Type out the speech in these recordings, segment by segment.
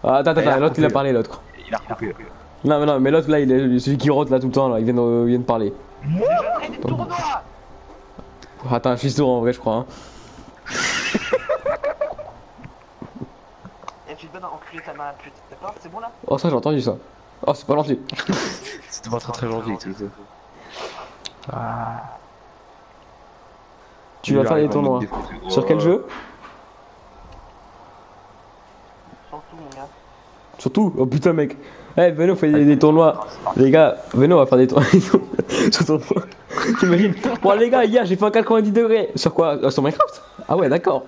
Ah, attends, l'autre il a parlé, l'autre. Il a recoupé. Non, mais l'autre là, il est celui qui rote là tout le temps, là, il vient de parler. Je ferai des tournois. Attends, je suis sourd en vrai, je crois. Hein. Et tu te donnes enculer ta main, pute. D'accord, c'est bon là? Oh, ça, j'ai entendu ça. Oh, c'est pas gentil. C'était pas très gentil, tout ça. Tu vas faire des tournois. Sur quel jeu? Surtout, mon gars. Surtout? Oh putain, mec. Eh, venez, on fait des tournois. Les gars, venez, on va faire des tournois. Sur tournoi. T'imagines? Bon, les gars, hier, j'ai fait un 90 degrés. Sur quoi? Sur Minecraft? Ah ouais, d'accord.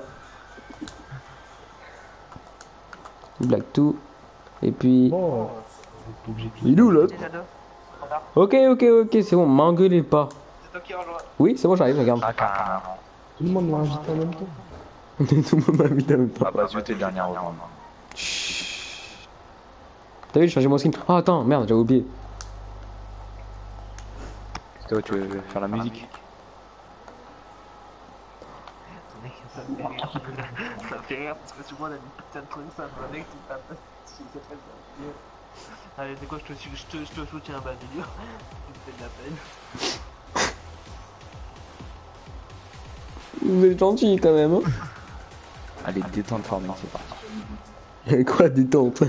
Black 2. Et puis. Il est où l'autre? Déjà deux. Ok, c'est bon, m'engueulez pas. C'est toi qui rejoins. Oui, c'est bon, j'arrive, regarde. Ah, carrément. Tout le monde l'a invité en même temps. Tout le monde m'a invité en même temps. Ah bah, zut, t'es le dernier à rejoindre. Chut. T'as vu, j'ai changé mon skin. Ah, attends, merde, j'avais oublié. Toi, tu veux faire la musique? Mec, ça me fait rire. Ça me fait rire parce que souvent on a des putains de trucs, ça me mec, tu tapes. Tu s'appelle ça. Allez, c'est quoi, je te soutiens à bas de dur. Tu me fais de la peine. Vous êtes gentil quand même, hein. Allez, détente farming, c'est parti. Quoi, détente?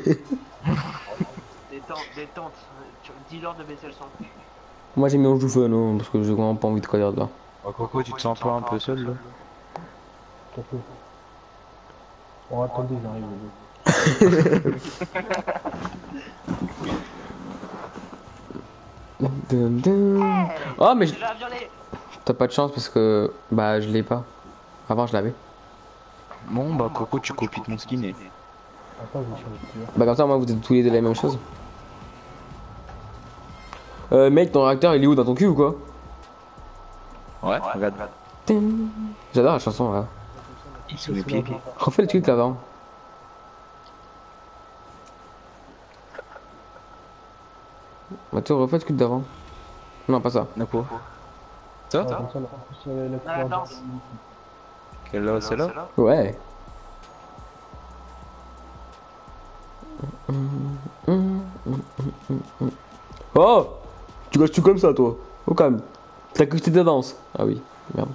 Détente. Dis-leur de baisser le son. Moi j'ai mis en joue fun, non, parce que j'ai vraiment pas envie de courir là. Oh, Coco, tu te sens pas un peu seul là? Coco. Oh, attendez, j'arrive. Oh, mais J'ai la violet. t'as pas de chance parce que. Bah, je l'ai pas. Avant, je l'avais. Bon, bah, Coco, tu copies mon skin et. Attends, je vais changer de couleur. Bah, comme ça, moi, vous êtes tous les deux la même chose. Mec, ton réacteur il est où, dans ton cul ou quoi? Ouais, regarde. J'adore la chanson là. Il est sous mes pieds. Refais le truc avant. Mathieu, refais le truc d'avant. Non, pas ça. N'a quoi? Ça? Ouais, comme ça, là, en plus, la Ah, couleur danse. Quelle là, c'est là? Ouais. Oh! Tu gâches-tu comme ça, toi? Au calme. T'as cru que c'était de la danse? Ah oui, merde.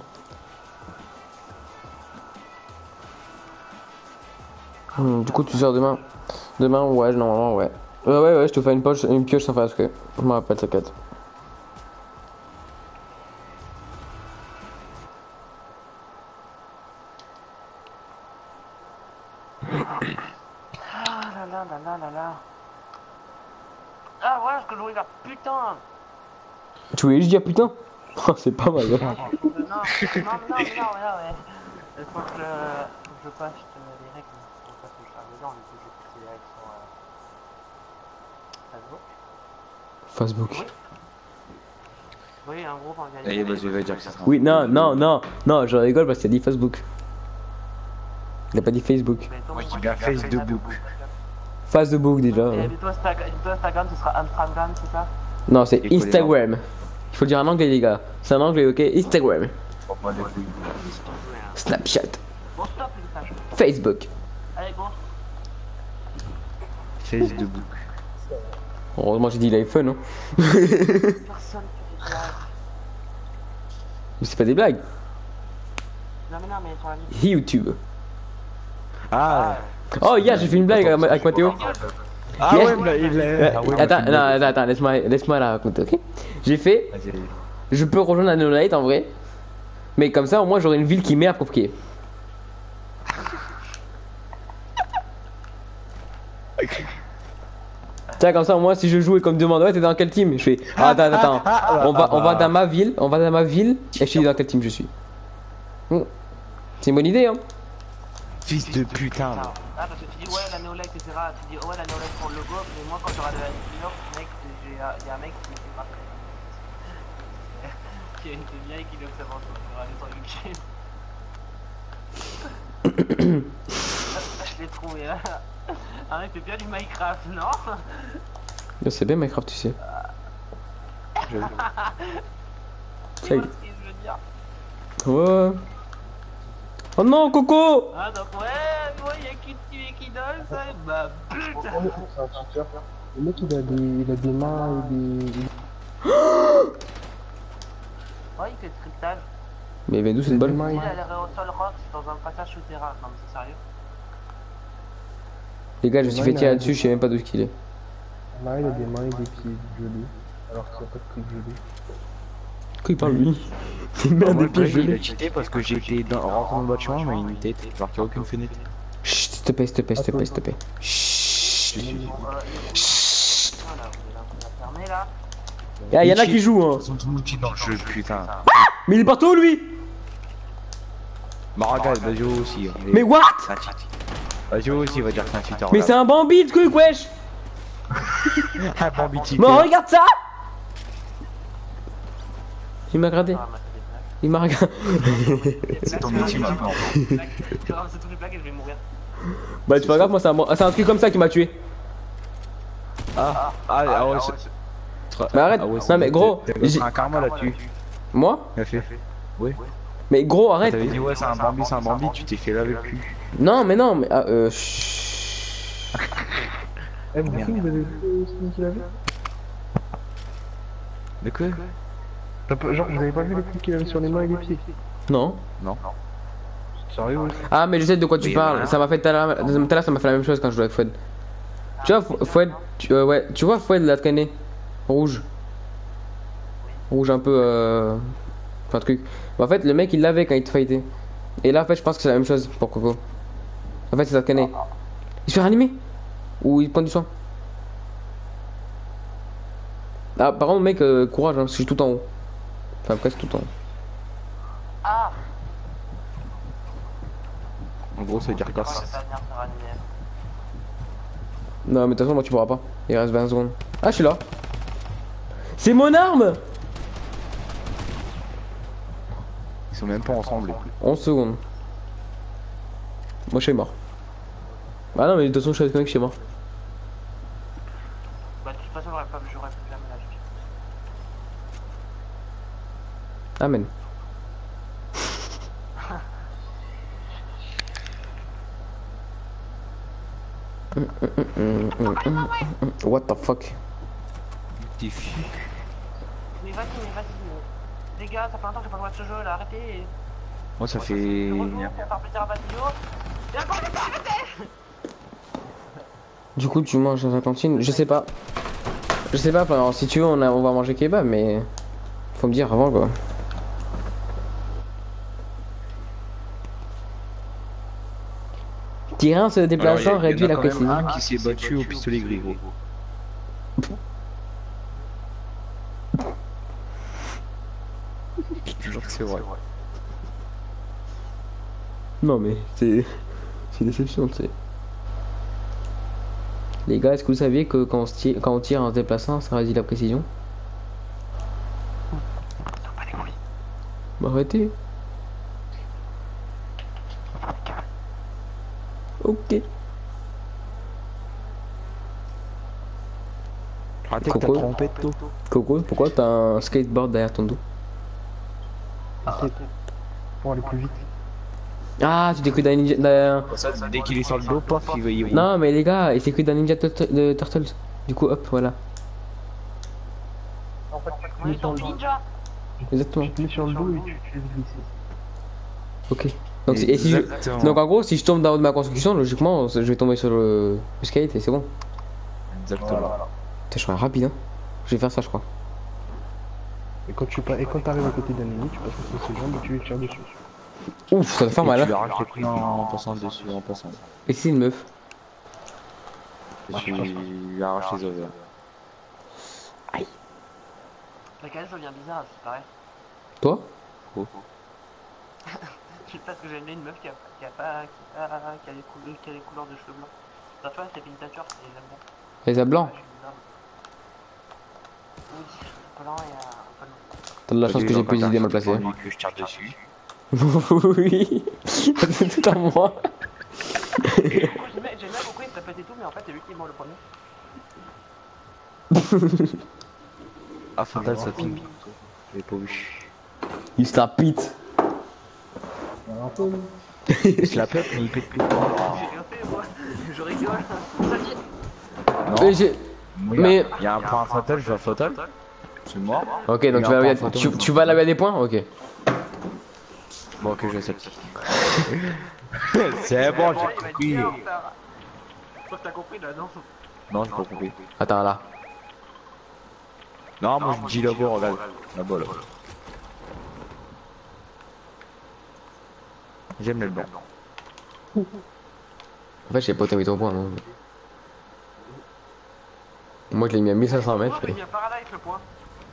Du coup, tu sors demain? Demain, ouais, normalement, ouais. Ouais, je te fais une pioche sans faire que je me rappelle, t'inquiète. Ah là. Ah ouais, je peux jouer là, putain. Tu voulais juste dire putain? Oh, c'est pas mal. Hein. Non, ouais. Il faut que je passe les règles. Faut pas que je fasse dedans, il faut que je passe les règles sur Facebook. Facebook. Oui, en gros, on Allez, vas-y, va dire que ça sera. Oui, non, je rigole parce qu'il a dit Facebook. Il a pas dit Facebook. Moi, je dis bien Facebook. Facebook déjà. Et Ouais. toi, Instagram, ce sera Instagram, c'est ça? Non, c'est Et quoi, les Instagram. Il faut dire en anglais, les gars. C'est en anglais, ok? Instagram. Snapchat. Bon, stop les messages. Facebook. Allez, go. Facebook. Heureusement, j'ai dit l'iPhone, hein. Personne qui fait des blagues. Mais c'est pas des blagues. Non, mais sur la liste. YouTube. Ah! Oh, hier, j'ai fait une blague avec Mathéo. Ah Yes. ouais, mais il est. Ah ouais, Attends, laisse-moi la raconter, ok? J'ai fait, Vas-y. je peux rejoindre la Nolite en vrai, mais comme ça au moins j'aurai une ville qui m'est appropriée. Tiens, comme ça au moins si je joue et qu'on me demande ouais t'es dans quel team, je fais attends, on va dans ma ville, et je te dis dans quel team je suis. C'est une bonne idée hein. Fils de putain. Ah, parce que tu dis ouais, la Neolite, etc. Tu dis ouais, la Neolite pour le logo, mais moi quand j'aurai de la Junior, mec, il y a un mec qui me fait marquer. Qui a une vieille qui doit savoir sur YouTube. Je l'ai trouvé là. Un mec fait bien du Minecraft, non? C'est bien Minecraft tu sais. Tu vois ce que je veux dire? Ouais. Oh non, Coco! Ah donc ouais, y'a qui tue qui donne ça, bah putain. C'est un tuteur. Le mec il a des mains et des. Ouais, il fait le scriptage. Mais d'où cette des balle? mains Il et- a l'air au sol rock dans un passage souterrain. Non mais c'est sérieux. Les gars, je me suis fait Ouais, tirer mais- dessus, je sais même pas d'où qu'il est. Là, il a des mains et des pieds gelés. Alors qu'il n'y a pas de truc gelé. Quoi il parle lui? Il met un des pieds Il a gelés. cheaté parce que j'ai été rentré dans le bâtiment, mais une tête, alors qu'il n'y a aucune fenêtre. Chut, s'il te plaît, s'il te plaît, s'il te plaît, s'il te plaît. Chut. Voilà, on a fermé là. Ah, y'en a qui jouent, hein. Ils sont tous multi dans le jeu, putain. Mais il est partout, lui! Bah regarde, Bazio aussi. Mais what? C'est un cheat. Bazio aussi va dire que c'est un cheater. Mais c'est un Bambi, le truc, wesh! un Bambi cheater. Mais regarde ça! Il m'a regardé. Ah, c'est des blagues. Il m'a regardé. C'est ton métier maintenant. Je ramasse toutes les blagues et je vais mourir. Bah, tu pas grave, moi, c'est un truc comme ça qui m'a tué. Ah ouais, c'est. Mais arrête, Ah ouais, non, mais gros, t'as j'ai- un karma là-dessus. Moi? Il a fait. Oui. Mais gros, arrête. T'avais dit ouais, c'est un Bambi, tu t'es fait laver le cul. Non, mais non, mais. Chut. Eh, vous avez vu ce qu'il avait? De quoi? Genre, vous avez pas vu les trucs qu'il avait sur les mains et les pieds? Non. Non. Sérieux? Ah, mais je sais de quoi tu Mais parles. voilà. Ça m'a fait tout à l'heure, ça m'a fait la même chose quand je jouais avec Fouad. Tu vois, Fouad, ouais, tu vois Fouad la traînée rouge. Rouge un peu. Enfin, truc. En fait, le mec il l'avait quand il te fightait. Et là, en fait, je pense que c'est la même chose pour Coco. En fait, c'est sa traînée. Il se fait réanimer? Ou il prend du soin? Ah, par contre, mec, courage, hein, parce que je suis tout en haut. Enfin, presque tout en haut. Ah, En gros, ça veut dire comment casse. ça va venir se ranimer? Non, mais de toute façon, moi, tu pourras pas. Il reste 20 secondes. Ah, je suis là. C'est mon arme! Ils sont même pas ensemble les coups. 11 secondes. Moi, je suis mort. Ah non, mais de toute façon, je suis avec le mec, je suis mort. Bah de toute façon j'aurais plus jamais la juge. Amen. What the fuck? T'es fou. Mais vas-y. Les gars, ça fait longtemps que j'ai pas joué à ce jeu là, arrêtez. Moi, ça fait. Le retour pour faire plaisir à Basilio. Et encore arrêtez. Du coup, tu manges dans la cantine? Je sais pas. Je sais pas, alors, si tu veux, on va manger kebab, mais. Faut me dire avant quoi. Tirer en se déplaçant réduit la précision. Un qui s'est battu au pistolet gris, gros. Je te jure que c'est vrai. Non mais c'est une déception, tu sais. Les gars, est-ce que vous saviez que quand on tire en se déplaçant, ça réduit la précision? Bah arrêtez. Ok. Arrêtez que t'as Coco. trompé de tout. Coco, pourquoi t'as un skateboard derrière ton dos? Pour aller plus vite. Ah, tu t'es cru d'un ninja... Dès qu'il est sur le dos, paf, il va y Non mais les gars, il s'est cru d'un ninja de Turtles. Du coup, hop, voilà. En fait, tu te On mets est sur dans le dos. ninja. Exactement. Tu te mets sur le dos et tu te laisses glisser. Ok. Donc, et si je... Donc en gros, si je tombe d'en haut de ma construction, logiquement, je vais tomber sur le skate et c'est bon. Exactement. Putain, je serais rapide, hein. Je vais faire ça, je crois. Et quand t'arrives à côté d'un ennemi, tu passes sur ses jambes et tu lui tires dessus. Ouf, ça va faire Et mal, tu hein. lui arraches les prix en passant dessus, en passant. Et si c'est une meuf? Et tu lui arraches les ovaires. La cage devient bizarre, c'est pareil. Toi? Je sais pas ce que j'aime bien une meuf qui a les couleurs de cheveux blancs. La fois, c'est une tature, c'est les aime bien. Les a blancs? Ouais, je suis bizarre. Oui, un blanc et un peu long. T'as de la chance que j'ai plus d'idées mal placées. Que je tire dessus. Oui. C'est tout à moi. J'aime bien pourquoi il te répète et tout, mais en fait, c'est lui qui est mort le premier. Ah, Fatal, ça ping. J'ai pas vu. Il se la pite. Un peu. Je la pète, mais il pète plus. J'ai rien fait, moi. Je rigole. Ça dit. Mais j'ai. Mais. Il y a un point fatal, je vais fatal. Je suis mort. Ok, donc tu vas laver à des points. Ok. Bon, ok, je vais celle-ci. C'est bon, j'ai compris. Je crois que t'as compris là, non? Non, j'ai pas compris. Attends là. Non, moi je dis là-bas, regarde. Là-bas, là. J'aime le blanc. En fait, j'ai pas autant mis ton point. Non. Moi, je l'ai mis à 1500 mètres. Il y a Paradise le point.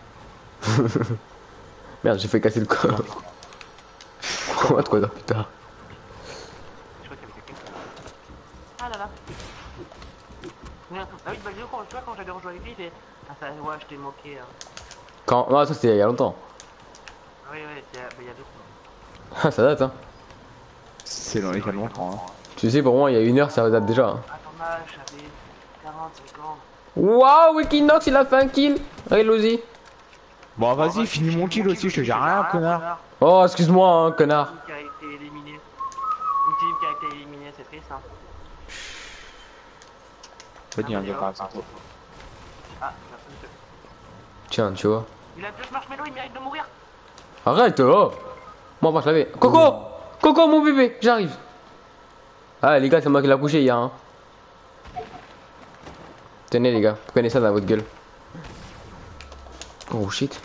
Merde, j'ai fait casser le corps. Quoi, 3 heures plus tard. Je crois qu'il y avait quelqu'un. Ah là là. Ah oui, bah tu vois quand j'avais rejoint avec lui, il fait. Ah ça, ouais, je t'ai moqué. Hein. Quand. Non, ça c'était il y a longtemps. Oui, il y a 2 fois. Ah, ça date, hein. C'est dans les cas longtemps. Hein. Tu sais, pour moi, il y a 1 heure, ça date déjà. Hein. À ton âge, j'avais 45 ans. Waouh, Equinox, il a fait un kill. Allez, Bon, vas-y, finis mon kill aussi, je te gère rien, connard. Oh, excuse-moi, hein, connard. Une team qui a été éliminée. Une team qui a été éliminée, c'est triste, hein. Vas-y, un gars par exemple. Ah, personne ne Tiens, tu vois. Il a 2 marshmallows, il mérite de mourir. Arrête, oh. Moi, on va se laver. Coco, Coco, mon bébé, j'arrive. Ah, les gars, c'est moi qui l'ai couché hier, hein. Tenez, les gars, prenez ça dans votre gueule. Oh shit.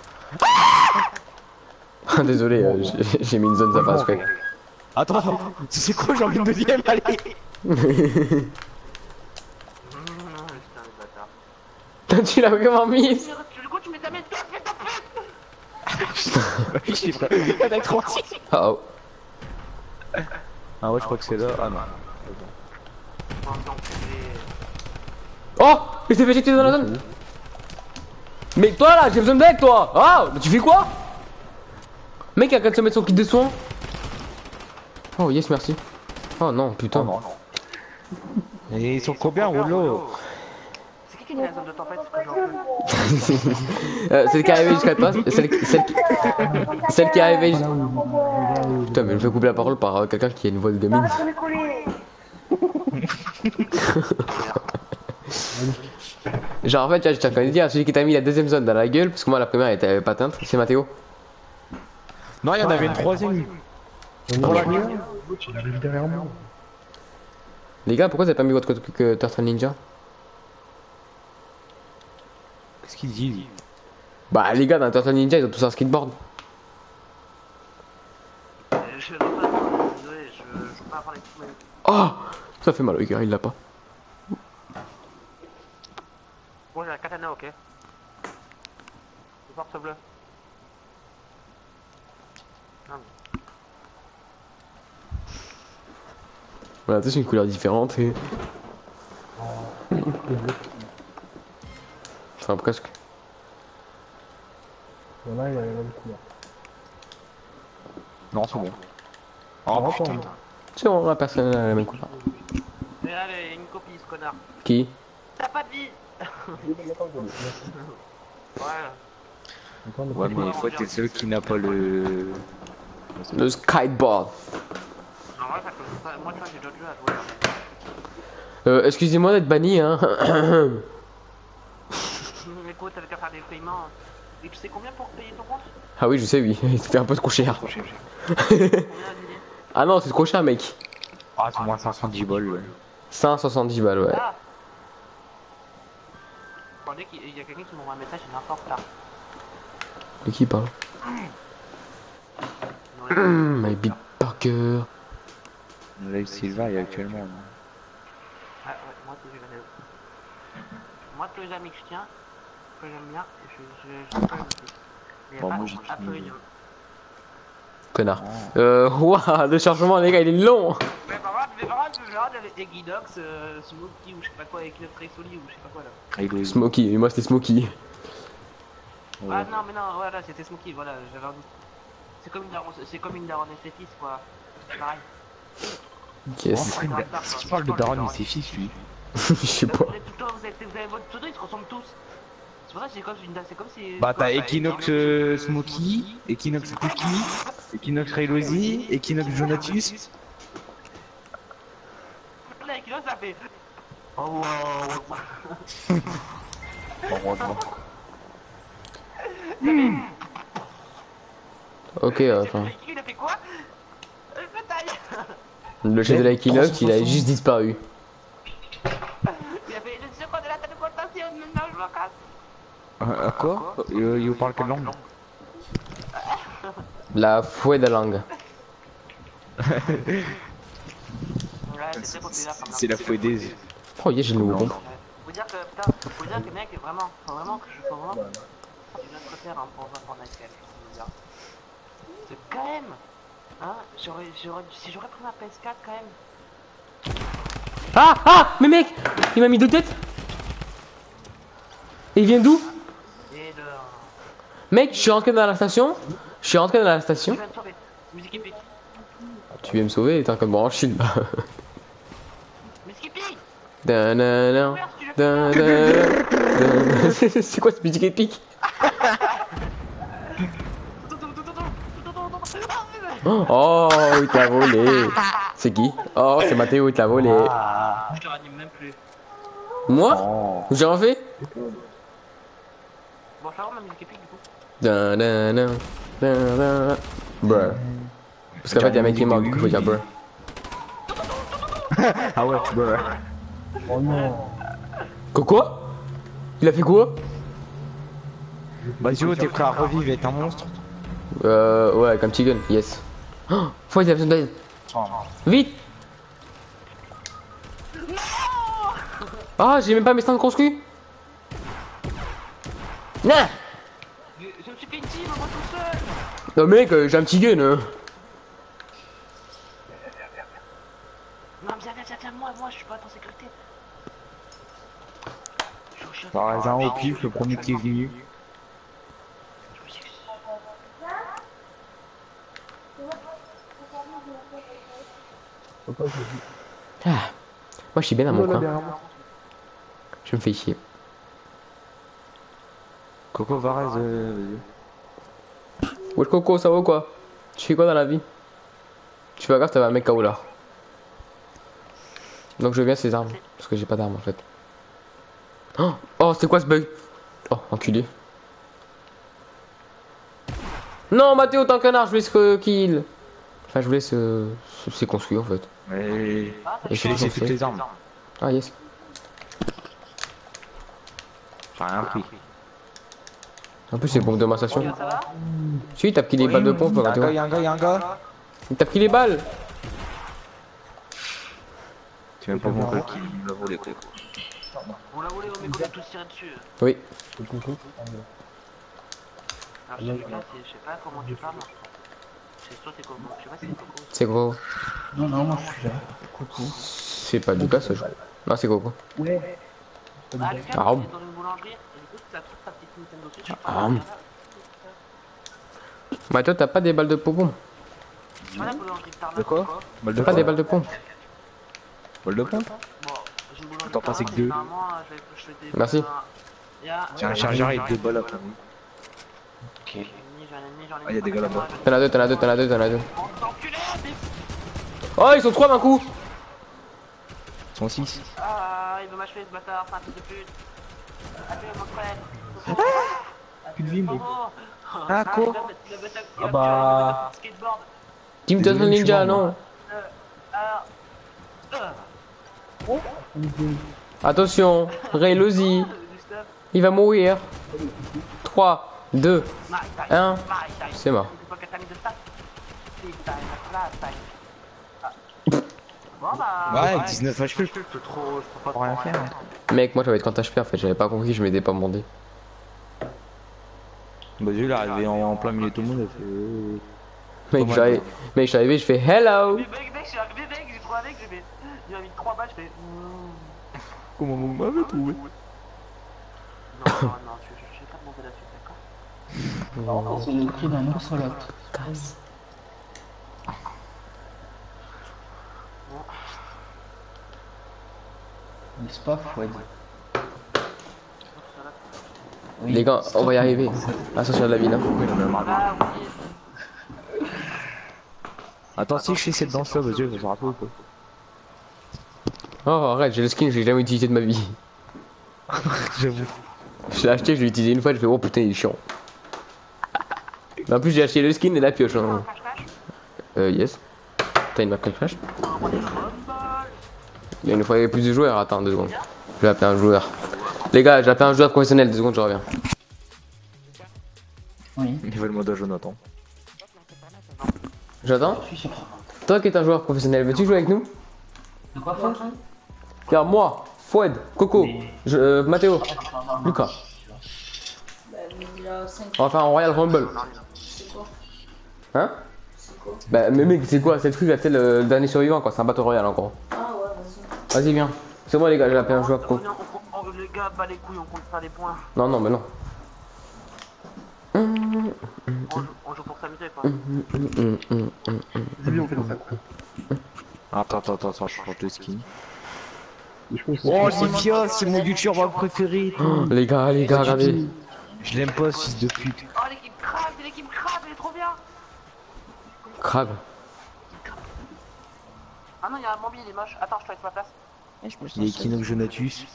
Désolé, j'ai mis une zone, ça passe, frère. Attends, tu sais quoi, j'en ai une deuxième, allez. Putain, le bâtard. Tu l'as vraiment mis. Du coup, tu mets ta main, fais ta pète. Je sais pas, t'as 36. Oh. Ah ouais, je crois que c'est là. Ah non. Oh, il s'est fait éjecter dans la zone. Mais toi là, j'ai besoin d'aide toi. Ah, mais tu fais quoi? Mec, il a qu'à se mettre son kit de soins. Oh yes, merci. Oh non, putain. Oh, non, non. Et ils sont combien, Rollo? C'est qui a mis la zone de tempête? Celle qui est arrivée jusqu'à toi, celle qui est arrivée. Putain, mais je me fais couper la parole par quelqu'un qui a une voix de gamine. Genre en fait, je t'ai dire, celui qui t'a mis la deuxième zone dans la gueule, parce que moi la première elle était pas atteinte, c'est Mathéo. Non, il y en avait une troisième. Il arrive derrière moi. Les gars, pourquoi vous avez pas mis votre code que Turtle Ninja? Qu'est-ce qu'il dit, lui? Bah les gars, dans Turtle Ninja, ils ont tous un skateboard. Je pas, désolé, je peux pas parler de tout. Oh, ça fait mal au gars, il l'a pas. Bon, j'ai un katana, ok. C'est force bleue. Non, mais... On a tous une couleur différente et... Enfin presque. Il y en a, il y a la même couleur. Non, c'est bon. Oh putain. C'est bon, la personne a la même couleur. Mais allez, une copie, ce connard. Qui? T'as pas de vie. Ouais. Ouais, mais il faut être le seul qui n'a pas le... Le skateboard. En vrai, moi, tu vois, j'ai d'autres jeux à jouer. Excusez-moi d'être banni, hein. Écoute, t'avais qu'à faire des paiements. Et tu sais combien pour payer ton compte? Ah oui, je sais, oui. C'était un peu trop cher. Combien, Didier? Ah non, c'est trop cher, mec. Ah, c'est moins 510 balles, ouais. 170 balles, ouais. Ah. Attendez, il y a quelqu'un qui m'envoie un message, il est un peu en retard. De qui il parle? My Big Parker. Live Silva, il y a actuellement. Ah ouais, moi tous les amis. Moi tous les amis que je tiens, que j'aime bien, je peux aussi. Mais Bon, pas moi, j'ai Apollium. Connard. Ouah, le chargement, les gars, il est long. Mais par contre, il y avait Equinox, Smokey ou je sais pas quoi, Equinox Rexoli ou je sais pas quoi là. Smokey, moi c'était Smokey. Ouais. Ah non, mais non, voilà, c'était Smokey, voilà, j'avais un doute. C'est comme une daronne esthétique quoi. C'est pareil. Yes. Si tu parles de Daron, il s'est fixe, lui. Je sais pas. Vous avez votre pseudo, ils se ressemblent tous. C'est pour ça que c'est comme si... Bah, t'as Equinox Smokey, Equinox Cookie, Equinox Raylozy, Equinox Jonatus. fait. Oh wow. Heureusement. Ok, enfin. Il a fait quoi? Bataille. Le chef de la Equinox, il a juste disparu. Il a fait une seconde de la téléportation, non, je m'en casse. Quoi? Il parle quelle langue? La fouet de langue. Ouais, c'est très populaire comme C'est la fouet des. Oh, yeah, j'ai le nouveau pompe. Faut dire que, putain, faut dire que mec, vraiment, faut vraiment que je sois vraiment une autre terre hein, pour Night Call, je veux dire. C'est quand même, hein, si j'aurais pris ma PS4 quand même. Ah, ah, mais mec, il m'a mis deux têtes. Et il vient d'où? Et de... Mec, je suis rentré dans la station. Je suis rentré dans la Je station. viens de sauver, musique épique. Tu viens me sauver et t'es en train de brancher là. Musique épique. Danana, danana, danana. C'est quoi ce musique épique? Oh, il t'a volé. C'est qui? Oh, c'est Mathéo, il t'a volé. Je te ranime même plus. Moi? Oh. J'ai rien fait? Bon, je vais avoir ma musique épique du coup. Danana, danana. Bruh. Parce qu'en fait, il y a un mec qui est mort, du coup, il faut dire bruh. Ah ouais, ouais. Oh non. Quoi? Il a fait quoi? Bah, Zio, t'es prêt à revivre et t'es un monstre? Ouais, avec un petit gun, yes. Oh, faut il a besoin d'aide. Vite! Ah, j'ai même pas mes stands construits. Non! Je me suis fait une team, moi tout seul. Non mec, j'ai un petit gun. Non, viens, moi, je suis pas en sécurité. Je suis Par hasard, au pif, le premier qui est venu. Ah, moi je suis bien dans mon Oula, coin. derrière moi. Je me fais chier. Coco Varese, vas-y. Wesh Coco, ça va ou quoi? Tu fais quoi dans la vie? Tu fais pas grave, t'avais un mec KO là. Donc je veux bien ces armes. Parce que j'ai pas d'armes en fait. Oh, oh c'est quoi ce bug? Oh, enculé. Non, Mathéo, t'es un connard, je vous laisse kill. Enfin, je vous laisse. C'est construit en fait. Mais. Et Je vais laisser toutes les armes. Ah, yes. J'ai rien pris. En plus, c'est bombe de massation. Ça va? Si, t'as pris les balles de pompe, Mathéo. Y'a un gars. T'as pris les balles. Tu veux même pas montrer qui l'a volé, quoi. On l'a volé au mec, on a tous tiré dessus. Oui. Alors je sais pas comment tu parles. C'est toi, c'est Coco. Je sais pas si c'est Coco. C'est gros. Non, non, moi je suis là. Coucou. C'est pas Lucas, ça. Non, c'est Coco. Ouais. Ah, Lucas, Ah, il est dans une boulangerie. Et du coup, tu as toute ta petite Nintendo Switch. Tu Ah. peux Bah, toi, t'as pas des balles de pompe. Tu vois la boulangerie de Tarnac De quoi? ou pas? Balle T'as pas des balles de pompe. Balle de pompe? Bon, j'ai une boulangerie T'en de passes Tarnac, que deux. généralement, je fais des... Merci. Il y a... J'ai un chargeur et 2 balles à prendre. J'en ai Ah, y a des gars là-bas. T'en as deux, t'en as deux, t'en as deux, t'en as deux. Enculé, mais... Oh, ils sont trois d'un coup. Ils sont 6. Ah, il veut m'achever ce bâtard, c'est un fils de pute. Appelez mon frère. Plus de vie, mais. Ah, quoi? Ah bah. Skateboard. Team Turtle Désolé, je suis Ninja, mort, non. Alors... Attention, Ray Lozy. Gustave. Il va mourir. 3, 2, Marie taille. 1. Marie taille. C'est mort. C'est pas que t'as mis de stats. C'est taille, la taille. Ah. Bon bah... Ouais, 19 HP. Je peux trop... Je peux pas Rien faire. Mec, moi j'avais 30 HP en fait, j'avais pas compris, je m'étais pas demandé. Bah, Dieu, il est arrivé en plein milieu de tout le monde. Mec, je suis arrivé, je fais hello. Mais mec, je suis arrivé, mec, j'ai trouvé un mec, j'ai mis 3 balles, je fais... Comment vous m'avez trouvé? Non, je vais pas te monter là-dessus, d'accord? C'est le prix d'un oursolot. N'est-ce pas, Fouad? Oui. Les gars, on va y arriver. Attention à la ville. Hein. Ah oui. Attends, si je fais cette danse là, Dieu, je me rappelle ou pas? Oh, arrête, j'ai le skin, je l'ai jamais utilisé de ma vie. J'avoue. Je l'ai acheté, je l'ai utilisé une fois, je fais oh putain, il est chiant. En plus, j'ai acheté le skin et la pioche. Hein. Yes. T'as une map crash? Il y a une fois, il y avait plus de joueurs. Attends, 2 secondes. Je vais appeler un joueur. Les gars, j'ai appelé un joueur professionnel, 2 secondes, je reviens. Oui. Il veut le mode à Jonathan. J'attends. Je suis sûr. Toi qui es un joueur professionnel, veux-tu jouer avec nous? De quoi faire? Car moi, Fouad, Coco, Mathéo, Lucas. On va faire un Royal Rumble. Hein? Bah mais mec, c'est quoi? C'est le truc là, c'est le dernier survivant quoi, c'est un Battle Royale encore. Ah ouais, vas-y. Vas-y viens. C'est moi les gars, j'ai appelé un joueur Coco. Les gars, bah les couilles, on compte pas les points. Non, non, mais non. On joue pour s'amuser quoi. C'est bien, on fait dans ça. Attends, je change de skin. Oh, c'est Pia, c'est mon youtubeur préféré. Les gars, regardez. Je l'aime pas, ce fils de pute. Oh l'équipe crabe, elle est trop bien. Crabe. Ah non, il y a un Bambi, il est moche. Attends, je te laisse ma place. Il y a Equinox Jonatus.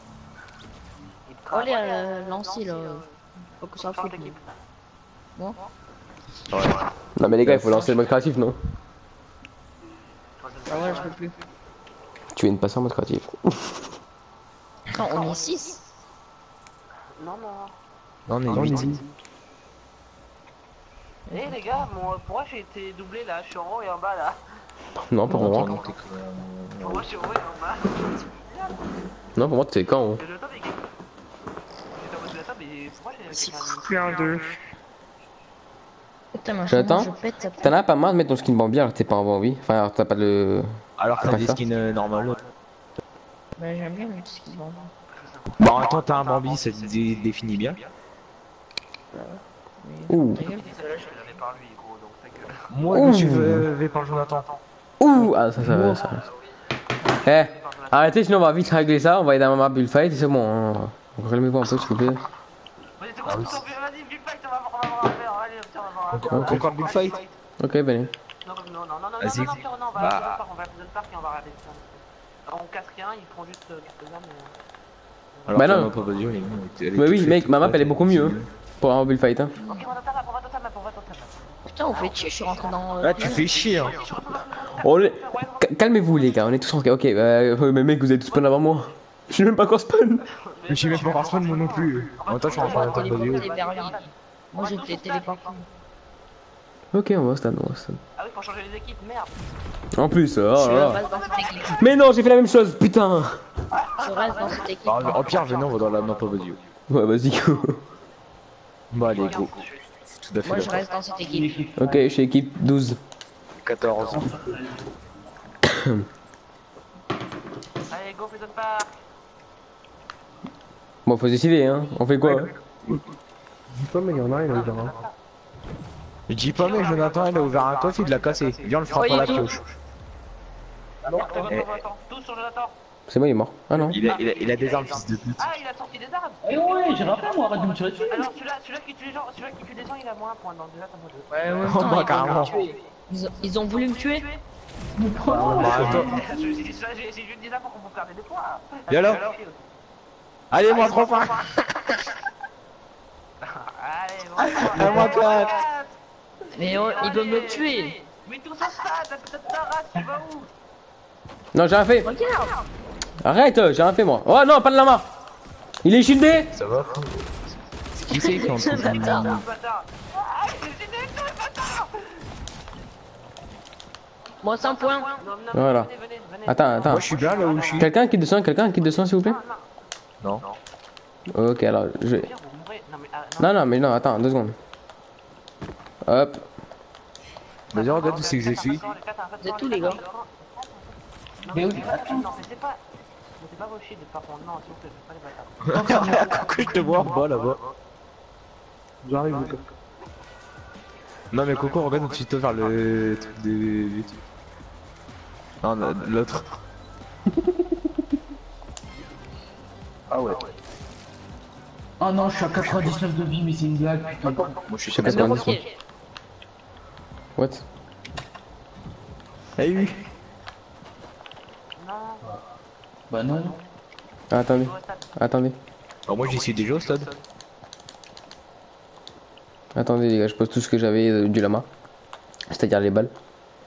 Oh, les Lancy là. Faut que ça foute. Moi. Non mais les gars, il faut lancer le mode créatif, non? Ah ouais, je peux plus. Tu viens de passer en mode créatif. Attends, on est 6. Non. Non, on est 8. Eh les gars, pourquoi j'ai été doublé là? Je suis en haut et en bas là. Non, pour moi. Pour moi, je suis en haut et en bas. Non, pour moi, t'es quand? Hein. Et le top, j'étais en mode de la table et pourquoi j'ai. C'est un 2. Putain, mais J'attends. je pète ça. T'en as pas marre de mettre ton skin Bambi alors que t'es pas en Bambi? Enfin, alors t'as pas le. Alors que T'as t'as pas des ça skins normales. Bah, j'aime bien le ski Bambi. Bon, en même temps, t'as un Bambi, ça te définit bien. Ouh. Ta gueule. Je suis donné par lui, gros, donc ta gueule. Moi, je suis fait par Jonathan. Ouh. Ah, ça. Eh, arrêtez, sinon on va vite régler ça. On va aller dans ma bullfight et c'est bon. Hein. Calmez-vous un peu, s'il vous plaît. Vas-y, c'est quoi tout ton vas-y, big fight, on va voir un verre. Allez, tiens, on va voir un verre. Encore Big Fight. Ok, venez. Non, Vas-y. Pierrot, non, on va à Prison Park et on va regarder ça. On casse rien, ils prend juste quelques armes. Alors, Bah que non. ma pauvre Dieu, elle est Mais oui, toute mec, faite, ma map toute elle est faite. beaucoup mieux. Hein, pour un bullfight. Hein. Ok, on va dans ta map. Putain, on fait chier, je suis rentré dans. Là, tu fais chier. Hein. Oh, calmez-vous, les gars, on est tous tranquilles. Ok, mais mec, vous êtes tous spawn avant moi. Je sais même pas quoi spawn. Je suis même pas encore spawn, moi non plus. En même temps, je suis en train On de va vidéo. téléporter vers lui. Moi, j'étais téléporté. Ok, on va au stade, Ah oui, faut changer les équipes, merde. En plus, Je oh suis là même là. pas dans cette équipe. Mais non, j'ai fait la même chose, putain. Je reste dans cette équipe. En pire, venez, on va dans la map of Dieu. Ouais, vas-y, go. Bah, allez, go. Tout à fait Moi, je d'accord. reste dans cette équipe. Ok, je suis équipe 12. 14. Allez, go, Prison Park. Bon, faut décider, hein. On fait quoi? Dis pas, mais il y en a, il a ouvert un. Je dis pas, mais Jonathan, il a ouvert un coffre, il l'a cassé. Viens, on le frappe à la pioche. Attends, tous sur Jonathan. C'est moi, il est mort. Ah non. Il a des armes, fils de pute. Ah, il a sorti des armes. Eh ouais, j'ai rien fait moi, arrête de me tirer dessus. Alors, celui-là qui tue les gens, celui-là qui tue des gens, il a moins un point. Donc, déjà, t'as moins deux. Ouais, ouais, Oh, putain, bah, ils carrément. veulent me tuer. Ils ont voulu me tuer. Bah, attends. J'ai juste dit ça pour qu'on vous perde des points. Et alors? Allez, moi, 3 points. Allez, À moi, 4. Mais oh, ils veulent me tuer. Mais tout ça, ta putain de ta race, tu vas où? Non, j'ai rien fait. Regarde. Arrête, j'ai rien fait moi. Oh non, pas de lama. Il est shieldé. Ça va? Qui c'est qui est en Ce train de... bâtard. Bâtard. Ah, j'ai des bâtard. Moi, 100 points. Non, Voilà. venez. Attends. Moi, je suis bien là où je suis. Quelqu'un qui descend, s'il vous plaît. Non. Ok, alors, je vais. Vous mourrez. Non, mais Non, mais non, attends, 2 secondes. Hop. Vas-y, regarde où c'est que je suis. C'est tout, les gars. Mais oui, non, mais c'est pas. Mais c'est pas vos shit de par contre. Non, s'il vous plaît, je fais pas les bâtards. Coco, je te vois en bas là-bas. J'arrive, Lucas. Non, mais Coco, regarde où tu te vers le truc de. Non, l'autre. Ah ouais. Oh non, je suis à 99 de vie, mais c'est une blague, putain. Moi, je suis Je sais pas pas ce Le qu'on dit. roquier. What? Eh oui. Non. Bah non. Ah, attendez, attendez. Alors moi j'y suis déjà au stade. Attendez les gars, je pose tout ce que j'avais du lama. C'est-à-dire les balles.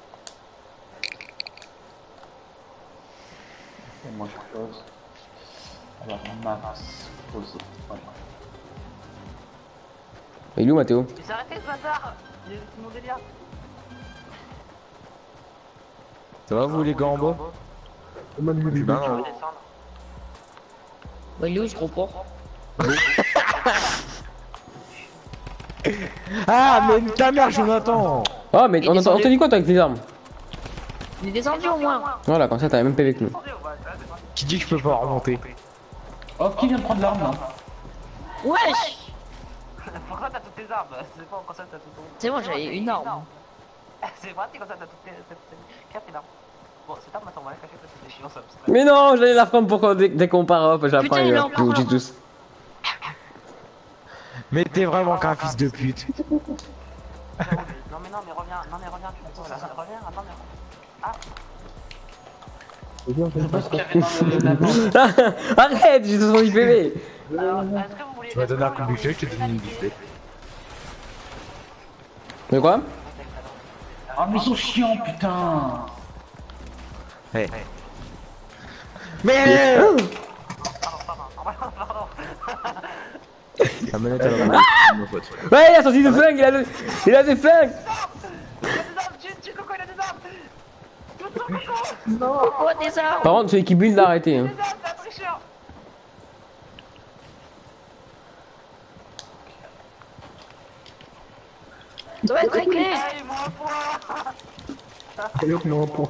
Et moi je pose. Alors Max, pose. Voilà. Il est où Mathéo? Mais c'est arrêté ce bâtard. Il est mon délire. Ça va vous les gars en bas? Comment Je suis bien en haut. Bah, il est où ce gros porc? Ah mais ta mère Jonathan! Ah, mais Il on est entend descendu. quoi toi avec les armes? Il est descendu au moins. Voilà, comme ça t'as la même PV que nous. Qui dit que je peux pas remonter? Oh, qui vient de prendre l'arme là? Wesh! Pourquoi t'as toutes tes armes? C'est pas comme ça que t'as tout ton. C'est bon, j'avais une arme. C'est vrai, t'es comme ça, t'as toutes tes. Quatre armes. Bon, cette arme, attends, on va la cacher parce que c'est chiant ça. Mais non, j'allais la prendre pour quand dès qu'on part, hop, je la prends Putain, et il est je encore vous là. tue tous. Mais t'es vraiment qu'un fils de pute. Non, mais reviens, tu me là. Reviens, attends, mais. Ah, Je pense qu'il y avait dans le Arrête, j'ai 70 PV. alors, est-ce que vous voulez. Tu vas donner un coup de buffet, je te donne une buffet. Mais quoi? Ah mais ils sont chiants putain. Hey. Mais Pardon. la manette elle va mal. Ma faute. Ouais, il a sorti de flingue, il a des flingues. Il a des armes, tu Coco, il a des armes. Oh, des armes! Par contre, celui qui build l'a arrêté. Hein. Des armes, t'es un tricheur. Ça va être réglé! Allez, moi un point. Et hop, non, pour.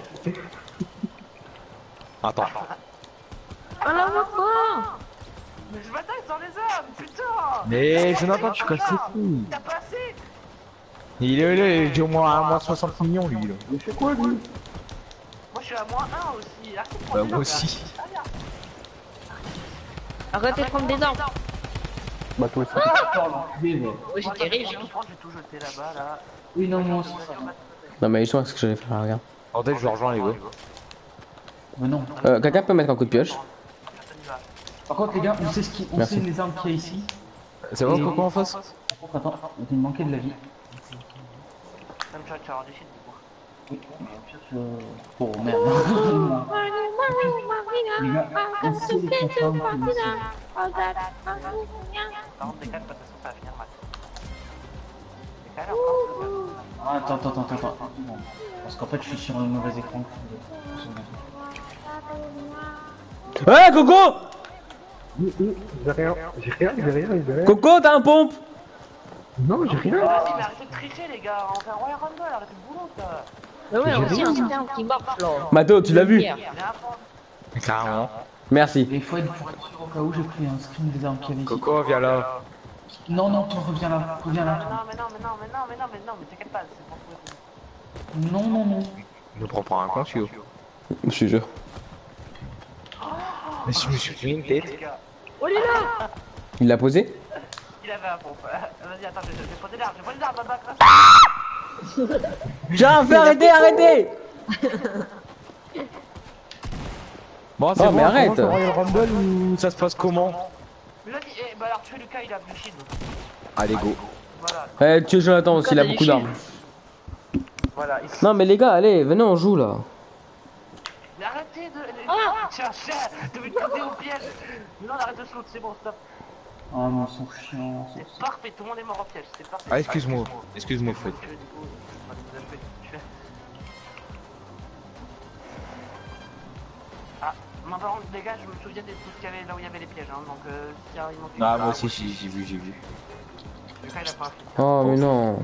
Attends. Alors, quoi? Mais ce bâtard, il sort les armes, putain. Mais Jonathan, tu casses les couilles. T'as pas assez. Il est au moins à moins 60 millions lui là. Mais c'est quoi lui? Moi, je suis à moins 1 aussi. Arrête de prendre Bah des moi armes, aussi. là. Arrêtez de prendre des armes! Bah toi aussi. Oui, mais... Oui, c'est terrible. Je vais tout jeter là-bas, là. oui non, moi aussi ça. Non, mais ils sont à ce que j'allais faire, regarde. Attendez, je rejoins les gars. Mais non. Quelqu'un peut mettre un coup de pioche? Par contre les gars, on sait ce qui... on Merci. sait les armes qu'il y a ici. C'est bon Coco en face? Par contre, attends, il me manquait de la vie. Même tu vas avoir du shit, du coup. Oui. Oh merde. Les gars, on sait les confirmes qu'il y a ici. Par contre, décale, de toute façon, ça va finir mal. Décale encore. Ah, attends. Bon. Parce qu'en fait, je suis sur un mauvais écran. Ouais, Coco! J'ai rien. Coco, t'as un pompe? Non, j'ai rien. Vas-y, mais arrêtez de tricher, les gars. On fait un Royal Rumble, arrêtez le boulot, ça. Mais ouais, on sait un système qui marche là. Mathéo, tu l'as vu? Il y a un point. Carrément. Merci. Et il faut être pour être sûr au cas où j'ai pris un screen des armes qu'il y avait ici. Coco, viens là. Non, toi reviens là, Non, mais t'inquiète pas, c'est pour trouver. Non. Ne prends pas un conscient. Je suis sûr. Mais je me suis fait une tête. Les gars, Oh, il est là! Il l'a posé? il avait un pompe. Vas-y, attends, je vais poser l'arme, baba. Tiens, fais arrêter! Bon, Oh, mais arrête. on commence le Royal Rumble ou ça se passe comment? Mais vas-y, bah alors tuez Lucas, il a plus shield. Allez, go. Voilà, Eh, tu Jonathan aussi, il a beaucoup d'armes. voilà. Non, mais les gars, allez, venez, on joue là. Mais arrêtez de. Ah Tiens, de me couper au piège. Mais non, arrête de shoot, c'est bon, stop. Oh non, ils sont chiants. C'est parfait, tout le monde est mort au piège, c'est parfait. Ah, excuse-moi, Fred. Ah, non, par contre, les gars, je me souviens de tout ce qu'il y avait là où il y avait les pièges, hein, donc s'il y a il manque Ah, moi aussi, j'ai vu. Lucas, il a pas un fil. Oh, mais non.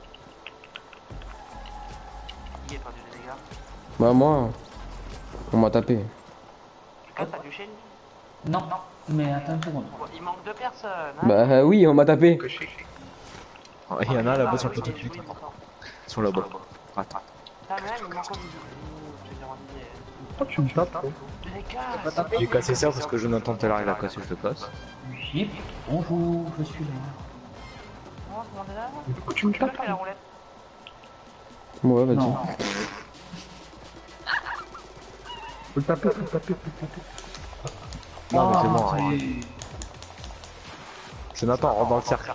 Il est perdu, les gars. Bah, moi, on m'a tapé. Lucas, t'as du chaîne? Non, mais attends une seconde. Bon, il manque 2 personnes. Hein. Bah, oui, on m'a tapé. Oh, il y en a là-bas sur le plateau de putain. Ils sont là-bas. Attends. Ah, mais là, il manque encore je vais dire, on y est. Pourquoi tu me tapes toi? Les gars, J'ai cassé ça parce que Jonathan tout à l'heure il a cassé, je le casse. Yep, bonjour, je suis là. Comment on est là? Pourquoi tu me Tu peux tapes? faire la roulette? Ouais, vas-y. Non. Faut le taper, faut le taper, faut le taper. Non, mais c'est bon. ça Hein. y est. Jonathan, rentre dans le cercle.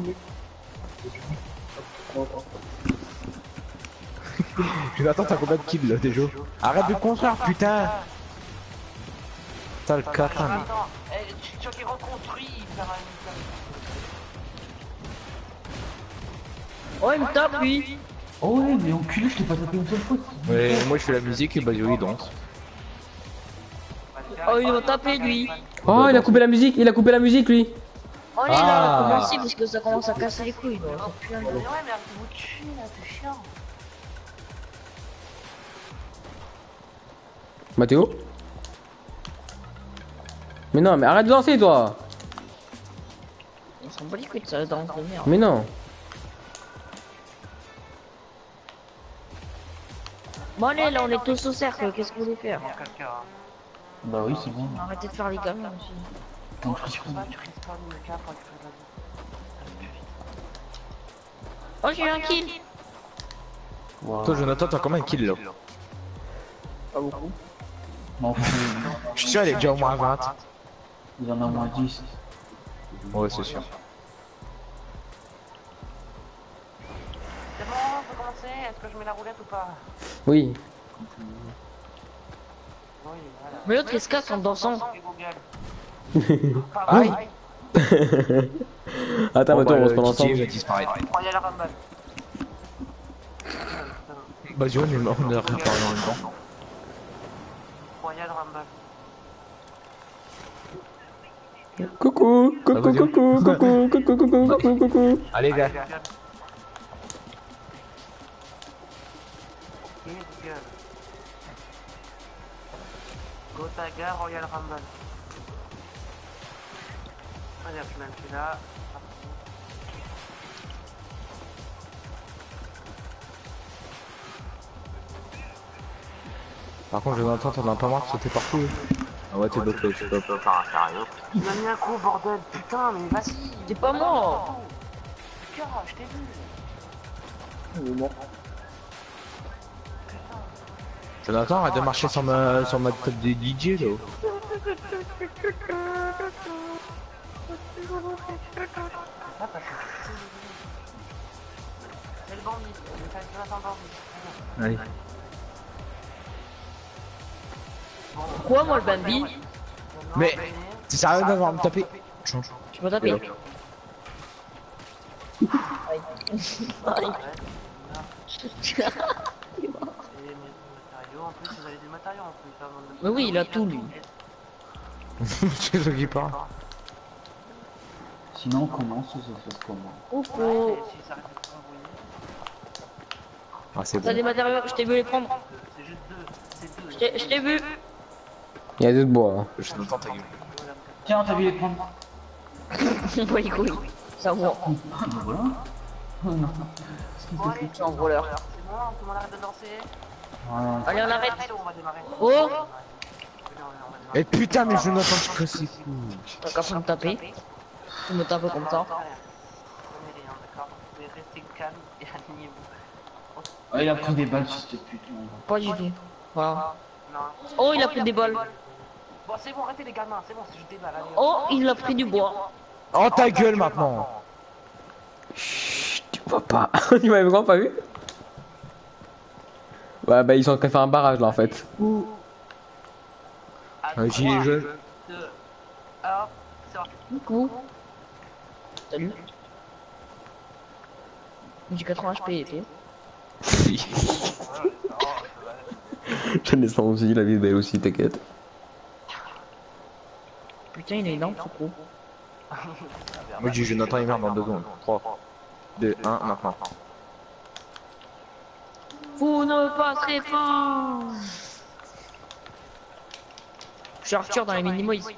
Jonathan, t'as combien de kills là déjà? Arrête de construire, putain! T'as le catin. Attends, tu qui reconstruit, faire un. Oh, il me tape, lui. Oh ouais, mais enculé, je t'ai pas tapé une seule fois. Ouais, moi je fais la musique et Basio il danse. Oh, il m'a tapé, lui. Oh, il a coupé la musique, il a coupé la musique, lui. Oh, il a Ah. commencé parce que ça commence à casser les couilles. Donc, c'est plus un- Mais ouais, mais arrêtez-vous de chier là, c'est chiant. Mathéo? Mais non, mais arrête de danser, toi. On s'en bat les couilles de ça, danse de merde. Mais non. Bon, allez, là, on est tous au cercle. Qu'est-ce que vous voulez faire? Quelqu'un. Bah oui, c'est bon. Arrêtez de faire les gamins aussi. Attends, je suis Tu risques pas le cas pour récupérer la vie. Oh, j'ai eu un kill. Toi, Jonathan, t'as combien de kills là? Pas beaucoup. M'en fous. Je suis sûr, elle est déjà au moins à 20. Il en a au moins 10. Ouais, c'est sûr. C'est bon, on peut commencer. Est-ce que je mets la roulette ou pas? Oui. Oui, voilà. Mais l'autre, il se casse en dansant. Et Google. Aïe! Attends, Mathéo, on le se prend Titi ensemble. va disparaître. Royal Rumble. Basio, on est réparé en même temps. Royal Rumble. Coucou, coucou, vas-y. coucou, coucou, coucou, coucou, coucou, coucou. Allez, gars. Et Google. Gotaga Royal Rumble. Allez, hop, je mets celui-là. Par contre, Jonathan, t'en as pas marre de sauter partout. Ah ouais, t'es bloqué, tu peux pas. Il m'a mis un coup, bordel. Putain, mais vas-y. C'est pas moi. Putain, je t'ai vu. Jonathan, arrête de marcher sur ma table de DJ là. C'est le bandit. C'est Jonathan Bandit. Allez. Quoi, moi, le Bambi? Mais c'est sérieux d'avoir me taper? Change. Je peux taper. Aïe. Aïe. Et mes matériaux, en plus, ils avaient des matériaux en plus. Avant de- Mais oui, il a tout, lui. C'est ce qui parle. Sinon, on commence ou ça se passe comment? Coucou. Ouais, si ça reste embrouillé, Ah, c'est T'as bon. des matériaux, je t'ai vu les prendre. c'est juste deux. C'est deux. Je t'ai vu. Il y a deux de bois. Hein. Jonathan, ta gueule. Tiens, t'as vu les prendre? On voit les couilles. Ça va. Voilà. Bon, allez, Je suis en voleur. c'est bon, tout le monde arrête de danser. Ouais. Allez, on arrête. Allez, on va démarrer. Oh. Allez, on va démarrer. Eh putain, mais Jonathan, tu casses les couilles. T'as qu'à pas me taper. Tu me tapes comme ça. Prenez les, hein, d'accord. Mais restez calme et alignez-vous. Ah, il a pris des balles, cette putain. Pas du tout. Voilà. Non. Oh, il a pris des balles. Bon, c'est bon, arrêtez les gamins, c'est bon, c'est juste des balles. Allez, Oh, il a pris du bois. Oh ta gueule maintenant. Chut, tu vois pas. Tu m'avais vraiment pas vu? Ouais, bah ils sont en train de faire un barrage là en fait. Un gilet jaune. 2, 1, c'est parti. Coucou. Salut. J'ai 80 HP et tout. J'en ai 100 aussi, la vie est belle aussi, t'inquiète. Putain, il est énorme ce coup. Moi je dis Jonathan il meurt dans 2 secondes. 3, 2, 1, maintenant. Vous ne passerez pas. Je suis Arthur dans les Minimoys.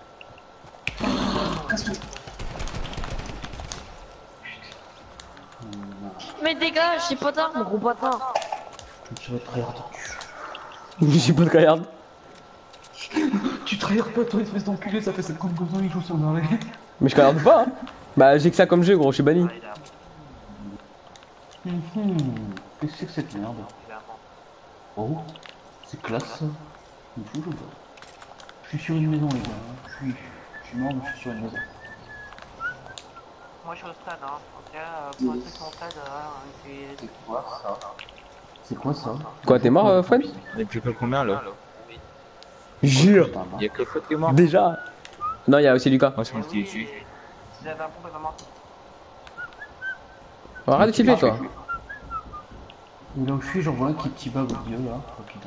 Mais dégage, c'est pas tard, mon gros bâtard. Tu vas trahir toi. J'ai pas de garde. Tu trahir pas toi, espèce d'enculé, ça fait 52 ans il joue sur l'arrêt. Mais je regarde pas. Hein. Bah j'ai que ça comme jeu, gros, je suis banni. Qu'est-ce que c'est que cette merde? Oh, c'est classe ça. Il me fout ou pas? Je suis sur une maison, les gars. Hein. Je suis mort, mais je suis sur une maison. Moi je suis au stade, hein. Ok, pour ceux qui sont au stade, c'est. C'est quoi ça? C'est quoi ça? Quoi, t'es mort, Fred? On est plus que combien là? Jure. Il y a que Fred qui est mort. Déjà. Non, il y a aussi Lucas. Moi c'est moi qui suis. Si j'avais un pompe, elle va mort. Arrête de kiffer, toi. Et là où je suis, j'en vois un qui est petit bug au milieu là. Oh putain.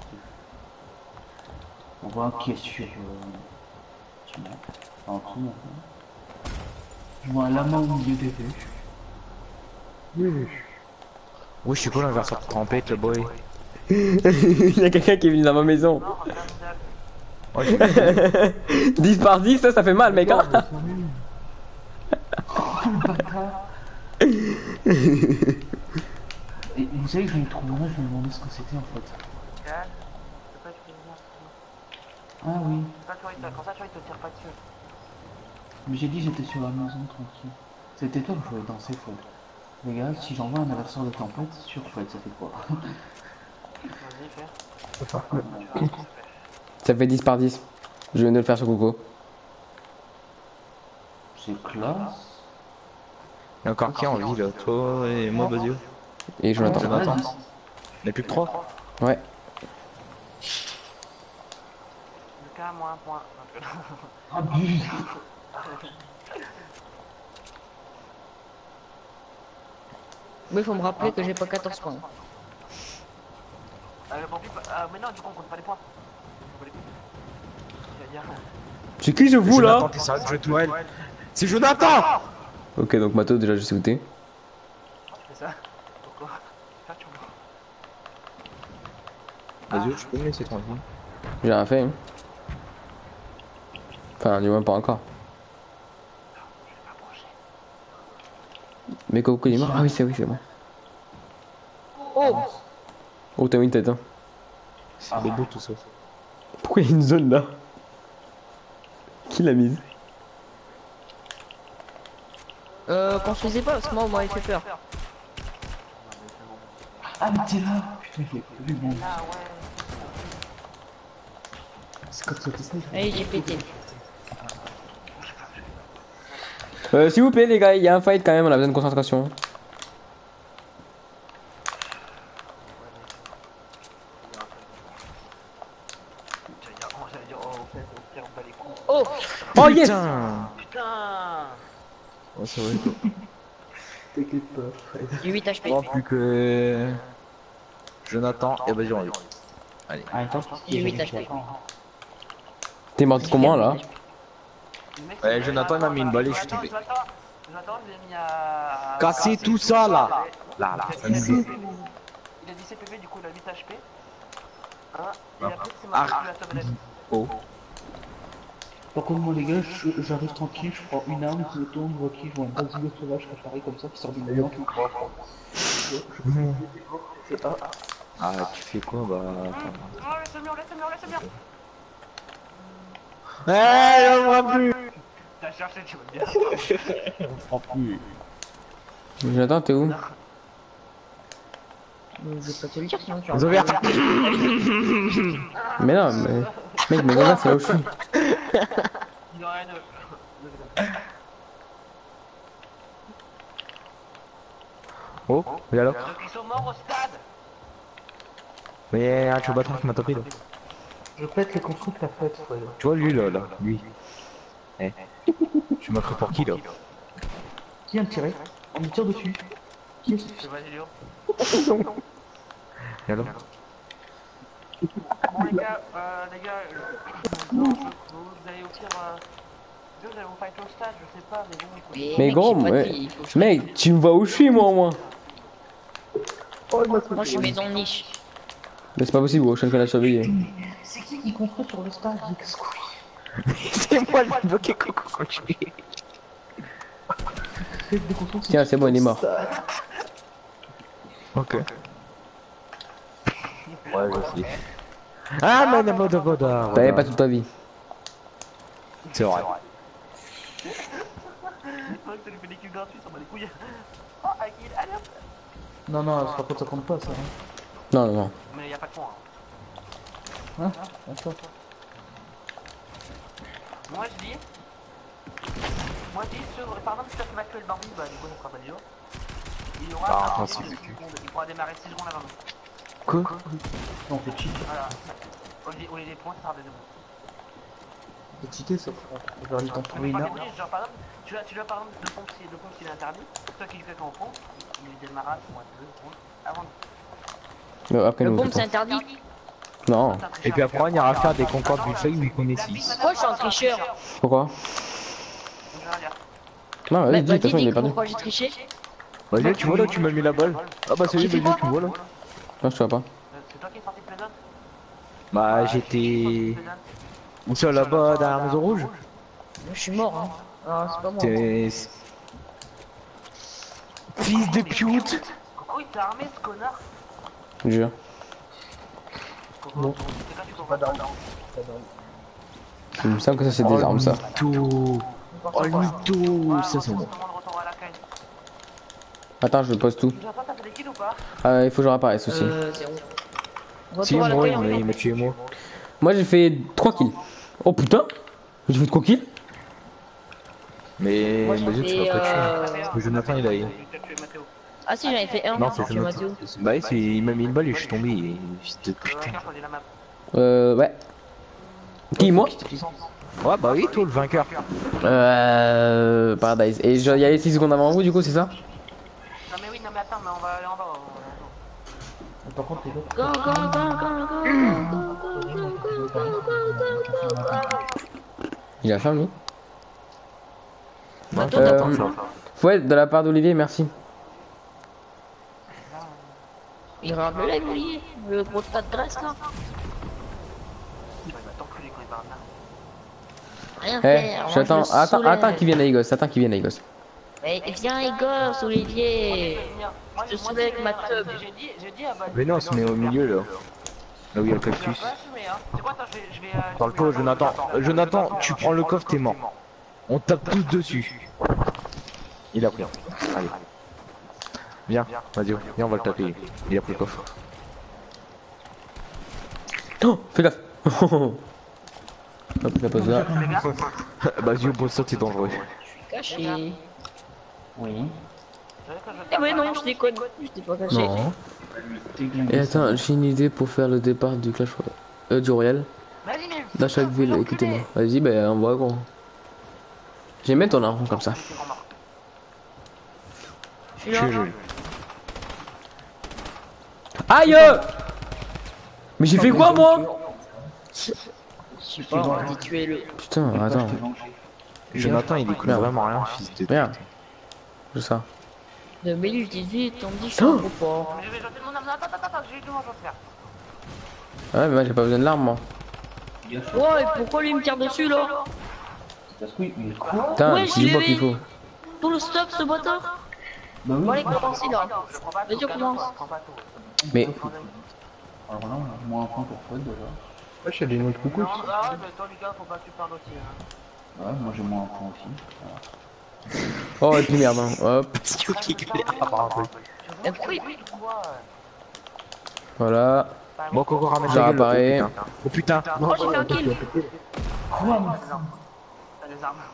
On voit un qui est sur. En dessous maintenant. Je vois un lama au milieu des rues. Oui, je suis cool, on va faire sortir trompette, le boy. Il y a quelqu'un qui est venu dans ma maison. Non, regarde, 10 par 10, ça fait mal, mec. Hein. Et vous savez que je me trouve là, je me demandais ce que c'était en fait. regarde. C'est pas que tu veux venir. Ah oui. Quand ça, tu vois, il te tire pas dessus. Mais j'ai dit j'étais sur la maison tranquille. C'était toi que je voulais danser, Fred. Les gars, si j'envoie un adversaire de tempête sur Fred, ça fait quoi? Vas-y, fais. Ça fait 10 par 10. Je viens de le faire sur Coco. C'est classe. Il y a encore qui en vie là? Toi et moi, Basio. Et Jonathan. Jonathan. On est plus que 3. Ouais. Lucas, moins un point. Ah oui. Mais faut me rappeler que j'ai pas 14 points. Mais non, du coup, on compte pas les points. C'est-à-dire. C'est qui je vous là? Jonathan, t'es sérieux de jouer tout elle? C'est Jonathan! Ok, donc Mato, déjà je sais où t'es. Tu fais ça? Pourquoi? Là, tu vois. Basio, tu peux me laisser tranquille. J'ai rien fait. Hein. Enfin, du moins pas encore. Mais Coco il est mort? Ah oui, c'est bon. Oh! Oh, t'as mis une tête, hein. C'est bébé tout ça. Pourquoi il y a une zone là? Qui l'a mise? Construisez pas, parce que moi, on m'avait fait peur. Ah mais t'es là. Putain, je l'ai vu bon. Ah ouais. C'est comme ça que ça. Allez, j'ai pété. S'il vous plaît, les gars, il y a un fight quand même, on a besoin de concentration. J'allais dire, oh, au fait, au pire, on bat les coups. Oh! Oh yes! Putain! Oh, c'est vrai. T'inquiète pas, Fred. J'ai 8 HP. Oh, plus que. Jonathan et Basio en vie. Allez. Ah, attends, J'ai 8 HP. T'es mort comment là? Ouais, Jonathan il m'a mis une balle et je suis tombé. Jonathan, il a mis à. Cassez tout ça là! Là, ça me saoule. Il a 17 PV, du coup, il a 8 HP. Hein? Et Ah. après, c'est marqué Ah. la tablette. Oh. Par contre, moi, les gars, j'arrive tranquille, je prends une arme, je me tourne, je vois qui, je vois un basilic sauvage préparé comme ça qui sort du néant. Ah, tu fais quoi? Bah. Oh, laisse-le mur, laisse-le mur, laisse-le mur! Eh, on voit plus! T'as cherché, tu veux bien. On prend plus. Jonathan, t'es où? Je vais pas te le dire, sinon tu Ils ont ouvert. Mais non, mais. Mec, mais regarde, c'est là où je suis. Il en a rien de. Oh, et alors? Donc, ils sont morts au stade! Mais tu vas battre qui m'a tapé là. Je pète les construits que t'as faites, Fred. Tu vois lui là, lui. Eh. Tu m'as pris pour qui là? Qui a me tiré? On me tire dessus. Qui est-ce? C'est vas-y, Léo. Et alors? Bon, les gars, vous allez au pire. Vous allez vous fight au stade, je sais pas, mais bon. Mais gros, mec, tu me vois où je suis moi au moins? Moi, je suis maison de niche. Mais c'est pas possible, je suis en train de la surveiller. C'est qui construit sur le stade? Qu'est-ce que C'est moi le bloqué Coco quand tu es. Tiens, c'est bon, il est mort. Ok. Ouais, je sais. Ah, mais le mode Voda. T'avais pas toute ta vie. C'est vrai. C'est vrai que t'as lui fait des culs gratuits, ça m'a les couilles. Oh, Aguil, allez hop! Non, non, par contre, ça compte pas, ça. Hein. Non, non, non. Mais y'a pas de point. Hein. Hein? Attends. Moi je dis, par exemple, si tu vas tuer le Barbie, bah du coup ça sera pas dur. Il y aura Ah, un c'est secondes, il pourra démarrer 6 secondes avant nous. Quoi? Non, c'est cheat. Voilà. Au lieu des points, ça sera des secondes. C'est cheaté ça. Genre, ils t'ont trouvé Mais une pas arme. obligé, genre par exemple, tu as par exemple de pompe s'il est interdit, toi qui lui fais en pompe, il démarrera pour 2 secondes avant nous. Après, Le nous, bombe c'est interdit. non. Et puis après, on ira faire des concordes du feuille vu qu'on est 6. Pourquoi je suis un tricheur? Pourquoi? Je vais dire. Non, Bah, vas-y, dis, de toute façon, il dis est perdu. pourquoi j'ai triché? Vas-y, tu vois là, tu m'as mis la balle. Ah bah, c'est J'ai lui, fait vas-y, quoi? tu vois là. Non, je te vois pas. C'est toi qui es sorti de Playdon? Bah, j'étais. Où ça là-bas, derrière la maison rouge? Je suis mort, hein. Ah, c'est pas moi. T'es. Fils de pute! Coco il t'a armé ce connard? Je jure. Coco, c'est quand tu comprends pas. Il me semble que ça, c'est des armes, ça. Mytho. Oh le mytho! Ça, c'est bon. Retour à la caille. Attends, je pose tout. Tu vas pas taper des kills ou pas? Il faut que je réapparaisse aussi. C'est bon. Si, Retour à la moi, paix, il m'a tué moi. Moi, j'ai fait 3 kills. Oh putain! J'ai fait 3 kills? Mais, Moi, j'ai vas-y, tu fait, vas pas tuer. Parce que Jonathan, il a. Il t'a tué Mathéo. Ah si, j'en ai fait un. Non, c'est tu Jonathan. Mathéo. Bah, oui, il m'a mis une balle et je suis tombé. Et... Fils de putain. Vainqueur, choisis la map. Ouais. Qui, moi? Ouais, bah oui, toi, le vainqueur. Paradise. Et il y a les 6 secondes avant vous, du coup, c'est ça? Non mais oui, non mais attends, mais on va aller en bas. Par contre, les gars, Go, go, go, go, go, go, go, go, go. Il a faim, lui? Attends, attends. Ouais, de la part d'Olivier, merci. Il regarde le live, Olivier. Le gros tas de graisse là. Il va t'enculer quand il parle là. Rien Eh, faire. j'attends. mange le Attends soleil. qu'il vienne Aigos. Attends qu'il vienne Aigos. Mais viens, Igor, Olivier. Moi, Je te soulève avec ma tub. J'ai dit à Bad. Mais non, on se met au milieu là. Là où il y a le cactus. Ouais, mais hein. C'est quoi, attends, je vais. Parle-toi, Jonathan. Jonathan, tu prends le coffre, t'es mort. On tape tous dessus. Il a pris. Allez. Viens, vas-y, viens, on va le taper. Il a pris le coffre. Oh, fais gaffe. Hop, la pose là. Bah, Zio, bon, ça, c'est dangereux. Caché. oui. Eh ouais, non, je déconne. Je t'ai pas caché. Non. T'es Et glingué. attends, j'ai une idée pour faire le départ du Clash Royale. Du Royal. Vas-y, mais. Dans chaque ville, écoutez-moi. Vas-y, ben on voit gros. J'aime bien ton arme comme ça. Je suis là. Aïe! Mais j'ai fait quoi moi? Je sais pas, on m'a dit tuer-le. Putain, attends. Jonathan, il écoute Merde. vraiment rien, fils de Merde. pute. C'est ça. 2018, on me dit je suis un gros porc. Je vais jeter mon arme. Attends, j'ai eu deux mots à faire. Ouais, mais moi j'ai pas besoin de l'arme moi. Ouais, et pourquoi lui me tire dessus là? Parce que oui, mais quoi? Putain, Ouais, c'est je du bois l'ai qu'il vu. faut. Tout le stop ce bâtard? Bah Bon, oui. allez, commencez là. Je prends pas Vas-y, on commence. Je prends pas tout. Mais Alors là, on a moins un point pour Fred déjà. Ouais, j'ai des noix de coucou. Non, ah, mais toi, Lucas, faut pas que tu parles aussi. Hein. Ouais, moi j'ai moins un point aussi. oh et puis merde hein. Hop, Zio qui galère. Mais pourquoi il- Quoi voilà. Bon, Coco, ramène Ça la gueule. apparaît. Oh putain. Oh, j'ai fait un kill. Quoi, mais T'as des armes.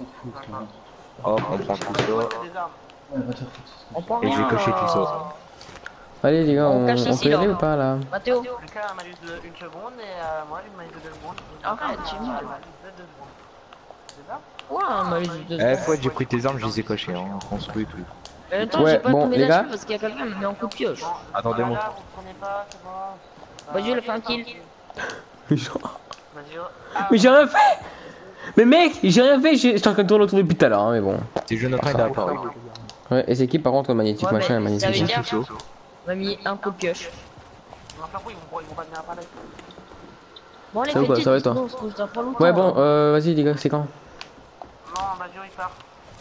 Hop, on prend tout ça. T'as des armes. Ouais, va te faire foutre. On prend Et je vais rien. cocher tout ça. Allez les gars, On on cache peut ici, y aller là. ou pas là? Mathéo, Lucas a un malus de 1 seconde et moi j'ai une malus de 2 secondes. Arrête, j'ai mis. Un malus de 2 secondes. C'est ça? ouais, un malus de 2 Eh, Fouad, j'ai pris tes armes, je les ai cochées, hein. On se peut et tout. En même temps, Ouais, j'ai pas bon, tombé les là-dessus gars. parce qu'il y a quelqu'un qui me met en coup de pioche. Attendez-moi. Voilà, vous prenez pas, c'est bon. Vas-y, il a fait un kill. Vas-y, Mais j'ai rien fait! Mais mec, j'ai rien fait, j'étais en train de tourner autour depuis tout à l'heure, hein, mais bon. C'est Jonathan, il a apparu. Ouais, et c'est qui par contre magnétique Ouais, machin, mais magnétique. ça veut J'ai dire- tout ça. Il m'a mis un coup de pioche. Enfin, ils vont pas venir à parler. Bon, allez, Ça va quoi, faites ça va, vite, toi sinon on se trouve dans pas longtemps. Ouais bon, vas-y les gars, c'est quand? Non, Madio il part.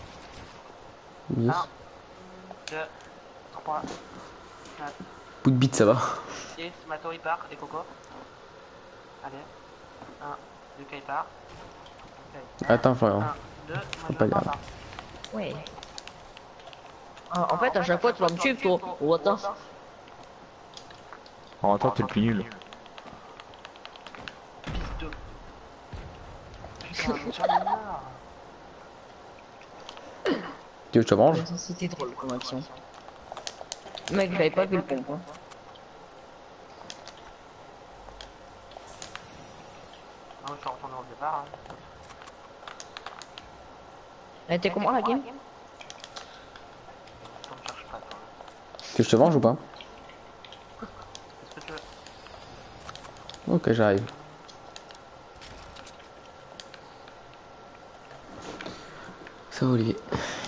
Yes. 2, 3, 4, Bout de bite ça va. 6, Mato il part et Coco. Allez. 1, Lucas il part. Attends Florian. 1, 2, pas Madio dire. part. Ouais. Ah, en fait, à chaque fois, tu vas me suivre, toi. Oh, attends. En attends, t'es le plus nul. J'en ai marre. Tu veux que je te mange? C'était drôle comme action. Mec, j'avais pas vu le pont, quoi. Non, je suis retourné au départ. Hein. Elle était comment la game? Tu me cherches pas, toi. Tu veux que je te mange ou pas? Qu'est-ce que tu veux? Ok, j'arrive. Ça va, Olivier.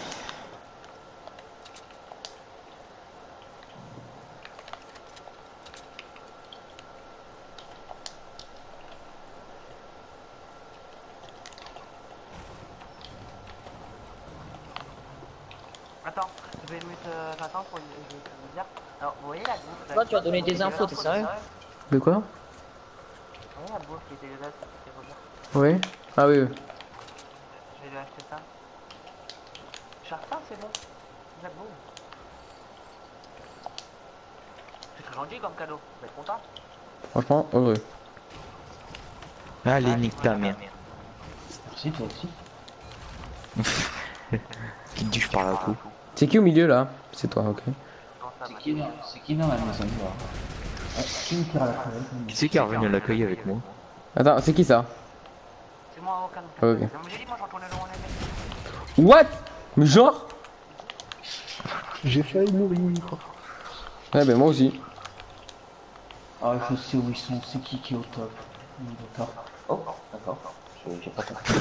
Attends, je vais mettre Nathan pour je vais te dire. Alors, vous voyez la bouffe Toi, tu as donné des infos, t'es sérieux? De quoi? Vous voyez la bouffe qui était là, c'était Robert. Oui. Ah oui, oui. Je vais lui acheter ça. Chartin, c'est bon. C'est bon. C'est très gentil comme cadeau. Vous êtes content? Franchement, heureux. Allez, nique ta mère. Merci, toi aussi. Qui te dit je parle à coup? C'est qui au milieu là? C'est toi, ok. C'est qui dans la maison là? Qui me tire à la crevette? Qui c'est qui est revenu à l'accueil avec moi? Attends, c'est qui ça? C'est moi, aucun. Ok. J'ai dit, moi, je retournais le rond, les mecs. What? Mais genre? J'ai failli mourir. Ouais, ben moi aussi. Ah, je sais où ils sont, c'est qui est au top. Il est au top. Oh, d'accord. J'ai pas compris.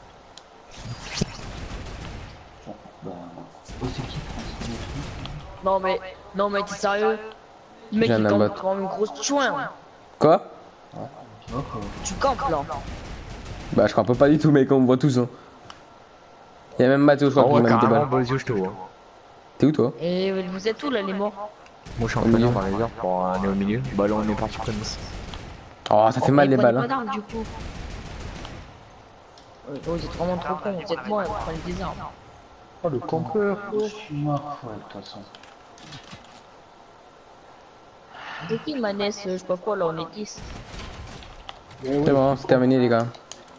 Bon, bah. Oh, c'est qui France? Non mais t'es sérieux? Le mec J'ai il un campe bot. comme une grosse chouin. Quoi? Tu vois quoi? Tu campes là. Bah, je crois pas du tout, mec, on me voit tous. Hein. Y'a même Mathéo, je crois, Oh, qui ouais, m'a mis des carrément, balles. Bozio, je te vois. T'es où toi? Et vous êtes où là les morts? Moi, je suis en Au milieu. train dans les airs pour aller au milieu. Bah, là, on est parti prendre ici. Oh, ça fait mal les balles. Pas Hein. d'armes du coup. Vous êtes vraiment trop cons, vous êtes morts et vous prenez des armes. Oh, le campeur. Je suis mort, ouais, de toute façon. C'est qui Manès, je sais pas quoi là, on est 10. C'est bon, c'est terminé, les gars.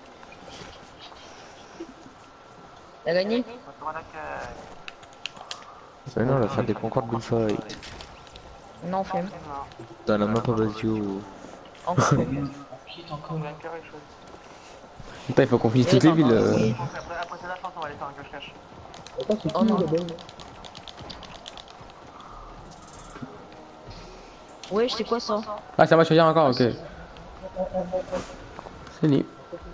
T'as gagné? Retour à l'accueil. Mais non, la fin des Concorde Bullfight. Non, flemme. C'est mort. Dans la map à Bozio. Encore. Qui est encore? La cœur est chaud. Putain, il faut qu'on finisse toutes les villes. Après c'est la chance, on va aller faire un cache-cache. Oh non. Ouais, c'est quoi ça? Ah, ça va choisir encore, ok. C'est ni.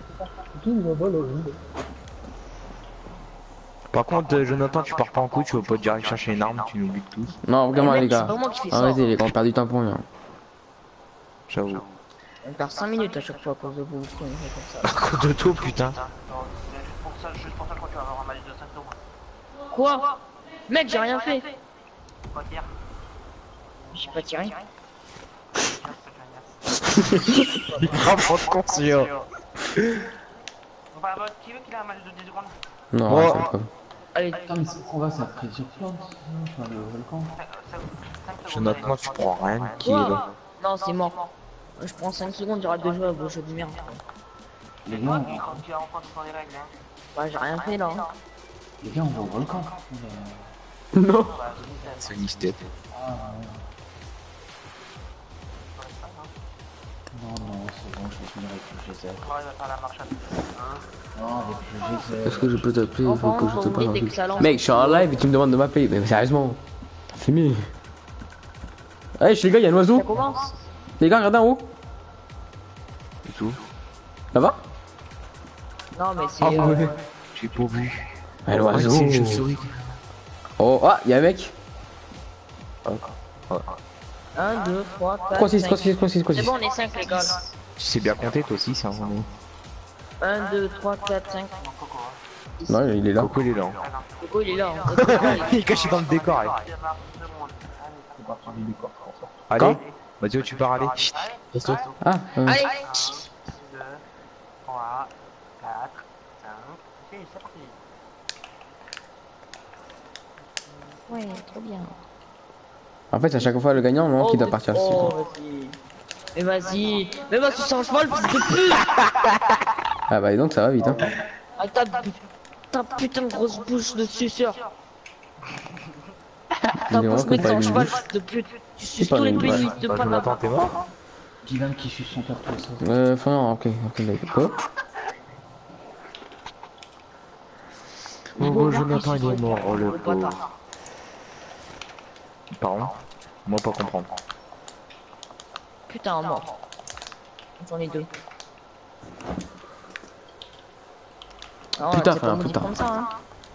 Par contre, Jonathan, tu pars pas en coup, tu vas pas direct chercher une arme, tu nous butes tous. Non, vraiment, mec, les gars. c'est pas moi qui fais ça. Arrêtez, les gars, on perd du temps pour rien. J'avoue. On perd 5 minutes à chaque fois à cause de vous, comme ça. À cause de toi, putain. Non, mais juste pour ça, je crois que tu vas avoir un malus de 5 euros. Quoi? Mec, j'ai rien fait. Pas dire. J'ai pas tiré. Il est vraiment conscient. On va avoir qui veut qu'il a un malus de 10 secondes? Non, Oh. c'est pas. Allez, Attends, mais c'est qu'on va s'après sur plante, enfin, le volcan. 5 secondes. Jonathan, tu prends rien qui est là. quoi? Non, c'est mort. Je prends 5 secondes, j'arrête de jouer à vos jeux de merde. Les C'est gars, toi qui a enfin tout dans les règles, hein. Bah, j'ai rien fait là. les gars, on va au volcan. Non. Bah, c'est nickel. C'est une esthète. Ah, ouais. Non, non, c'est bon, je vais finir avec le GZ. On va faire la marche à deux. Hein. Non, avec le GZ. Est-ce que je peux t'appeler? Il faut que je te Enfin, parle. dès que ça lance. Mec, je suis en live et tu me demandes de m'appeler. Mais sérieusement. C'est mieux. Allez, chez les gars, il y a un oiseau. Ça commence. Les gars, regardez en haut. Et tout. Ça va? Non, mais c'est. Ah ouais. J'ai pas vu. Ah, l'oiseau. C'est une chauve-souris. Oh, ah, il y a un mec. 1, 2, 3, 4. 3, 6, 3, 6, 3, 6, 3, C'est 6. bon, on est 5 les gars. Tu sais bien compter, toi aussi, ça. 1, 2, 3, 4, 5. Non, Coco, hein. Non, il est là. Coco, il est là. Ah non. Coco, il est là. Hein. Il est caché dans le décor. Allez, Il y a marre, 2 secondes. Allez, C'est parti du décor, François. allez. Mathieu, tu pars aller. Chut. allez. Reste-toi. Ah, Allez. 2, 3, 4, 5. Ok, c'est parti. Ouais, trop bien. en fait, c'est à chaque fois le gagnant, non, qui doit partir. Oh, vas-y. Mais vas-y. Mais vas-y, change pas le fils de pute. Ah bah donc ça va vite hein. Ah, ta putain de grosse bouche de suceur. Ta Mais bouche vraiment, met pas ton une cheval, bouche. fils de pute. Tu suces pas tous les une bouche. pénis de Bah, Jonathan, papa. t'es mort. Dylan qui suce son père tous les soirs. Enfin, ok, d'accord. Oh, Jonathan, il est mort, oh, le pauvre. bâtard. Pardon? Moi, pas comprendre. Putain, mort. J'en ai deux. Non, Putain, c'est pas maudit putain. comme ça, hein.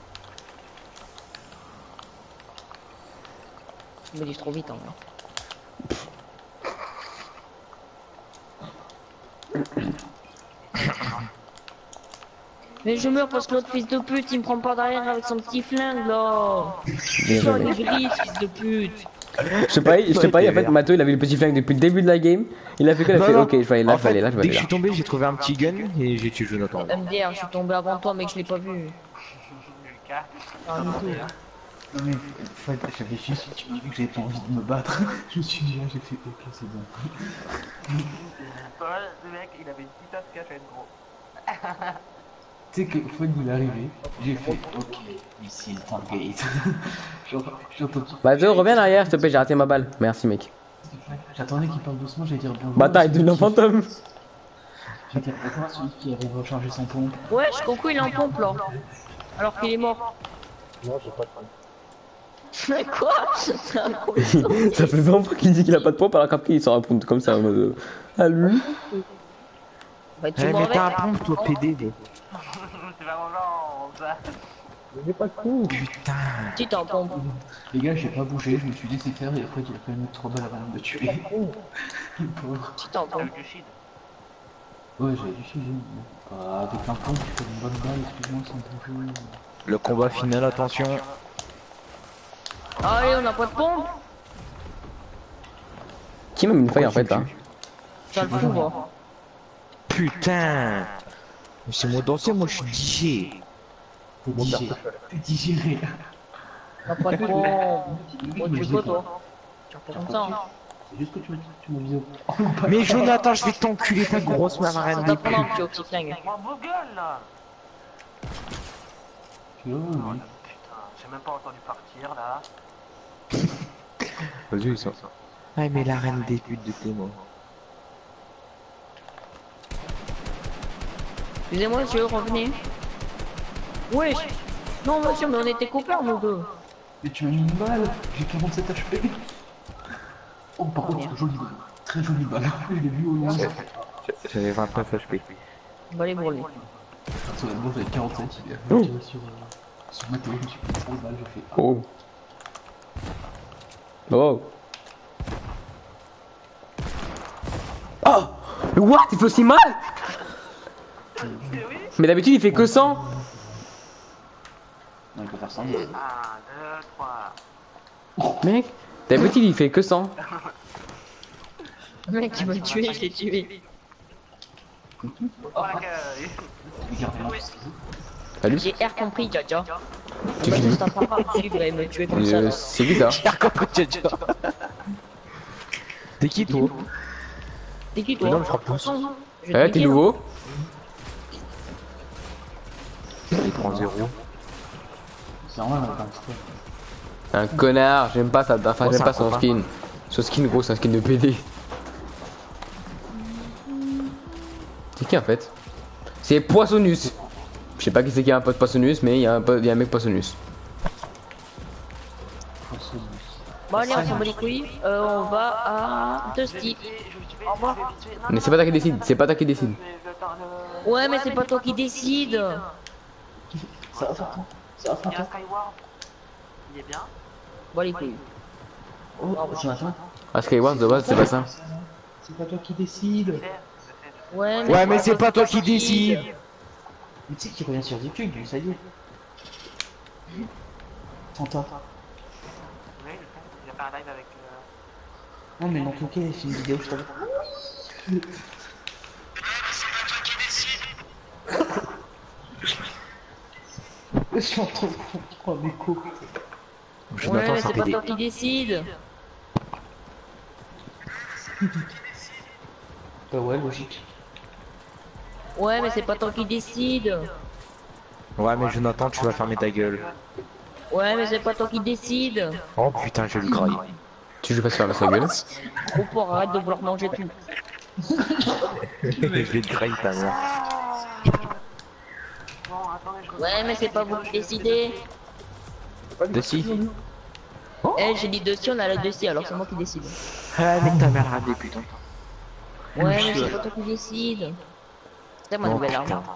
Tu me dis trop vite, hein. Mais je meurs parce que l'autre fils de pute il me prend pas derrière avec son petit flingue là. Bien Toi joué. les gris fils de pute. Je sais pas, en fait, Matho il avait le petit flingue depuis le début de la game. Il a fait quoi? Il a Non, fait non. ok, je vais aller là, En je vais aller fait, là, je vais dès aller que je là. suis tombé, j'ai trouvé un petit gun et j'ai tué Jonathan. MDR, je suis tombé avant toi mec, je l'ai pas vu. Lucas. Ah, du tout. Non mais en fait, j'avais juste vu que j'avais pas envie de me battre. Je me suis dit, ah, j'ai fait ok, c'est bon. Toi, le mec, il avait une putain de cachette, gros. Tu sais qu'une fois qu'il est arrivé, j'ai fait ok, ici le target. J'ai entendu. Matho, reviens en arrière, s'il te plaît, j'ai raté ma balle. Merci mec. J'attendais qu'il parle doucement, j'allais dire bonjour. Bataille de nos fantômes. J'ai dit bonjour à celui qui avait rechargé son pompe. Ouais, je comprends il est en pompe là. Alors qu'il est mort. Non, j'ai pas de problème. Mais quoi? C'est un gros Ça fait 20 fois qu'il dit qu'il a pas de pompe alors qu'après il sort un pompe comme ça en mode. Ah lui. Bah tu Eh, m'en mais t'as un avec. pompe, toi, PD. C'est vraiment genre, ça. Mais j'ai pas de coup. Putain. Si t'es en pompe. Les gars, j'ai pas bougé, je me suis laissé faire et après il a quand même mis 3 balles avant de me tuer. Le pauvre. Si t'es en pompe. Avec du shit. Ouais, j'avais du sujet. Ah, avec un pompe, tu fais une bonne balle, excuse-moi, sans bouger. Le combat final, attention. Allez, on a pas de pompe. Qui m'a mis une feuille en fait là? Ça le fout moi. Putain. Mais c'est moi danser, moi je suis DJ. T'es digéré. T'as pas de pompe. Moi tu fais quoi toi? Tu refais comme ça hein. C'est juste que tu m'as visé au. Mais Jonathan, je vais t'enculer ta grosse marraine T'as de pas pute. un petit au petit flingue. Moi, vos gueules, là. Oh, oui. Putain, j'ai même pas entendu partir, là. Vas-y, ça. Ah, mais la reine des putes de témoin. Excusez-moi monsieur, revenez. Wesh. Non monsieur, mais on était copains nous deux. Mais tu m'as mis une balle, j'ai 47 HP. Oh, par contre, jolie balle. Très jolie balle. Je l'ai vu au loin. J'avais 29 HP. Va les brûler. Personnellement, j'avais 47. Il a Oh. tiré sur Mathéo, je me suis pris 3 balles, j'ai fait. Oh. Oh. Oh. Mais what? Il fait aussi mal? Mais d'habitude il fait que 100. Non, il peut faire 100. 1, 2, 3. Mec, d'habitude il fait que 100. Le mec qui m'a tué, je l'ai tué. Pour l'accueil. Salut. J'ai R compris, Jaja. Tu Bah, finis. c'est un papa, il va me tuer comme ça. là. C'est bizarre. T'es qui, toi? T'es qui toi? Mais non, mais je frappe tous. Je vais te T'es niquer, nouveau? Il prend 0. C'est normal, on va pas. C'est un connard, j'aime pas ça, enfin Oh, j'aime c'est pas un son copain. skin. Son skin gros, c'est un skin de PD. C'est qui en fait? C'est Poissonus. Je sais pas qui c'est qui a un pote Poissonus, mais il y a un mec Poissonus. Bon allez, on s'en bat les couilles. On va à Dusty. Au revoir. Mais c'est pas toi qui décide, c'est pas toi qui décide. Ouais, mais c'est pas toi qui décide. Ça va faire toi. Ça va faire Il y a toi. Skyward. Il est bien. Bah les couilles. Oh, Jonathan. Ah, Skyward de base, c'est pas ça. C'est pas toi qui décide. Ouais, Ouais, mais c'est pas toi qui décide. Mais tu sais qu'il revient sur YouTube, lui, ça y est. Santa. Oui, il a fait un live avec. Non, mais dans tout cas, c'est une vidéo, je t'avais. Je suis en train de comprendre mes coups. Ouais, Jonathan, mais c'est c'est pas PD. toi qui décide. Bah ouais, logique. Ouais, mais c'est pas toi qui décide. Ouais, mais Jonathan, tu vas fermer ta gueule. Ouais, mais c'est pas toi qui décide. Oh putain, je vais le grailler. Tu veux pas se faire sa gueule? Gros porc, arrête de vouloir manger tout. Je vais le grailler ta mère. Bon, attendez, je Ouais, mais c'est pas vous qui décidez. Dessus. Eh, j'ai dit dessus, on a la dessus, alors c'est moi qui décide. Ah, avec ta mère, des putain. Ouais, mais c'est pas toi qui décide. C'est ma Non, nouvelle putain. arme.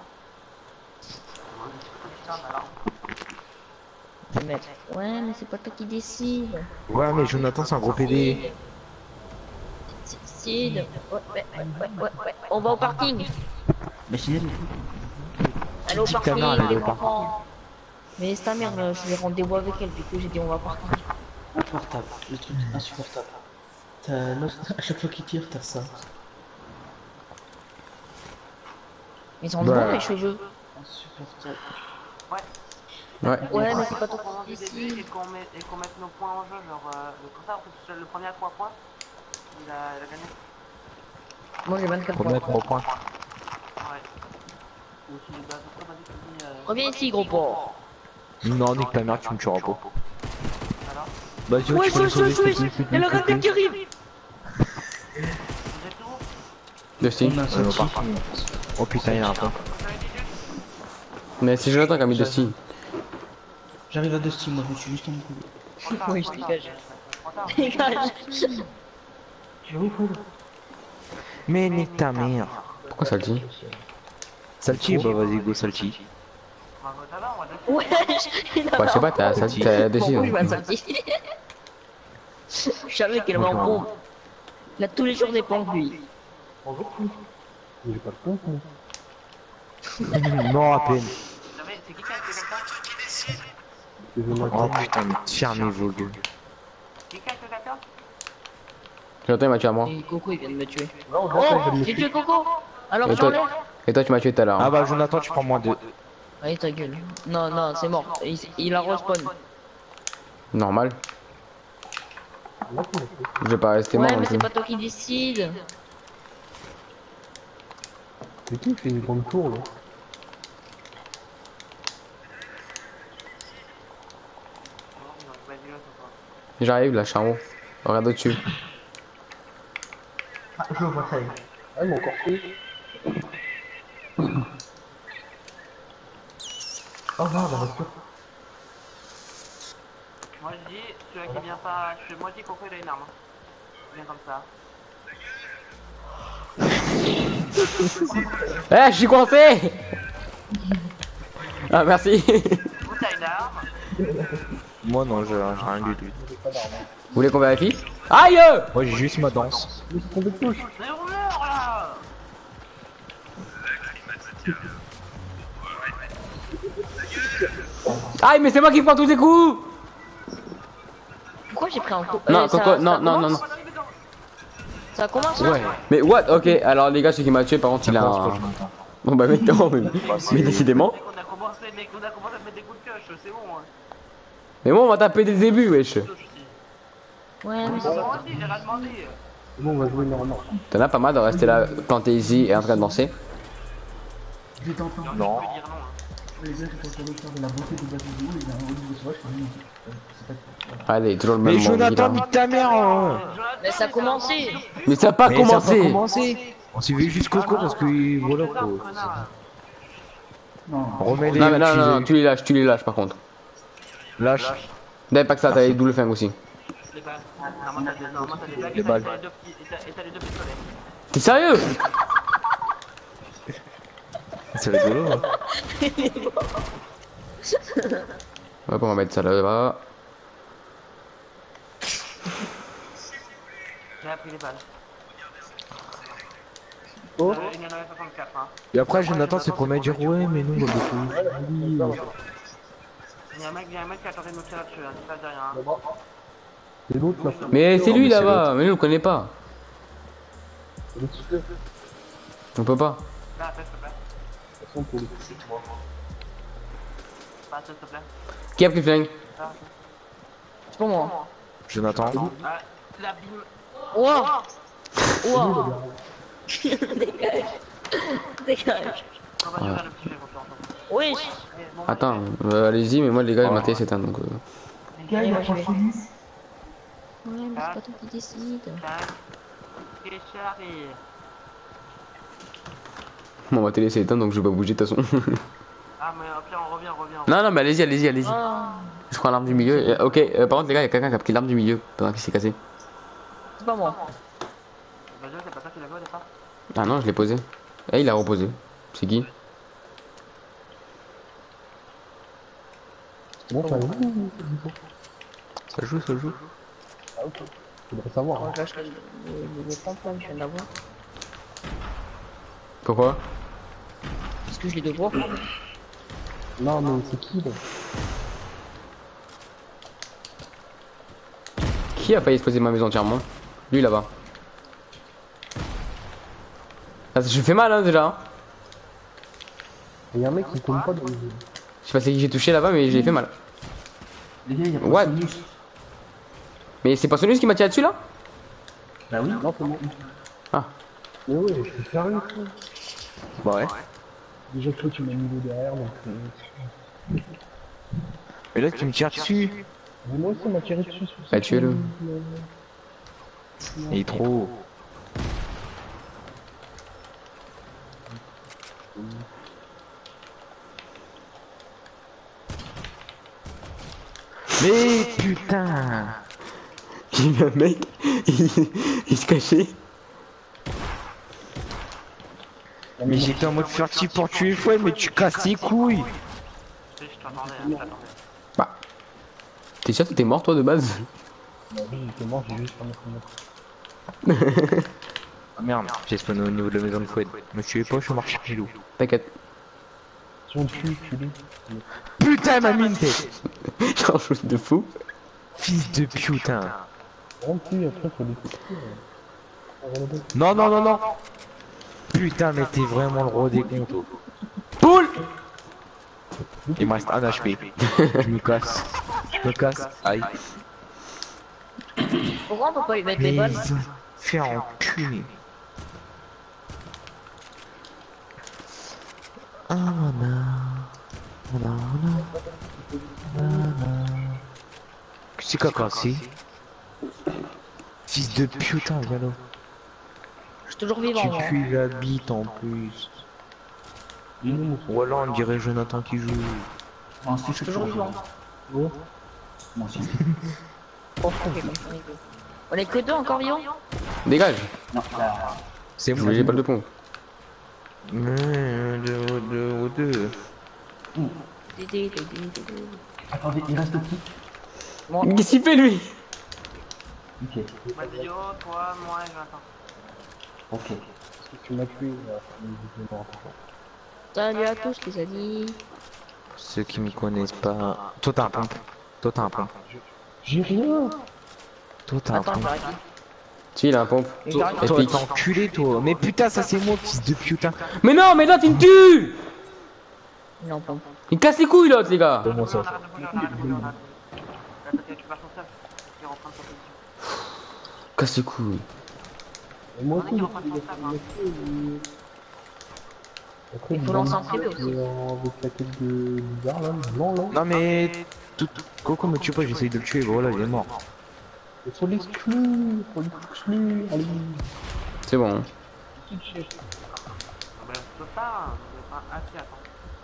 Je vais mettre. Ouais, mais c'est pas toi qui décide. Ouais, mais Jonathan, c'est un gros PD. Décide. Ouais. On va au parking. Mais sinon, Allez au Dis que ta parking, mère, elle est les au parking. enfants. Mais c'est ta mère, je vais rendez-vous avec elle, du coup j'ai dit on va au parking. insupportable. Le truc insupportable. À chaque fois qu'il tire, t'as ça. Ils sont Bah. bons mes cheveux. Insupportable. Ouais. Ouais, mais c'est pas qu'on toi commence qui du début décide. et qu'on mette nos points en jeu, genre comme ça, le premier à 3 points, il a gagné. Moi j'ai 24 Combien points. 3 points? Ouais. Ou si le bas de vas-y, tu dis. Reviens ici, gros porc. Non, nique ta mère, tu me tueras pas. Alors, Bah, tu Ouais, peux le sauver, ouais, s'il te plaît. il y a le radar qui arrive. vous êtes où? Dusty. On a un Ouais, au sorti. parking. Oh putain, il y a un pont. Vous avez dit juste? Mais c'est Jonathan qui a mis Dusty. J'arrive à Dusty, moi je me suis juste en couille. Trop tard, Oui, trop je tard, dégage. trop tard. Dégage. Mais nique ta mère. Pourquoi ça le dit? Salty, bah vas-y, go Salty. On va voter là, on va dire. Ouais, il a Ouais, je sais pas, t'as Dusty. Bon, oui, je Ouais. vais sortir. Je savais qu'il avait un pompe. Il a tous les jours des pompes, lui. J'ai pas de pompe, moi. Non, à peine. C'est qui a tué quelqu'un? C'est Jonathan. Oh putain, mais fermez vos gueules. Qui a tué quelqu'un? Jonathan il m'a tué à moi. Et Coco, il vient de me tuer. Non, Oh, Jonathan, il vient de me j'ai tuer. tué Coco. Alors Et j'en toi, ai. et toi tu m'as tué tout à l'heure. Ah Hein. bah, Jonathan, tu prends moins 2. Allez, ta gueule. Non, non, c'est mort. Il a respawn. Normal. Je vais pas rester mort Ouais, non mais c'est plus. pas toi qui décide. C'est qui qui fait une grande tour, là? Vas-y, là, c'est toi. J'arrive là, je suis en haut. Regarde au-dessus. Ah, je le vois, ça y est. Ah, il m'a encore fait. Oh merde, la voiture. Moi je dis, celui qui vient pas chez moi, je dis Coco il a une arme. Il vient comme ça. Eh, je suis coincé. Ah merci. Vous t'as une arme? Moi, non, j'ai rien du tout. Vous voulez qu'on vérifie? Aïe. Moi, j'ai juste ma danse. Mais on meurt là! Aïe, mais c'est moi qui prends tous les coups. Pourquoi j'ai pris un coup Non, Coco, non, non, non, non. Ça commence là? Ouais. Mais what? Ok, alors les gars, celui qui m'a tué, par contre, il a un... Bon bah maintenant, mais décidément. Mec, on a commencé à mettre des coups de pioche, c'est bon. Hein. Mais moi, on va taper dès le début, wesh. Ouais, mais c'est Moi pas aussi, j'ai rien demandé. C'est bon, on va jouer normal. T'en as pas mal de rester là, planté ici et en train de danser. J'étais en train de Non. Je peux dire non. Hein. les gars, j'étais en train de faire de la beauté de la vidéo, il y a un haut de sauvage, c'est pas Allez, toujours le Mais même monde. Jonathan, nique ta mère. Hein. Mais ça a commencé. Mais ça a pas Mais ça a pas commencé. commencé. On s'est vu juste Coco parce que voilà quoi. Non, Remets les. Non, mais non, non, tu les lâches par contre. Lâche. N'avez pas que ça, t'as les double flingue aussi. Les balles. Normalement, t'as des blagues Les et balles. t'as les deux pistolets. T'es sérieux? C'est rigolo. Hein. Hop, on va mettre ça là-bas. J'ai appris les balles. Oh. Il y en avait 64. Hein. Et après, Jonathan s'est promis à dire ouais, mais nous, on va Il y a un mec qui attendait de me tirer dessus. Hein. Ça dit rien. Hein. C'est l'autre, là. Mais c'est Non, lui mais c'est là-bas, mais nous on le connaît pas. C'est l'autre super. De On peut pas. Là, s'il te plaît. toute façon, pour le coup, c'est moi. Passe, s'il te plaît. Qui a pris le flingue? Là. C'est pour moi. Jonathan. Ah, la bim. Wow. Wow. Dégage. Dégage. On va jouer le petit fait confiance. Oui. Attends, allez-y, mais moi les gars, ma télé s'éteint donc. Les gars, il a pas fini. Ouais, mais c'est pas toi qui décide. Tac. Et j'arrive. Bon, ma télé s'est éteinte donc je vais pas bouger de toute façon. Ah, mais au pire, on revient. Non, non, mais allez-y, allez-y, allez-y. Oh, Je prends l'arme du milieu. Ok, par contre, les gars, il y a quelqu'un qui a pris l'arme du milieu pendant qu'il s'est cassé. c'est pas moi. Bah, c'est pas toi qui l'as vu au départ. Ah non, je l'ai posé. Et il l'a reposé. C'est qui? Bon, ça joue. Ça joue, ça joue. Ah, ok. Faudrait savoir. Moi, Hein. je lâche le pom-pom, je viens d'avoir. Pourquoi? Parce que je l'ai de voir. Non, mais c'est qui là? Qui a failli exploser ma maison entièrement? Lui là-bas. Ah, je fais mal hein, déjà. Hein. Il y a un mec qui tombe pas dans les yeux. Je sais pas c'est qui j'ai touché là-bas, mais j'ai fait mal. Les gars, il y a pas What? de sonus. Mais c'est pas Sonus qui m'a tiré dessus là? Bah oui. Non, c'est moi. Ah. Mais ouais, je suis sérieux, quoi. Bah ouais. Déjà que toi, tu m'as mis le derrière, donc. Mais là, tu me tires dessus. Mais moi aussi, on m'a tiré dessus. Bah tuez-le. Il est trop haut. Mais putain. J'ai vu un mec, il se cachait. Mais j'étais en mode furtif pour tuer Fouet, mais tu casses les couilles. Je t'attendais, je t'attendais. Bah. T'es sûr que t'es mort toi de base? Bah oui, j'étais mort, j'ai juste fermé son mot. Ah merde, j'ai spawné au niveau de la maison de Fouet. Me tuez pas, je suis marché pilou. T'inquiète. Si on le tue, tue-le. Putain, ma mine tête. Genre chose de fou. Fils de putain. Rentre plus, après, faut l'écouter. Non, non, non, non. Putain, mais t'es vraiment le roi des comptes. Poule. Il me reste un HP. Je me casse. Je me casse. Aïe. Pourquoi on peut pas lui mettre des balles? Faire enculer. Ah, c'est quoi cassé? Fils de putain, viens là. Je suis toujours vivant, Tu moi. pues la bite en plus. Ou alors on dirait Jonathan qui joue. Moi aussi, je Je suis suis toujours vivant. Moi aussi. Ok, on est que deux encore vivants? Dégage. Non, là. C'est Je moi. j'ai pas de pompe. Deux. Attendez, il reste qui? Moi, Qu'est-ce qu'il fait lui? Ok. Madio, toi, moi et Jonathan. Ok. Parce que tu m'as tué, j'étais mort. salut à tous les amis. Pour ceux qui me connaissent pas. Toi t'as un pompe. Toi t'as un pompe. J'ai rien. Toi t'as un Attends, pompe. j'arrive. Si il a un pompe. Toi Épique. t'es enculé toi. Mais putain ça c'est moi fils de putain. Mais non, mais là tu me tues. Non, pas. Il casse les couilles l'autre les gars. Comment ça? Arrête de bouger, arrête de bouger, arrête. Là, tu récupères ton seul. Il reprend son position. Casse les couilles. Et moi Vas-y, aussi, il reprend son seul. après, Il faut lancer en privé aussi. Avec la tête de bizarre là, blanc là. Non mais Coco me tue pas, j'essaye de le tuer, voilà il est mort. Il faut l'exclure, allez. C'est bon. Non, mais je peux pas. Ah, si, attends.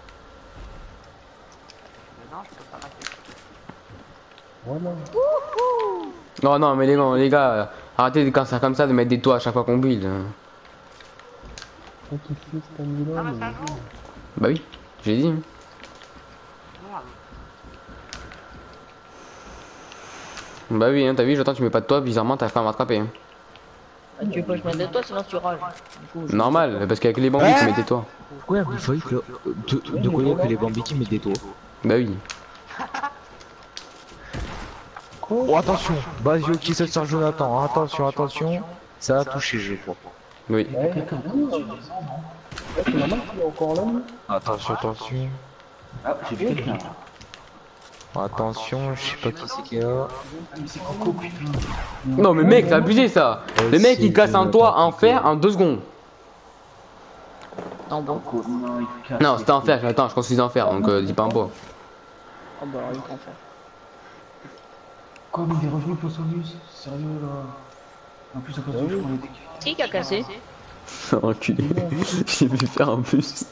Mais non, je peux pas passer. Voilà. Non, non, mais les gars, arrêtez de casser comme ça, de mettre des toits à chaque fois qu'on build. Quand il fait cet ami là, Ah, mais ça joue. Bah oui, j'ai dit. Merde. Bah oui, hein, t'as vu, j'attends, tu mets pas de toi, bizarrement, t'as fait à me rattraper. Hein. Ah, tu veux pas que je mette de toi, sinon tu rages. Du coup, je- Normal, parce qu'avec les bambis, tu mets des toits. Pourquoi il faut que de quoi il y a que les bambis qui mettent des toits? Bah oui. Oh attention, Basio qui saute sur Jonathan, attention, attention, ça a touché je crois. Oui. Ouais, c'est normal qu'il est encore là, lui. Attention, attention, Ah, j'ai vu quelqu'un. attention, je sais pas qui c'est qui est là. C'est Coco, putain. Non, mais mec, t'as abusé ça. Le mec, il casse un toit en fer en 2 secondes. en bois. Non, il casse. Non, c'était en fer, attends, je construis en fer, donc dis pas en bois. Oh bah alors il faut en faire. Comme il est revenu pour Sonus, sérieux là. En plus, après tout, je prends les dégâts. Qui a cassé? Enculé. J'ai vu faire en plus.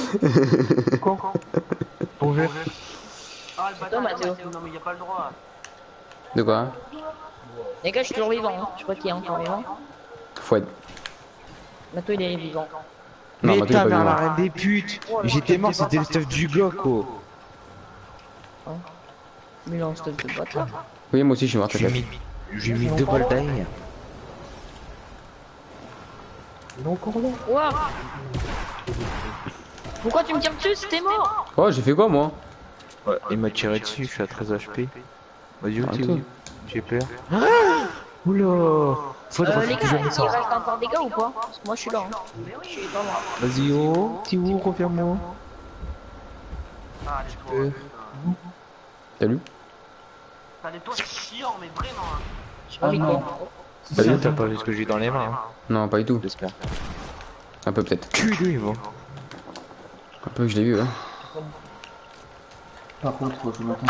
Bonjour. Ah, le bâtard, Mathéo. non, mais y a pas le droit. De quoi? Les gars, je suis toujours vivant. Hein. Je crois qu'il est encore vivant. Fouette. Mathéo, il est vivant. Non, Mais Mathieu, ta il est pas mère, la vivant. reine des putes. J'étais mort, c'était le stuff du gars, quoi. Mais là, on se de bâtard. Oui, moi aussi, je suis mort, J'ai t'inquiète. mis 2 balles derrière. Il est encore là. Ouah. Pourquoi tu me tires dessus? C'était mort. Oh, j'ai fait quoi, moi? Ouais, il m'a tiré dessus, je suis à 13 HP. Vas-y, où t'es Attends. où? J'ai peur. Oula! Faudrait Les que gars, je il me reste sorte. encore des gars ou pas? Parce que moi, je suis là. Hein. Je suis pas loin. Vas-y, oh, t'es où? Reviens-moi. Ah, les toits. Salut. T'as les toits chiants, mais vraiment. Hein. Je suis pas Ah micro. non. Vas-y, t'as pas vu ce que j'ai dans les mains, hein. Non, pas du tout. J'espère. Un peu peut-être. Cul lui, moi. Un peu, je l'ai vu, hein. Par contre, je m'entends.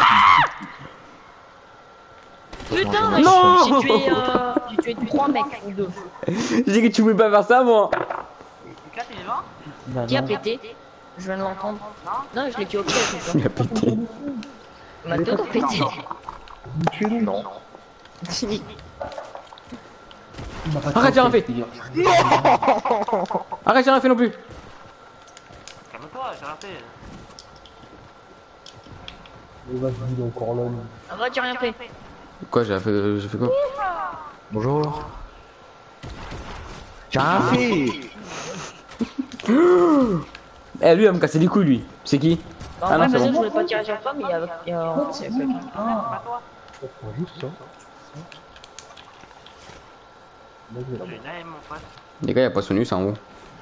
Putain, Non. mais j'ai tué 3 mecs ou 2. J'ai dit que tu voulais pas faire ça, moi. Éclate, il est vivant? Bah, Qui a non. pété? Je viens de l'entendre. Non, je l'ai tué au pied. Il a pété. Mathéo, t'as pété. Non. Il m'a pas Arrête, j'ai rien tué, fait. d'ailleurs. Arrête, j'ai rien fait non plus. Calme-toi, j'ai rien fait. Mais vas-y, il est encore là. lui. Arrête, j'ai rien fait. Quoi, j'ai fait quoi? Bonjour. J'ai rien fait. Eh, lui, il va me casser les couilles, lui. C'est qui? En Ah vrai, non, c'est Mathéo, bon. je voulais pas tirer sur toi, mais il y a c'est quelqu'un. Pas toi. Ça prend juste ça. Vas-y, là. J'ai une AM, mon pote. Les gars, y'a pas Sonus en haut.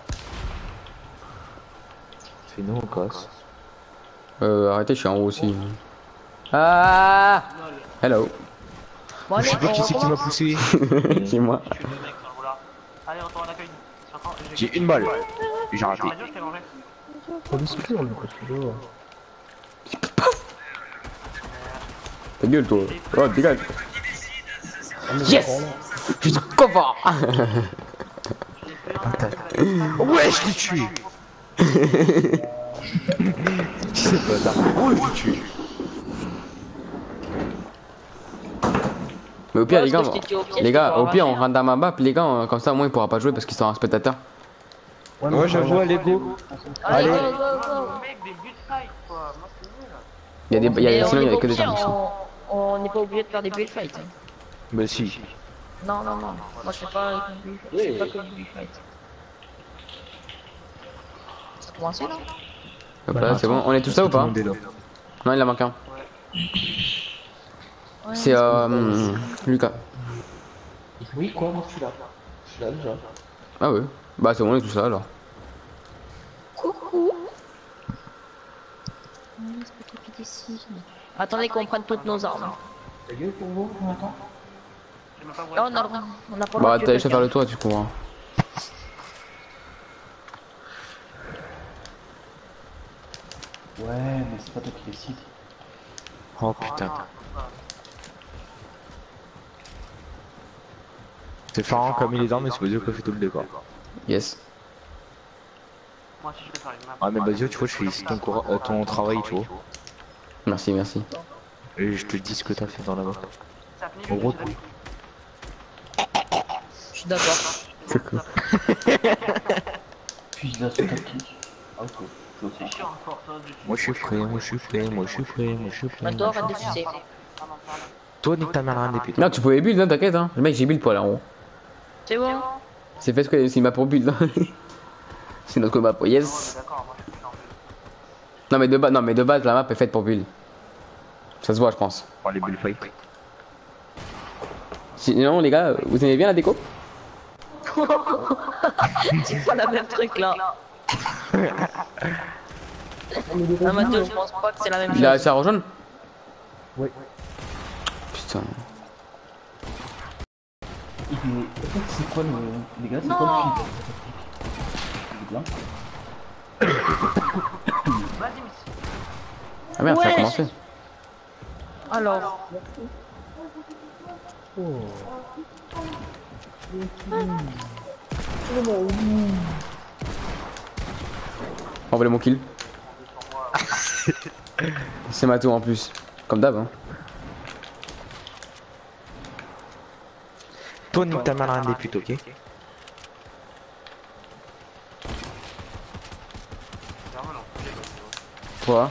C'est nous, on casse. Arrêtez, je suis en haut aussi. Ah! Hello. Bon, allez, Je sais pas qui c'est qui m'a recommence. poussé. C'est moi. Je suis le mec sur le roulard. Allez, retourne à l'accueil. J'ai une balle. J'ai raté. Radio, je t'ai mangé. Faut l'exclure, lui, parce que je vois. Ta gueule, toi. Oh, dégage. Ah, mais il est Yes! encore là. Je suis confort. Ouais, je l'ai tué. C'est pas ça. Ouais, je l'ai tué. Mais au pire, Ouais, les gars, parce que je t'ai dit au pied, les je gars, peux au pas pire, on arracher, rentre dans ma map, les gars, comme ça, au moins, il pourra pas jouer parce qu'ils sont un spectateur. Ouais, Ouais, j'avoue, allez, go. Allez, Allez. go, go, go. Mec, des buts fight, quoi. Moi, c'est nul. Il y a des, Mais sinon, il y on a est que pas des obligé, armes. on n'est pas obligé de faire des build fights. Hein. Bah si. Non, non, non. Moi, je fais pas je fais pas que du build fight. Ça a commencé là? Hop là, c'est bon. On est tous là ou pas? Tout le monde est là. Non, il en manque un. Ouais, C'est Lucas. Oui, quoi, moi je suis là. Je suis là déjà. Ah ouais. Bah c'est bon, on est tous là alors. Coucou. Attendez qu'on prenne toutes nos armes. Ta gueule pour vous, on attend. J'ai même pas Là, on a pas le droit Bah de t'as tuer juste à faire le tour et tu cours. Hein. Ouais, mais c'est pas toi qui décide. Oh putain. C'est Pharaon qui a mis les armes, mais c'est Bazio qui a fait tout le décor. Yes. Moi, si je vais faire une map. Ah, mais Bazio, tu vois, je félicite ton travail, tu vois. Merci, merci. Et je te dis ce que t'as fait dans la map. Ça finit, En gros, Je suis d'accord. C'est cool. Puis là, c'est tactique. Ah, ok. Je le C'est sens. chiant, fort, ça, du moi je suis prêt, moi je suis prêt, moi je suis prêt, moi je suis prêt. Maintenant, arrête de sucer. Toi, nique ta mère la reine des putes. Non, tu pouvais build, hein, t'inquiète. Hein. Le mec, j'ai build pour aller en haut. C'est bon? C'est fait ce que c'est ma pour build. Hein. C'est notre map. Yes. D'accord, moi, je suis chiant. Non, mais de base, la map est faite pour build. Ça se voit, je pense. Oh, les bulles fight. Sinon, les gars, vous aimez bien la déco? C'est pas la même truc là. Ah, Mathieu, je pense pas que c'est la même Il a chose. ça rejoindre? Oui. Putain. En fait, c'est quoi le. Les gars, c'est Non. quoi le feed? Il est blanc. Vas-y, Miss. Ah merde, ça a Ouais. commencé. Alors. On voulait mon kill. C'est Mato en plus. Comme d'hab, hein. Toi, nique ta mère des putes, ok? Toi.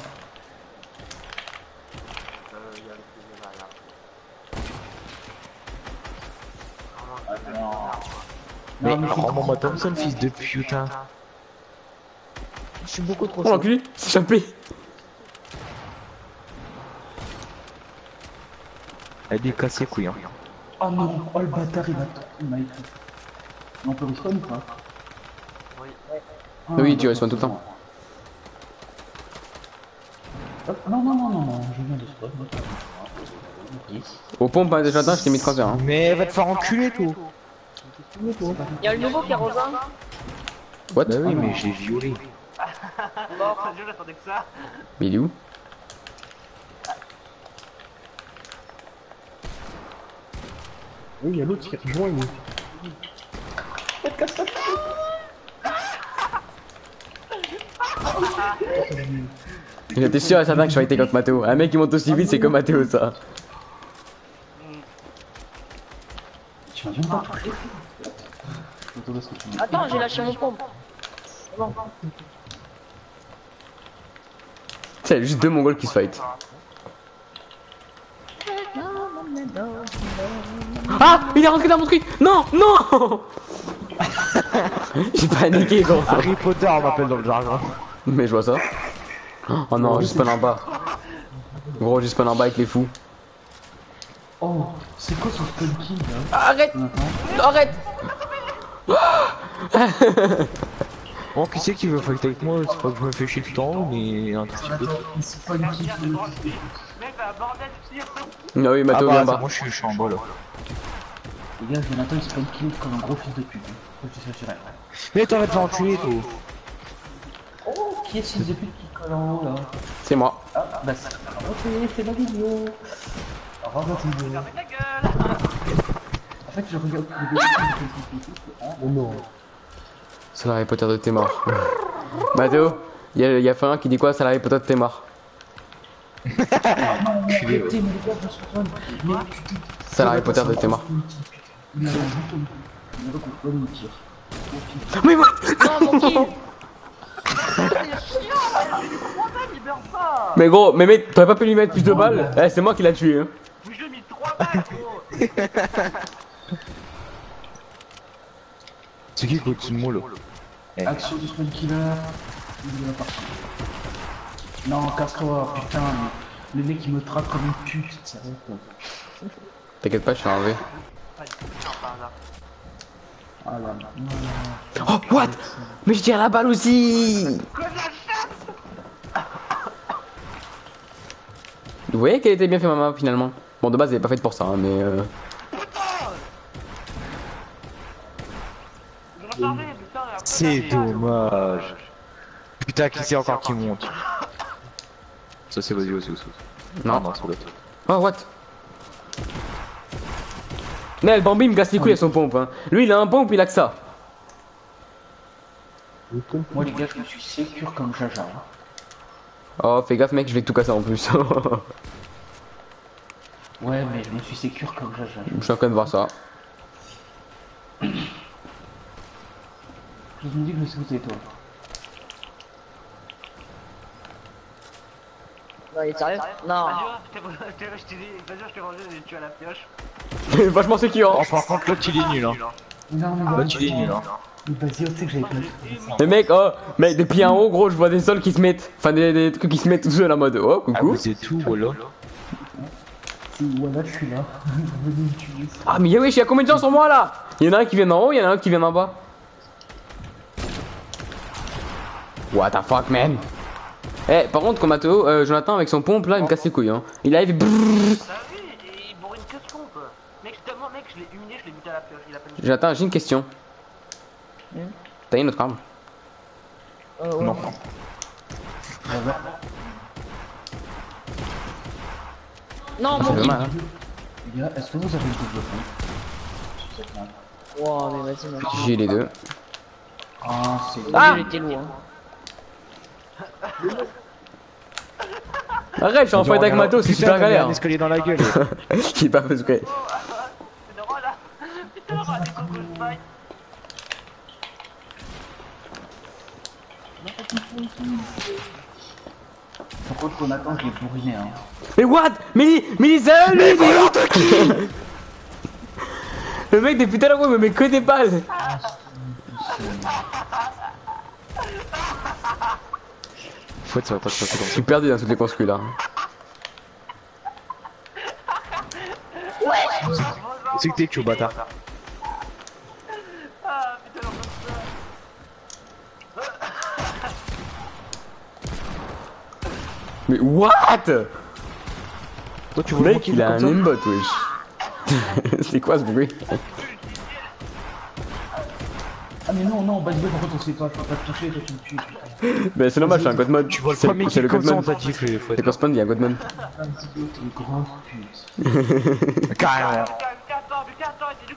Non, mais Rends-moi Thompson, fils de putain. Je suis beaucoup trop Oh chaud. l'enculé, c'est échappé. Elle lui casse les couilles, hein. Oh non, oh le bâtard, il m'a écrit. On peut respawn ou pas? Oui. Ah, Oui, tu bah, respawn tout le temps. Hop, non, non, non, non, non, je viens de spawn. Ok. Aux pompes, hein, déjà, je t'ai mis de cancer, hein. Mais va te faire enculer, toi. Il y a le nouveau qui a rejoint. What? Bah oui, mais j'ai violé. Bon, je j'attendais que ça. Mais il est où? Oui, il y a l'autre qui rejoint, lui. J'étais sûr et certain que je été contre Mathéo. Un mec qui monte aussi vite, c'est comme Mathéo, ça. Tu m'as même pas touché. Je te laisse continuer. Attends, j'ai lâché mon pompe. Bon. C'est juste deux mongols qui se fight. Ah! Il est rentré dans mon truc! Non! Non! J'ai paniqué, gros. Harry Potter, on m'appelle dans le jargon. Mais je vois ça. Oh non, j'ai spawn en bas. Gros, j'ai spawn en bas avec les fous. Oh, c'est quoi ce spawn kill là? Arrête. Attends. Arrête. Bon, qui c'est qui veut fight avec moi? C'est pas que je me fais chier tout en haut, mais un petit peu. Il spawn kill. Mec, bah, bordel, tu sais. Ah oui, Ah Mathéo, viens en bah, bas. moi je suis en bas là. Les gars, Jonathan il spawn kill comme un gros fils de pute. Faut que tu saches ça. Mais t'en vas te faire enculer, toi. Oh, qui est ce fils de pute qui colle en haut là? C'est moi. Ah, bah c'est. Ok, c'est ma vidéo. Au revoir, ma vidéo. Fermez ta gueule. En fait, je regarde les vidéos. Oh non. C'est l'Harry Potter de t'es mort. Mathéo, y a Fabien qui dit quoi? C'est l'Harry Potter de t'es mort. Arrêtez, mais les gars, je me spawn. Mais putain. C'est l'Harry Potter de t'es mort. Il a juste il a qu'on peut nous tirer. Mais moi! Non, mon kill. Libère pas. Mais gros, mais mec, t'aurais pas pu lui mettre plus de balles? Eh, c'est moi qui l'a tué, hein. Mais je lui ai mis 3 balles, gros. C'est qui qui au-dessus de moi là? Action du spawn killer. Il est parti. Non, casse-toi, putain. Le mec il me traque comme une pute, sérieux quoi. T'inquiète pas, je suis enlevé. Tiens, par hasard. Ah là là. Oh, what? Mais je tire la balle aussi! Vous voyez qu'elle était bien fait ma main finalement? Bon, de base, elle est pas faite pour ça, hein, mais Je rechargeais, putain, et après, C'est j'ai- dommage. Putain, qui c'est encore qui monte? Ça c'est vas-y aussi. Non. Ah non, c'est l'autre. Oh, what? Non, le Bambi me casse les couilles à son pompe, hein. Lui, il a un pompe, il a que ça. Moi les gars, je me suis sécure comme Jaja. Oh, fais gaffe, mec, je vais tout casser en plus. Ouais, mais je me suis sécure comme Jaja. Je suis en train de voir ça. Je me dis que je sais où c'est toi. Non, il est sérieux? Non. Je t'ai dit, vas-y, je t'ai rangé, tu as la pioche. Vachement sécure. Oh, par contre, l'autre il est nul, hein. Non, mais L'autre il est nul, hein. vas-y, on sait que j'avais pas vu. Mais mec, oh, mec, depuis en haut, gros, je vois des sols qui se mettent. Enfin, des trucs qui se mettent tout seuls en mode. Oh, Ah, coucou. vous êtes tout, voilà. Si, voilà, je suis là. Venez me tuer. Ah, mais wesh, il y a combien de gens sur moi là? Il y en a un qui vient d'en haut, il y en a un qui vient d'en bas. What the fuck, man? Eh, par contre, comme Mathéo, Jonathan avec son pompe là, il me casse les couilles, hein. Il arrive. T'as vu? Et il bourre une queue de pompe. Mec, tellement, mec, je l'ai humilié, je l'ai buté à la pioche. Il a pas mis. Jonathan, j'ai une question. T'as une autre arme? Ouais. Non. Non, Ça mon fait dieu. mal, hein. Les gars, est-ce que vous avez le développement sur cette map? Wow, mais vas-y, man. J'ai les deux. Ah, c'est... Ah, j'étais lourd. Arrête, je suis en fight avec Matos, c'est super galère. Un escalier dans la gueule. Qui est pas fait exprès. C'est drôle là. Putain, on a des cocos de fight. Par contre, Jonathan, je l'ai bourriné, hein. Mais what? Mais c'est un lui, Le mec depuis tout à l'heure, il me met que des balles. Faut ça va pas se passer comme Je ça. suis perdu dans toutes les construits là. C'est que t'es chaud, bâtard. Ah putain, j'en peux Mais what? Toi, tu Le veux mec il a un aimbot, wesh. C'est quoi ce bruit? Ah mais non, Bad Boy, par contre, on sait pas, faut pas te toucher, toi tu me tues, putain. Mais c'est normal, je suis un god mode. Tu vois le C'est premier c'est qui le comme god ça, on mode. t'a giflé. C'est quand spawn, il y a un god mode. Ah, c'est une grosse pute. Carrément. Attends, je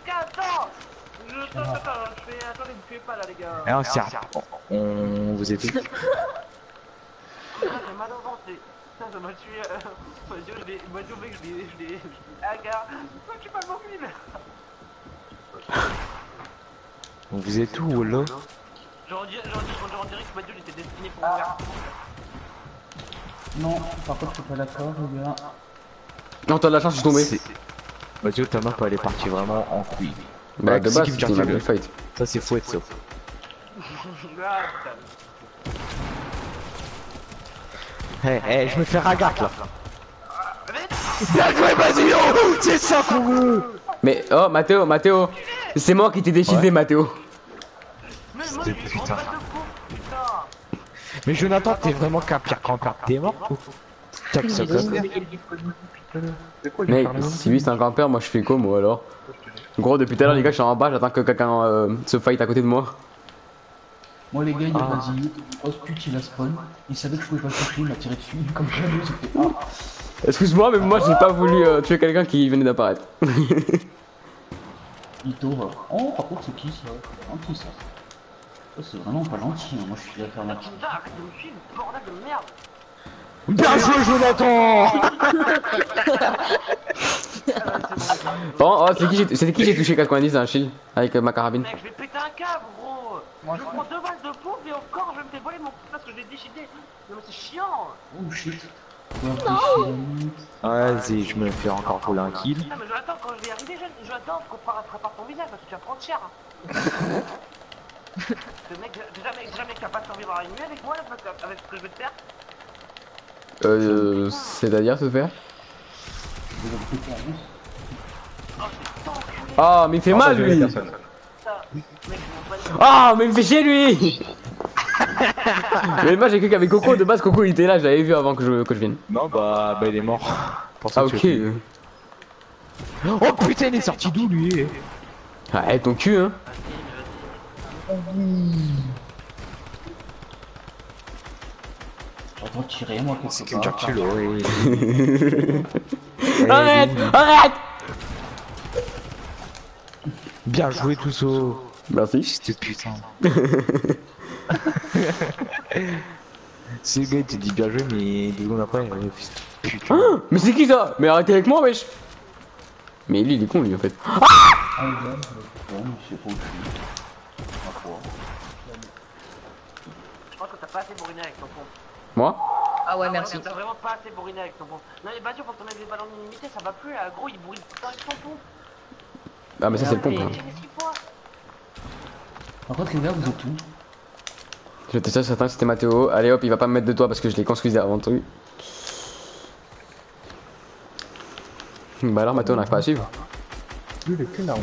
fais... Attendez, me tuez pas là les gars. Et on sert. On vous aide. Putain, j'ai mal au ventre, putain, ça m'a tué. Madio, je l'ai agarre. Pourquoi tu pas mobile? On vous aide tout, Wallo. J'en dirais que Madio il était destiné pour mourir. Non, par contre, je suis pas d'accord, les gars. Non, t'as de la chance, je suis tombé. Madio, ta map elle est partie vraiment en couille. Bah, de c'est base, qui me c'était tire une dessus. belle fight. Ça, c'est fouette, ça. Ah putain. Je me fais ragate là. Bien joué, Basile. C'est ça qu'on veut. Mais oh, Mathéo, c'est moi qui t'ai décidé, Mathéo. Mais moi, C'était je suis putain. trop bête de con, putain. Mais Jonathan, t'es vraiment qu'un pire campeur. T'es mort ou tac, ça comme. Mec, si lui c'est un campeur, moi je fais quoi, moi alors? Gros, depuis tout à l'heure, les gars, je suis en bas, j'attends que quelqu'un se fight à côté de moi. Moi, les gars, il y a Basile, une grosse pute, il a spawn. Il savait que je pouvais pas le toucher, il m'a tiré dessus, comme jamais, j'ai fait ah. Excuse-moi, mais moi j'ai pas voulu tuer quelqu'un qui venait d'apparaître. Ito, va. Oh, par contre, c'est qui ça? C'est gentil ça. Ça, c'est vraiment pas gentil, hein. Moi je suis là faire ma petite. Putain, arrête de me suivre, bordel de merde. Bien joué, Jonathan. Bon, oh, c'était qui j'ai touché 90 dans un shield avec ma carabine? Mec, je vais péter un câble, gros. Je prends 2 balles de pompe et encore je me fais voler mon coup parce que je l'ai décidé. Non mais c'est chiant. Oh shit. Vas-y, je me fais encore rouler un kill. Non mais j'attends quand je vais y arriver, je attends qu'on prépare ton visage parce que tu vas prendre cher. Ce mec, jamais que t'as pas survivre à une nuit avec moi là, parce que- avec ce que je vais te faire. C'est-à-dire se faire? Ah, mais il fait mal lui! Putain, mec, je m'en bats les- Ah, mais il me fait chier lui! Mais moi j'ai cru qu'avec Coco, de base Coco il était là, je l'avais vu avant que je vienne. Non, bah il est mort. Pour ça Ah, que ok. tu- Oh putain, il est sorti d'où lui? Ah, ton cul hein! J'entends tirer, moi, C'est quelque que part. tu l'aurais. Arrête! Arrête! Bien joué, tout ça. Merci. C'était putain. C'est le gars, il te dit bien joué, mais 2 secondes après, putain. Ah, mais c'est qui ça? Mais arrêtez avec moi, wesh! Mais lui il est con lui en fait. Ah, les gars, bon, je sais pas où je suis. Ma foi. Je pense que t'as pas assez bourriné avec ton pompe. Moi? Ah ouais, Ah merci. T'as vraiment pas assez bourriné avec ton pompe. Non mais Badio, faut que t'en aies des ballons illimités, ça va plus là. Gros, il bourrine tout le temps avec son pompe. Ah, mais ça c'est le pompe. Mais Hein. tiens, mais 6 fois. Par contre, les gars, vous êtes où? J'étais sûr certain que c'était Mathéo. Allez hop, il va pas me mettre de toi parce que je l'ai construisé avant tout. Bah alors Mathéo, on n'arrive pas à suivre. Lui, il est que là.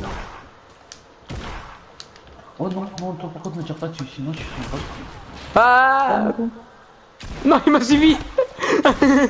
Oh non, non, toi, par contre, ne tire pas dessus, sinon je suis pas. Ah non, il m'a suivi.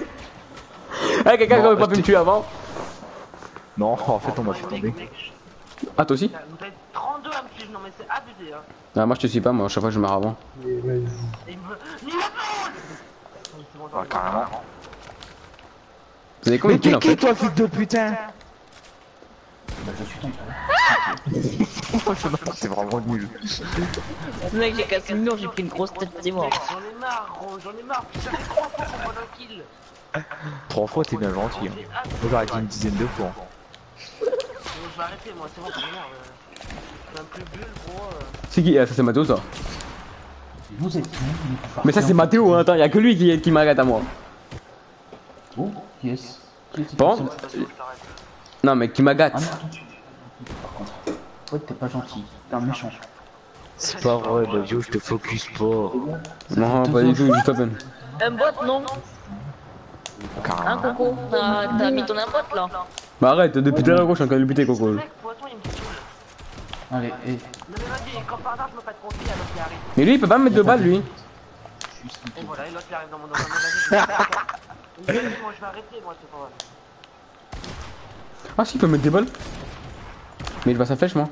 Ah, quelqu'un qui aurait pas pu me tuer avant. Non, en fait, on m'a fait tomber. Mec, Ah, toi aussi? Vous êtes 32 à me suivre, non mais c'est abusé hein. Ah, moi je te suis pas, moi, à chaque fois je me marre avant. Mais vas-y. Et il me... Ni la bande. C'est bon, Ah, carrément. Vous avez combien Mais de kills t'es en qui fait? toi, fils de putain? Bah, je suis ton frère. C'est vraiment nul. Mec, j'ai cassé le mur, j'ai pris une grosse tête, c'est mort. J'en ai marre, gros, j'en ai marre. J'avais 3 fois pour prendre un kill. 3 fois, t'es bien gentil. Hein. Moi, j'aurais dit une dizaine de fois. Je vais arrêter, moi, c'est bon, j'en ai marre. Je suis un peu bulle, gros. C'est qui? Ah, ça c'est Mathéo ça. Vous êtes qui? Mais ça c'est Mathéo, hein. Attends, y'a que lui qui m'arrête à moi. Oh, yes. Qui est-ce qui Bon. fait ça? Non, mais qui m'agate. Ah non, attends, par contre. Ouais, t'es pas gentil. T'es un méchant. C'est pas vrai, bah yo, je te focus pas. Non, pas du tout, juste à peine. Un bot, non? Hein, Carrément. Coco? T'as mis ton bot là? Bah arrête, depuis tout à l'heure, gros, je suis en train de le buter, Coco. Mec, poisson, il me saoule. Allez, et. Non mais vas-y, comme par hasard, je me fais confier à l'autre qui arrive. Mais lui, il peut pas me mettre de balles, lui. Et voilà, et l'autre qui arrive dans mon domaine. Vas-y, moi je vais arrêter, moi c'est pas vrai. Ah, si, il peut me mettre des balles. Mais il va sa flèche, moi.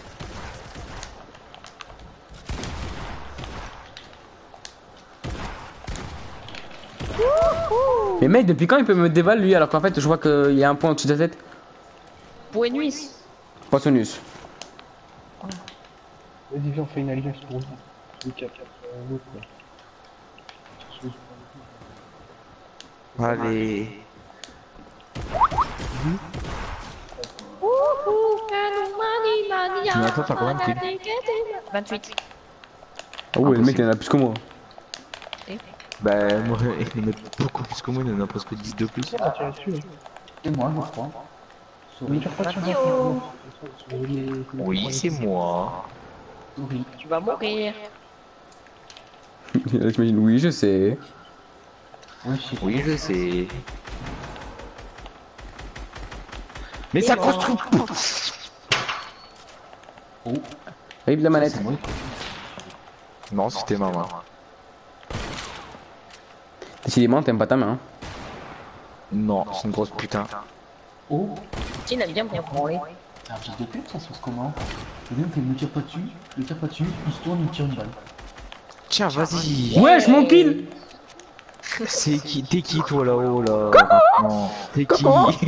Mais mec, depuis quand il peut me mettre des balles, lui, alors qu'en fait, je vois qu'il y a un point au-dessus de sa tête? Poinuis. Poissonus. Vas-y, viens, on fait une alliance pour nous. Celui qui a l'autre, là. Allez. Mais attends, t'as combien de kills? 28. Ah ouais, le mec, il en a plus que moi. Bah, moi, il en a beaucoup plus que moi, il en a presque 10 de plus. Ah, tu as su, hein. Et moi, je crois. Mais Souris. tu repars sur un Mathéo. Oui, c'est moi. Souris. Tu vas mourir. J'imagine, oui, je sais. Ouais, je sais. Oui, je sais. Mais ça construit pas. Oh, Rive la manette. c'est moi. Non, c'était ma main. Décidément, t'aimes pas ta main. Hein. Non, c'est une grosse putain. Oh, Tu n'as bien bien branlé. c'est un fils de pute, ça se passe comment? Le gars, il me tire pas dessus, il tire pas dessus, il se tourne, il me tire une balle. Tiens, vas-y. Wesh, mon kill! C'est qui? T'es qui toi là-haut là? Non. T'es qui?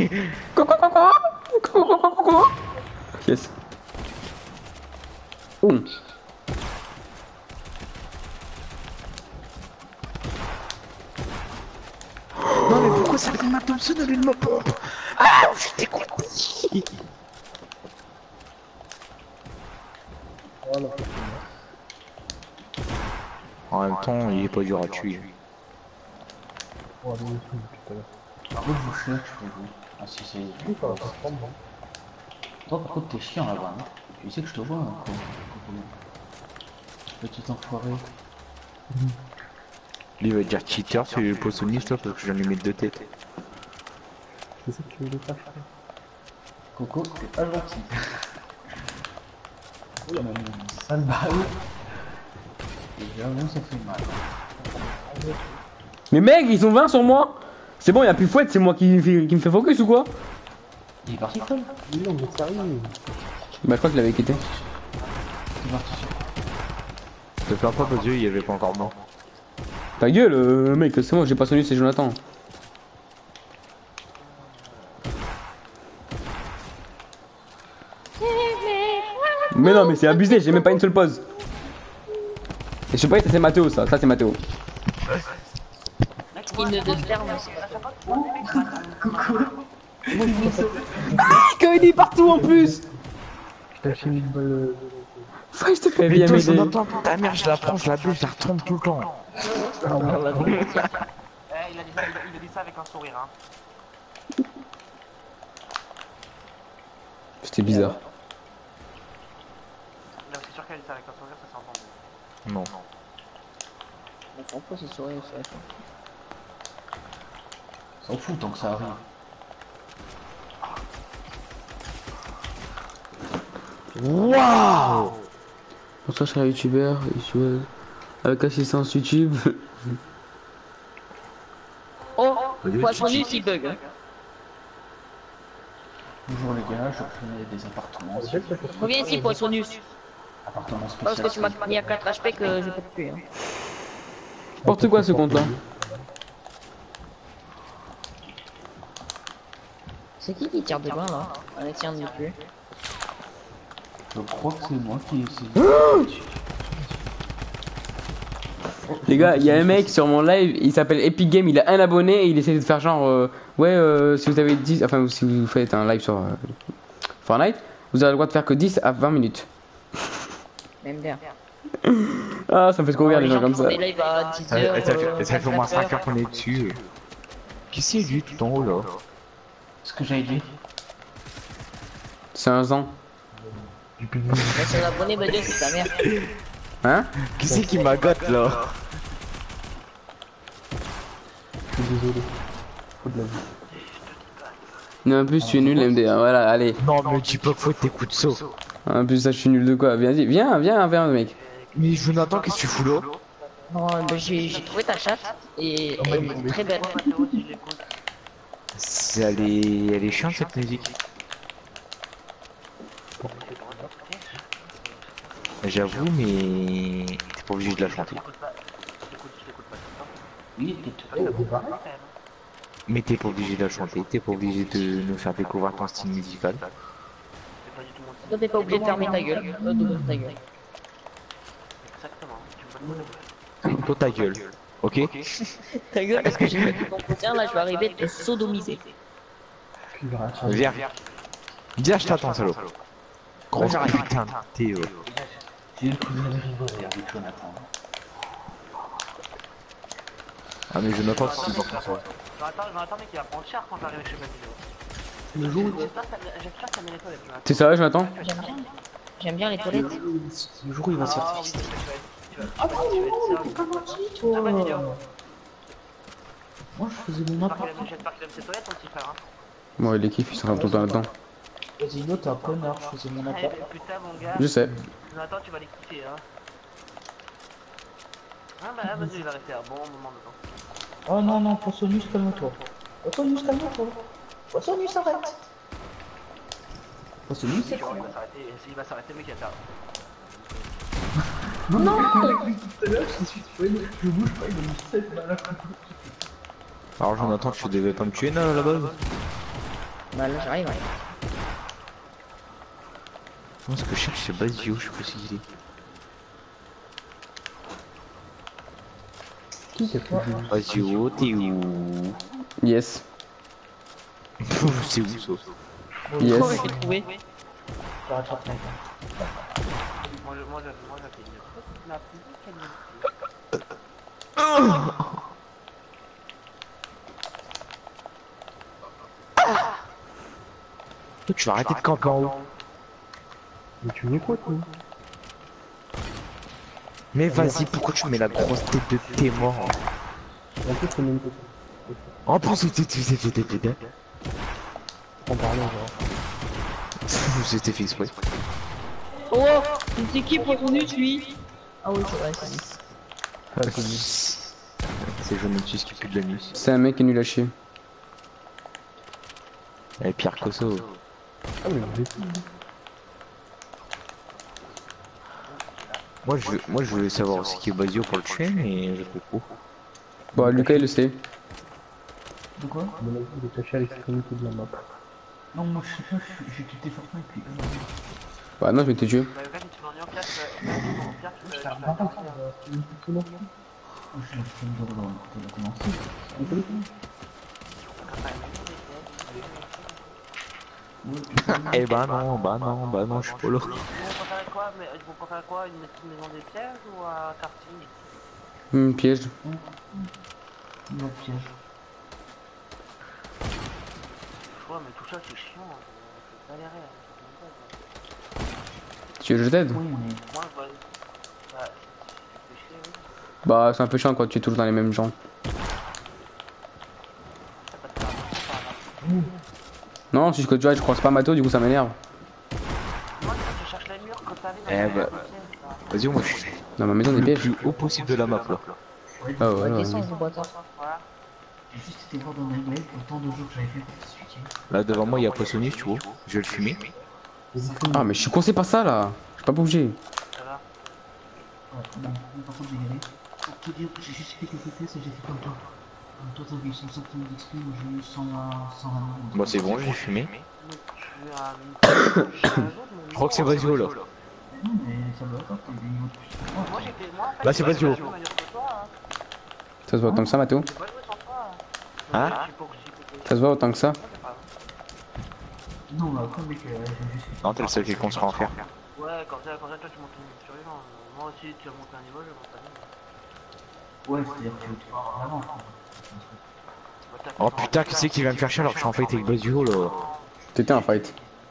Coucou. Yes. Oh. Non mais pourquoi ça fait ma Thompson au lieu de ma pompe? Ah, j'étais content. Voilà. En même temps, il est pas dur à tuer. On va aller au tout tout à l'heure. Par contre, je vous cherche, frérot. Ah, si, c'est. Oui, ça va pas se prendre, non. Toi, par contre, t'es chiant là-bas. Hein. Tu sais que je te vois, hein, quoi. Petit enfoiré. Lui il va dire cheater, c'est le poissonniste là, parce que je viens de lui mettre 2 têtes. C'est ça que tu voulais faire, frère. Coco, t'es pas gentil. Oh là, même une sale balle. Et j'avoue, ça fait mal. Mais mec, ils sont 20 sur moi. C'est bon, y'a plus fouette, c'est moi qui me fait focus ou quoi? Il est parti seul. Mais non, mais sérieux. Bah, je crois qu'il avait quitté. Il est parti seul. Je te plains pas parce qu'il y avait pas encore mort. Ta gueule, mec, c'est moi, j'ai pas sonné, c'est Jonathan. Mais non, mais c'est abusé, j'ai même pas une seule pause. Et je sais pas, ça c'est Mathéo, ça c'est Mathéo. Il ne te ferme. Quand il est partout en plus. Je t'ai filé une balle. Faut s'il te plaît, Mais viens toi, m'aider. Jonathan, ta mère, je la prends, je la baisse, je la retombe tout le temps. Eh, il a dit ça avec un sourire, hein. C'était bizarre. Non, c'est sûr qu'elle a dit ça avec un sourire, ça s'est entendu. Non. Pourquoi c'est sourire ça? S'en fout tant que ça arrive. Waouh! Bonsoir, cher youtubeur, avec assistance YouTube. Oh, poissonus il bug. Hein. Bonjour les gars, je fais des appartements. Reviens ici, Poissonus. Appartements Pas parce que tu spéciaux. m'as mis à 4 HP que je peux te tuer. Hein. N'importe quoi ce compte là. C'est qui tire de loin là en essayant de me tuer? Je crois que c'est moi qui ai essayé. Les gars, il y a un mec sur mon live, il s'appelle Epic Game, il a un abonné et il essaie de faire genre si vous avez 10, enfin si vous faites un live sur Fortnite, vous avez le droit de faire que 10 à 20 minutes. Même bien. Ah, ça me fait trop rire les gens comme font ça. des lives à 10 heures. Ça fait au moins 5 heures 24 qu'on est dessus. Qui c'est lui tout en haut là? Ce que j'avais dit. C'est un an. Mais son abonné, bah Dieu, c'est ta mère. Hein? Qui c'est qui m'agatte là? Je suis désolé. Faut de la vie. Non, en plus, je suis nul, MD1. Voilà, allez. Non, mais dis pas que faut tes coups de saut. En plus, ça, je suis nul de quoi? Viens, viens, mec. Mais Jonathan, qu'est-ce que tu fous là? Non, bah, j'ai trouvé ta chatte et elle est très belle. Elle est chiante cette musique. J'avoue, mais t'es pas obligé de la chanter. Oui, t'es tout. Mais t'es pas obligé de la chanter, t'es pas obligé de nous faire découvrir ton style musical. Toi, t'es pas obligé de fermer ta gueule. D'ouvrir ta gueule. Toi ta gueule, ok? Ta gueule, parce que j'ai fait tout entretien, là, je vais arriver à te sodomiser. Viens. Viens, je t'attends, salaud. Gros putain de Théo. J'ai le cousin de rigoler avec Jonathan. Ah, mais Jonathan, c'est bon. Jonathan, mec, il va prendre cher quand j'arrive chez Basile. Le jour où J'espère que ça mérite les toilettes. T'es sérieux, Jonathan? J'aime bien les toilettes. le jour où il va Ah sortir. oui, tu vas être servi. Ah bah, dis-le. Moi je faisais mon appart. J'espère qu'il aime ses toilettes, ton petit frère. Bon, les kiffs, ils sont tout le temps là-dedans. Vas-y, l'autre, t'es un connard, je faisais mon Eh appart. putain, mon gars. Je sais. Jonathan, tu vas les quitter, hein. Ah bah, vas-y, il va rester un bon moment dedans. Oh non, non, Poissonus, calme-toi. Poissonus, calme-toi. Poissonus, arrête. Poissonus, c'est quoi? Il va s'arrêter, mec, il va faire. Non, tout à l'heure, je bouge pas, il a mis 7 balles. Alors, Jonathan, tu devais pas me tuer là, à la base? Bah là, j'arrive, ouais. Moi, ce que je cherche, c'est Basio, je sais pas si il est. Qui c'est plus vieux? Basio, t'es où? Yes. C'est où ça? Yes. Oh, j'ai trouvé. Moi, j'ai fait une la plus Toi, tu vas arrêter de camper en haut. Mais tu veux quoi, toi? Mais vas-y, pourquoi tu mets la grosse tête de tes morts? En fait, c'est même pas En plus, c'était en parlant, genre. C'était fait exprès. Oh, c'est qui Poissonus, lui? Ah oui, c'est vrai, c'est lui. C'est Jonatus qui pue de la nuit. C'est un mec qui est nul à chier. Et Pierre Cosso. Ah, mais vous êtes Moi, je voulais savoir aussi qui est Basio pour le tuer, mais je sais pas. Bon, Lucas, il le sait. De quoi? à mon avis, il est caché à l'extrémité de la map. Non, moi je sais pas, j'ai quitté Fortnite puis. Bah, non, je vais te tuer. Bah, le gars, tu m'en dis en pièce, Je la flemme de revoir quand elle a commencé. Eh bah non, je suis pas là. Vous préférez quoi? Mais vous préférez quoi? Une maison des pièges ou un karting? Piège. Le piège. Ouais, mais tout ça c'est chiant. C'est galérer. Tu veux que je t'aide? Oui, mais. Moi, je vois. Bah, c'est chier, oui. Bah, c'est un peu chiant quand tu es toujours dans les mêmes gens. Ça peut te faire un peu par là. Non, si je crois je croise pas Mato, du coup ça m'énerve. Moi, je cherche les murs quand t'arrives Eh à bah. Vas-y, moi je suis Dans ma maison des le pièges. plus haut possible de la map là. Ah ouais, Ouais, ouais. descends, gros bâtard. Voilà. J'ai juste été voir dans mes mails pour tant de jours que j'avais fait pour t'expliquer. Là devant moi il y a Poissonnier, tu vois. Je vais le fumer. Ah, mais je suis coincé par ça là. Je peux pas bouger. Ça va. Ouais, bon, par contre, j'ai galéré. Pour te dire, j'ai juste fait quelques tests et j'ai fait comme toi. Toi, t'as eu 150 d'XP, moi j'ai eu 120. Bon c'est bon, j'ai fumé. Mais tu as Je crois que c'est Basio là. Non, mais ça doit être, t'as des niveaux de plus. Moi j'étais. Moi en fait. Là c'est Basio. J'ai meilleur que toi, hein. Ça se voit autant que ça, Mathéo? J'ai pas joué sans toi. Hein? Ça se voit autant que ça? Non, mais après, mec, j'ai juste fait. Non, t'es le seul qui compte en faire. Ouais, comme ça, toi tu montes une survivant. Moi aussi, tu as monté un niveau, je monte un niveau. Ouais, c'est-à-dire que tu veux te faire vraiment. Oh putain, qui c'est qui va me faire chier alors que je suis en fight avec Basio là? T'étais un fight.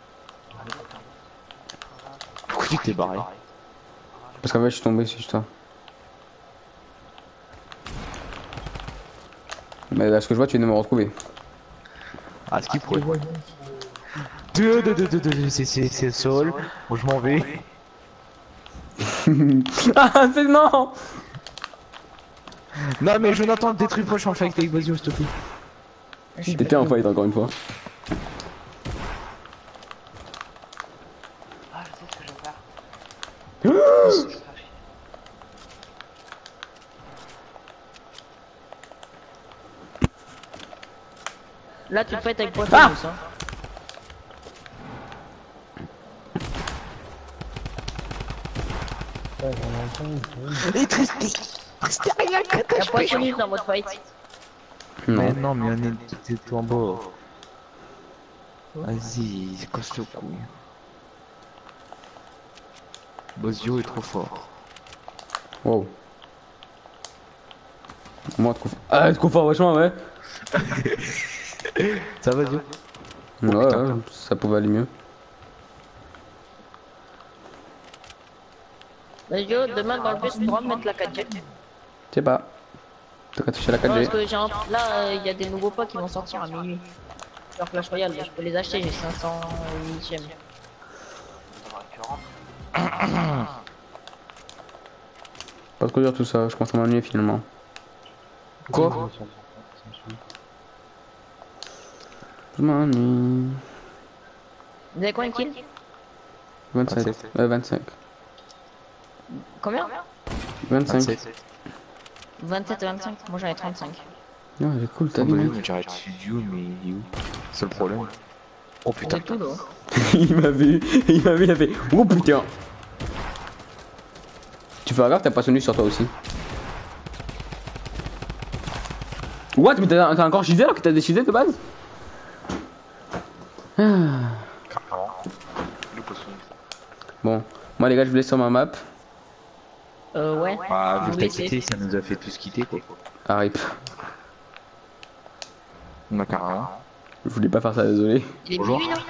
Pourquoi tu t'es barré? Parce qu'en fait, je suis tombé sur toi. Mais là, ce que je vois, tu viens de me retrouver. Ah, ce qu'il pourrait. C'est Sol. Bon, je m'en vais. Ah, c'est non! Non, mais Jonathan, détruis pas, je suis en fight avec Basio, s'il te plaît. T'étais un fight encore une fois. Ah, je sais ce que je vais faire. Là, tu te fais avec poisson, Ah hein. Y'a poissonnier dans votre fight. Mais Non. non, mais on est tout en bas. Vas-y, casse le couille. Basio est trop fort. Wow. Moi, trop fort. Ah, trop fort, vachement, ouais. Ça va, Basio? Ouais, putain. ouais, ça pouvait aller mieux. Mais yo, demain dans le bus, tu pourras me mettre la 4G. Je sais pas. T'as qu'à toucher la Non, parce 4G. que j'ai là, il y a des nouveaux pots qui vont sortir à minuit. Sur Clash Royale, je peux les acheter, j'ai 500 8ème. Pas trop dur tout ça, je commence à m'ennuyer finalement. Quoi? Je m'ennuie. Vous avez combien de kills? 27. 25. Combien? 25. 27 et 25, moi j'en ai 35. Ouais, elle est cool, t'as T'as vu, vu, mec. mais j'arrête studio, mais il est où? C'est le problème. Oh putain. C'est tout là. Il m'a vu, il a fait. Oh putain! Tu fais gaffe, t'as pas sonné sur toi aussi. What? Mais t'as encore shieldé alors que t'as décidé de base? Ah. Bon, moi les gars, je vous laisse sur ma map. Ouais. Ah, vu Oui, que t'as c'est- quitté, ça nous a fait tous quitter quoi. Ah, rip. On a carrément. Je voulais pas faire ça, désolé. Il est Bonjour. minuit là?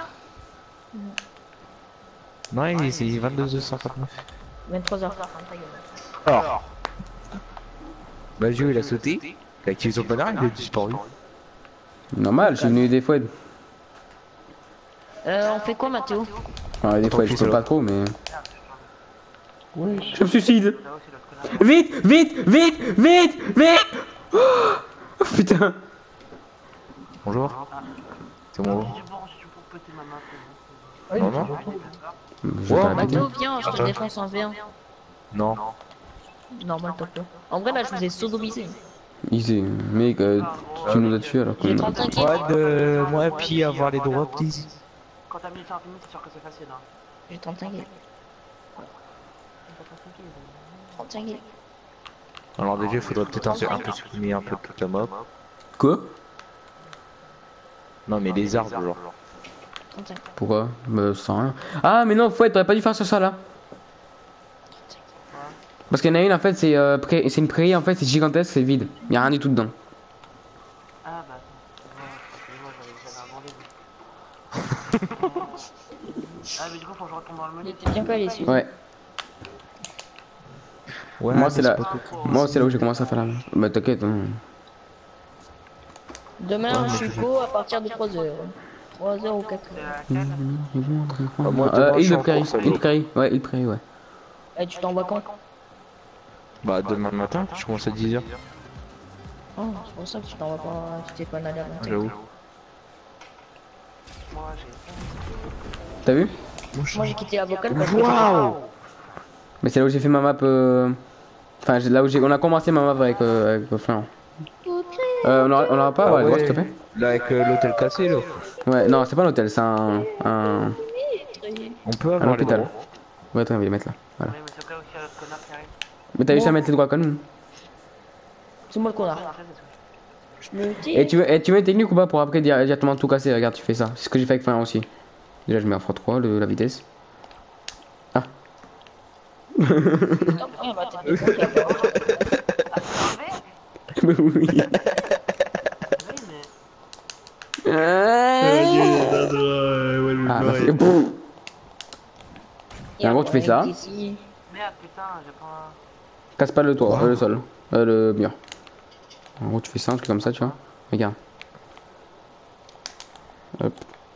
Non, c'est 22h59. 23h. Alors. Basio il a sauté. Il a activé son banner, il a disparu. Normal, je suis venu des fois. On fait quoi, Mathéo? Ouais, des Attends, fois, je fais peux ça, pas là. trop, mais. Ouais, Je me suicide! Vite! Vite! Vite! Vite! Vite! Oh, putain! Bonjour. C'est moi. Si tu peux péter ma map, Ah, il Non, est non. toujours toi. Je vais Ouais, pas répéter. Mathéo, viens, je te Attends. défonce en V1. Non. Normal, top là. En vrai, là, je vous ai sodomisé. Easy, mec, tu nous as tué alors qu'on J'ai a. 35 kills. Moi de moi puis avoir les droits please. quand t'as mis ça infini, c'est sûr que c'est facile. Hein. J'ai 35 kills. 35 kills. Alors déjà il faudrait peut-être un peu supprimer un peu toute la map. Quoi? Non mais les arbres genre. 35. Pourquoi? Bah, sans rien. Ah, mais non, Fouette, t'aurais pas dû faire ça là. Parce qu'il y en a une en fait, c'est c'est une prairie en fait, c'est gigantesque, c'est vide. Y'a rien du tout dedans. Ah bah attends, moi j'avais abandonné. Ah mais du coup faut que je retourne dans le Il menu. était bien calé celui-là. Ouais. Ouais, Moi, c'est là. pas tout. Moi, c'est là où j'ai commencé à faire la. Bah, t'inquiète. Hein. Demain, je suis co à partir de 3h. 3h ou 4h. C'est la 4. Moi, demain, je Île suis de en prairie. course, Île de prairie. Ouais, île de prairie, ouais. Et tu t'envoies quand? Bah demain matin, je commence à 10h. Oh, c'est pour ça que tu t'envoies pas. Tu t'es pas allé avant. J'avoue. moi j'ai. T'as vu? Moi j'ai quitté la vocale parce que Waouh! Mais c'est là où j'ai fait ma map. Enfin, là où on a commencé ma map avec Florian. On aura pas, Ah ouais, droit, s'il te ouais. plaît. Là avec l'hôtel cassé là. Ouais, non, c'est pas un hôtel, c'est On peut un avoir les hôpital. droits. Ouais, attends, on va les mettre là. Voilà. Oui, mais c'est vrai aussi il y a l'autre connard qui arrive. Mais t'as réussi à mettre les droits comme nous. c'est moi le connard. Je me dis. Et tu veux une technique ou pas pour après directement tout casser? Regarde, tu fais ça. C'est ce que j'ai fait avec Florian aussi. Déjà, je mets à x3 la vitesse. Ah. Putain, ouais, bah, t'es des cons qui a pas. Mais oui. Oui, mais. Ah, merci. Boum. Et en gros, tu fais ça. Ici. Merde, putain, j'ai pas. Casse pas le toit, le sol, le mur. En gros, tu fais ça, un truc comme ça, tu vois. Regarde. Hop.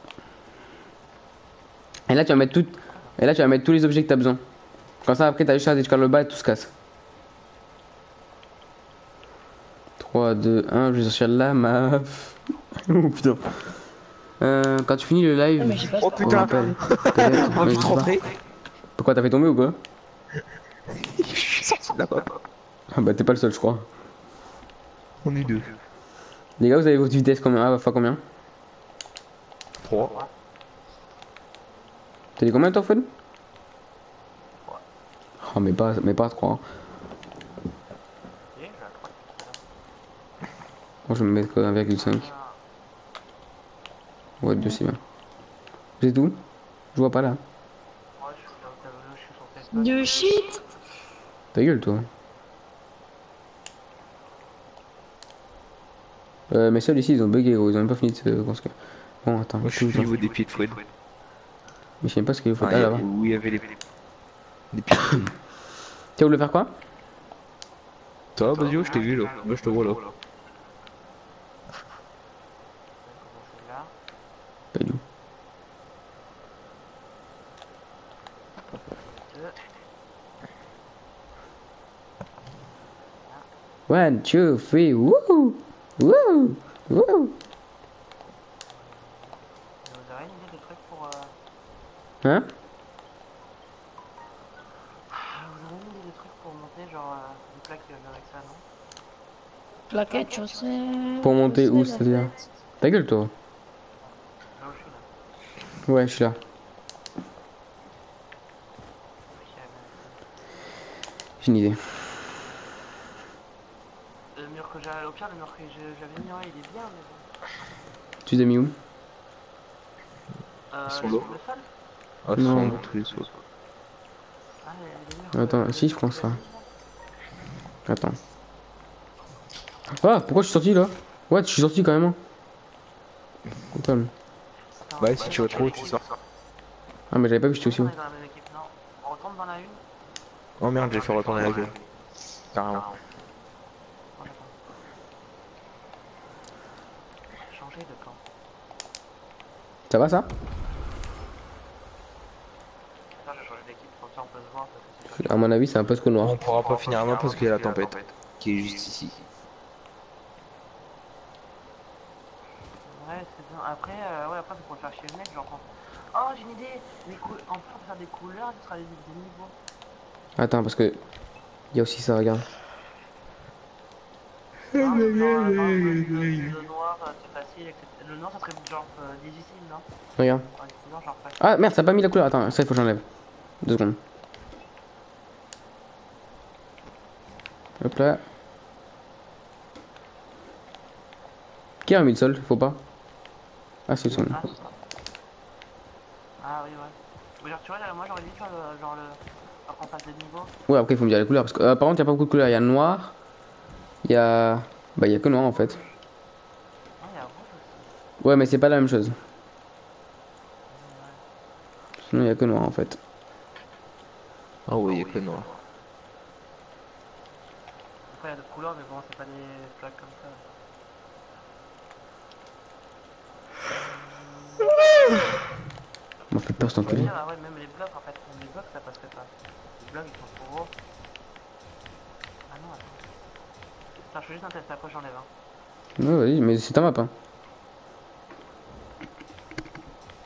Et là, tu vas mettre tout. Et là, tu vas mettre tous les objets que t'as besoin. Comme ça, après, t'as juste à décoller le bas et tout se casse. 3, 2, 1, je vais sortir la map. Oh putain. Quand tu finis le live, Ouais, mais j'ai pas. Oh on putain! rappelle. Peut-être, On va mais je vite sais pas. rentrer. Pourquoi t'as fait tomber ou quoi? Je suis sorti de la map. Ah bah, t'es pas le seul, je crois. On est deux. Les gars, vous avez votre vitesse combien? Ah, fois combien? 3. T'as dit combien toi, Fun? Oh, mais pas 3. Moi, je vais me mettre 1,5. Ouais, 2 c'est bien. Vous êtes où? Je vois pas là. Moi, je suis là où je suis censé être. De shit. Ta gueule, toi. Mais ceux ici, ils ont bugué, gros. Ils ont même pas fini de se construire. Bon, attends. Moi je suis au niveau des pieds de Fred. Mais je sais même pas ce qu'il faut Ah, faire là-bas. où il y avait les pieds de Fred. Tu voulais faire quoi? Toi, Basio, je t'ai vu là. Moi je te vois là. Là. Pas du tout. One, two, three, wouhou! Wouhou! Wouhou! Vous avez une idée de trucs pour. Hein? Vous avez une idée de trucs pour monter, genre une plaque avec ça, non? Plaquette, chaussettes. Pour monter où, chaussettes, c'est-à-dire? la fête. Ta gueule, toi. Là où je suis là. Ouais, je suis là. J'ai une idée. Le mur que j'avais, au pire, le mur que j'avais mis, ouais, il est bien, mais bon. Tu les as mis où? Ils sont Le là. sol. Ah, Non. sans tous les sauts. Ah, les murs. Attends, si, je prends ça. Attends. Ah, pourquoi je suis sorti là? Ouais, je suis sorti quand même. Hein. Attends. Bah, si tu vas trop, tu sors. Ah, mais j'avais pas vu que j'étais aussi On haut. est dans la même équipe, non? On retourne dans la une. Oh merde, j'ai fait retourner la gueule. Carrément. Bon, j'attends. Changer de camp. Ça va ça? Attends, je vais changer d'équipe, comme ça on peut se voir. Parce que c'est À mon avis, c'est un peu ce que noir. On pourra pas finir avant parce qu'il y a la tempête qui est juste ici. Ouais, c'est bien. Après, ouais, après, c'est pour faire chier le mec, genre. Oh, j'ai une idée! En fait, on peut faire des couleurs, ce sera des niveaux. Attends, parce que. Il y a aussi ça, regarde. Genre, le noir, c'est facile, etc. Le noir, ça serait genre difficile, non? Regarde. Ouais, les couleurs, genre facile. Ah merde, ça a pas mis la couleur. Attends, ça il faut que j'enlève. 2 secondes. Hop là. Qui a mis le sol? Faut pas. Ah, c'est le sol. Ah, ah oui, ouais. Genre, tu vois, là, moi j'aurais dit faire le, genre le. Genre qu'on fasse des niveaux. Ouais, après il faut me dire les couleurs. Parce que par contre, il y a pas beaucoup de couleurs. Il y a noir. Il y a. Bah, il y a que noir en fait. Ah, il y a rouge aussi. Ouais, mais c'est pas la même chose. Sinon, il y a que noir en fait. Ah oui, il y a que noir. Après, il y a d'autres couleurs, mais bon, c'est pas des plaques comme ça. On m'a fait peur cet enculé. Ah ouais, même les blocs en fait. Même les blocs, ça passerait pas. Les blocs, ils sont trop gros. Ah non, attends. Attends, je fais juste un test, après j'enlève un. Ouais, vas-y, mais c'est ta map. Hein.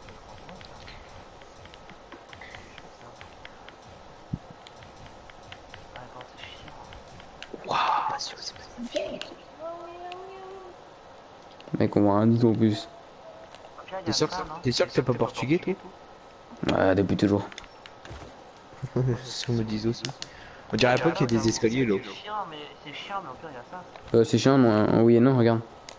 Mec, on voit un dit en plus. Ok, il y T'es a sûr, ça, non t'es sûr que c'est pas portugais, toi? Ouais, depuis toujours. C'est ce qu'on me dit aussi. On dirait pas qu'il y a des escaliers là. C'est chiant, mais au pire, il y a ça. C'est chiant, non, oui et non, regarde.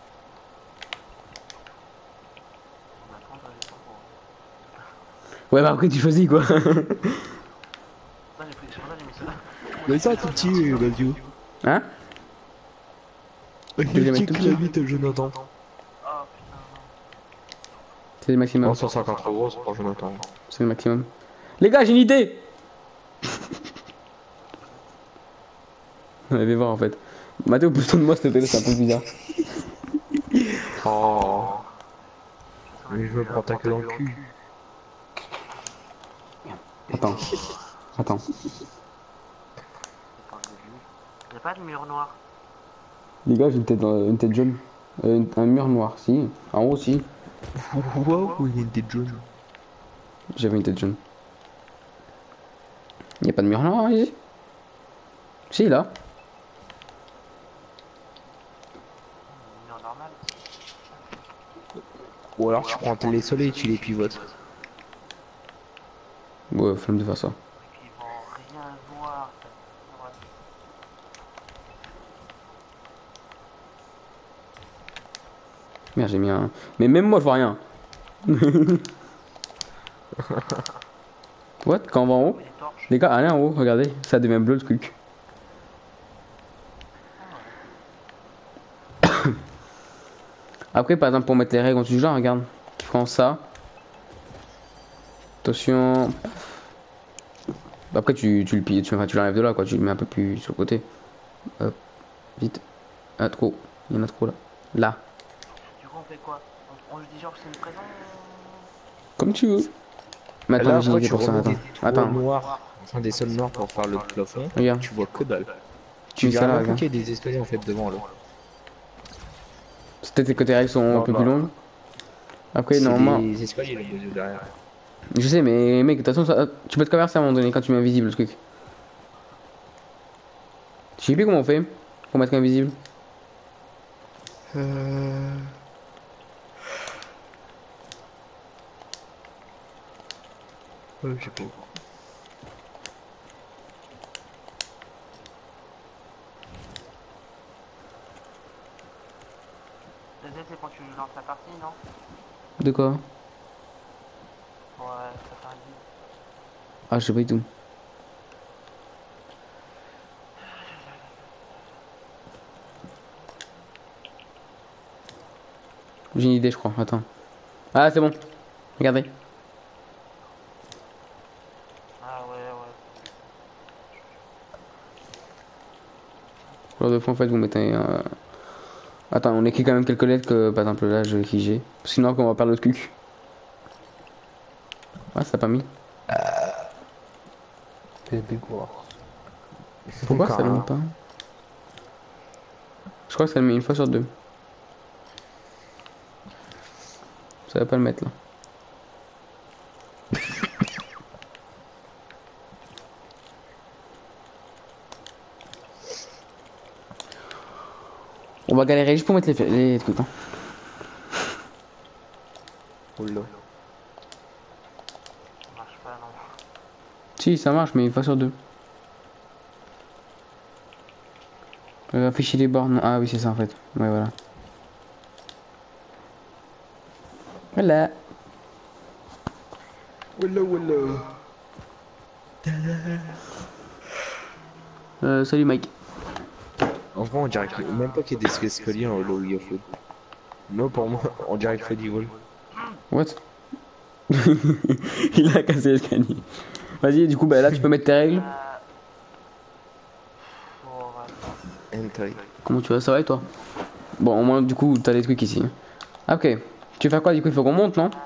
On a 30 les temps pour. Ouais, bah après tu choisis quoi. Non, j'ai pris, c'est pour ça que j'ai mis ça. Mais ça, tout petit, vas-y. Hein? Il les mettre tout petits. vite, Jonathan. Oh putain, non. C'est le maximum. Non, 150 euros, c'est pas Jonathan. C'est le maximum. Les gars, j'ai une idée. On avait voir en fait. Mathéo, pousse-toi de moi s'il te plaît, c'est un peu bizarre. Oh. Mais je me prends ta queue dans le cul. Attends. Attends. Il n'y a pas de mur noir. Les gars, j'ai une tête jaune. Un mur noir, si. En haut, si. Wow, il y a une tête jaune. J'avais une tête jaune. Y a pas de mur noir ici? Si, là. Mur normal. Ou alors tu prends les soleils et tu les pivotes. Ouais, flemme de faire ça. Et puis ils vont rien voir. Ouais. Merde, j'ai mis un. Mais même moi, je vois rien. What? Quand on va en haut? Les torches. Les gars, allez en haut, regardez. Ça devient bleu le truc. Après, par exemple, pour mettre les règles en dessous du genre, regarde. Tu prends ça. Attention. Après, tu le pilles, enfin, tu l'enlèves de là, quoi. Tu le mets un peu plus sur le côté. Hop. Vite. Ah, trop. Il y en a trop là. Là. Du coup, on fait quoi? On lui dit genre que c'est une prison. Comme tu veux. Maintenant, Là, j'ai une après, idée tu pour ça. remets Attends. des Attends. noirs, enfin des sols noirs pour faire le plafond. Regarde. Tu vois que dalle. Tu Tu mets ça verras là, même regarde. qu'il y a des escaliers en fait devant là. C'est peut-être que tes règles sont un peu plus longues. Après, normalement. Les escaliers les yeux derrière. Je sais, mais mec, de toute façon, tu peux te traverser à un moment donné quand tu mets invisible le truc. Je sais plus comment on fait pour mettre invisible. Je sais pas. Le Z, c'est quand tu lances la partie, non? De quoi? Ouais, ça fait un guide. Ah, je sais pas du tout. J'ai une idée, je crois. Attends. Ah, c'est bon. Regardez. Ah ouais, ouais. Lors de fois, en fait, vous mettez. Attends, on écrit quand même quelques lettres que, par exemple, là, je écris G. Sinon, on va perdre le truc. Ah, ça a pas mis. PSB quoi. Pourquoi ça le met pas? Je crois que ça le met une fois sur deux. Ça va pas le mettre là. On va galérer juste pour mettre les trucs. Hein. Oh là. Ça marche pas, non. Si, ça marche, mais une fois sur deux. Afficher les bornes. Ah oui, c'est ça en fait. Ouais, voilà. Voilà. Salut Mike. En vrai, on dirait même pas qu'il y a des escaliers en haut où il y a Flood. Non, pour moi, on dirait que Flood il vole. What? Il a cassé l'escalier. Vas-y, du coup, bah là tu peux mettre tes règles. Bon, ouais. Hentai. Comment tu vas? Ça va et toi? Bon, au moins, du coup, t'as des trucs ici. Ok. Tu veux faire quoi du coup? Il faut qu'on monte, non?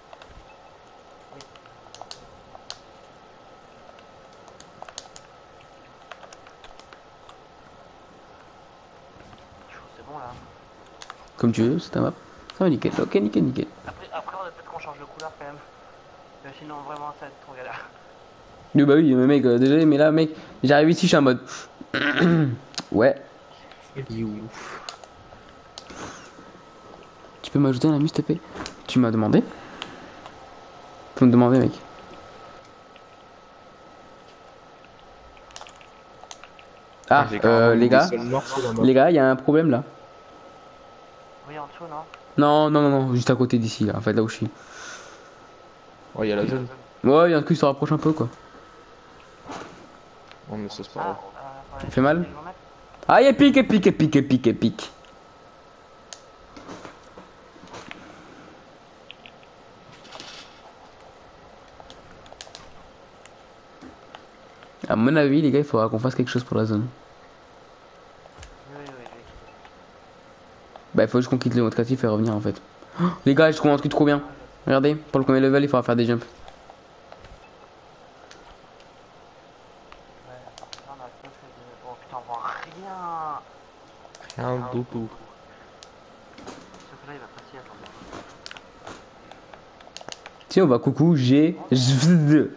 C'est bon là. Comme tu veux, c'est ta map. Ça va nickel. Ok, nickel, nickel. Après on a peut-être qu'on change de couleur quand même. Sinon, vraiment, ça va être trop galère. Oui, bah oui, mais mec, désolé, mais là, mec, j'arrive ici, je suis en mode. Ouais. Il est ouf. Tu peux m'ajouter un ami, s'il te plaît? Tu m'as demandé? Tu peux me demander, mec. Ah, J'ai carrément mis les des gars, sols noirs sur la map. les gars, il y a un problème là. Oui, en dessous, non? Non, non, non, non, juste à côté d'ici, là, en fait, là où je suis. Oh, il y a la zone. Ouais, il y a un truc qui se rapproche un peu, quoi. Oh, mais ça c'est pas grave. Attendez, Fait mal? je vais remettre. Ah, il pique, il pique, il pique, il pique, il pique. À mon avis, les gars, il faudra qu'on fasse quelque chose pour la zone. Oui, oui, oui. Bah, il faut juste qu'on quitte le mode créatif et revenir en fait. Oh, les gars, je trouve un truc trop bien. Regardez, pour le premier level, il faudra faire des jumps. Ouais, là, on a pas fait de... Oh putain, on voit rien. Rien du tout. Sauf que là, il va pas s'y attendre. Si on va coucou, j'ai. 1, 2,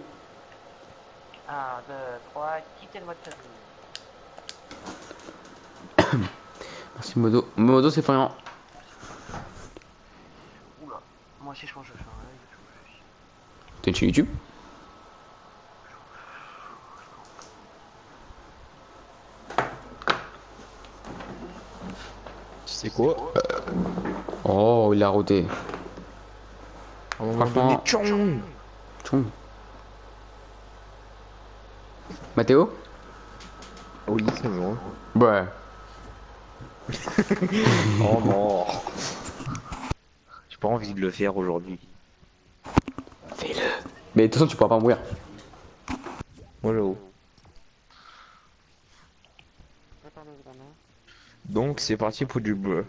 3, quittez le mode famille. Merci Modo. Modo, c'est Florian. Oula, moi aussi je pense que je vais faire un live. T'es une chaîne YouTube? C'est quoi? Oh, il a roté. À un moment Franchement- donné, tchong. Tchoum. Mathéo? Oui, c'est bon. Ouais. Oh non. J'ai pas envie de le faire aujourd'hui. Fais-le. Mais de toute façon, tu pourras pas mourir. Moi j'avoue. Donc c'est parti pour du bleu.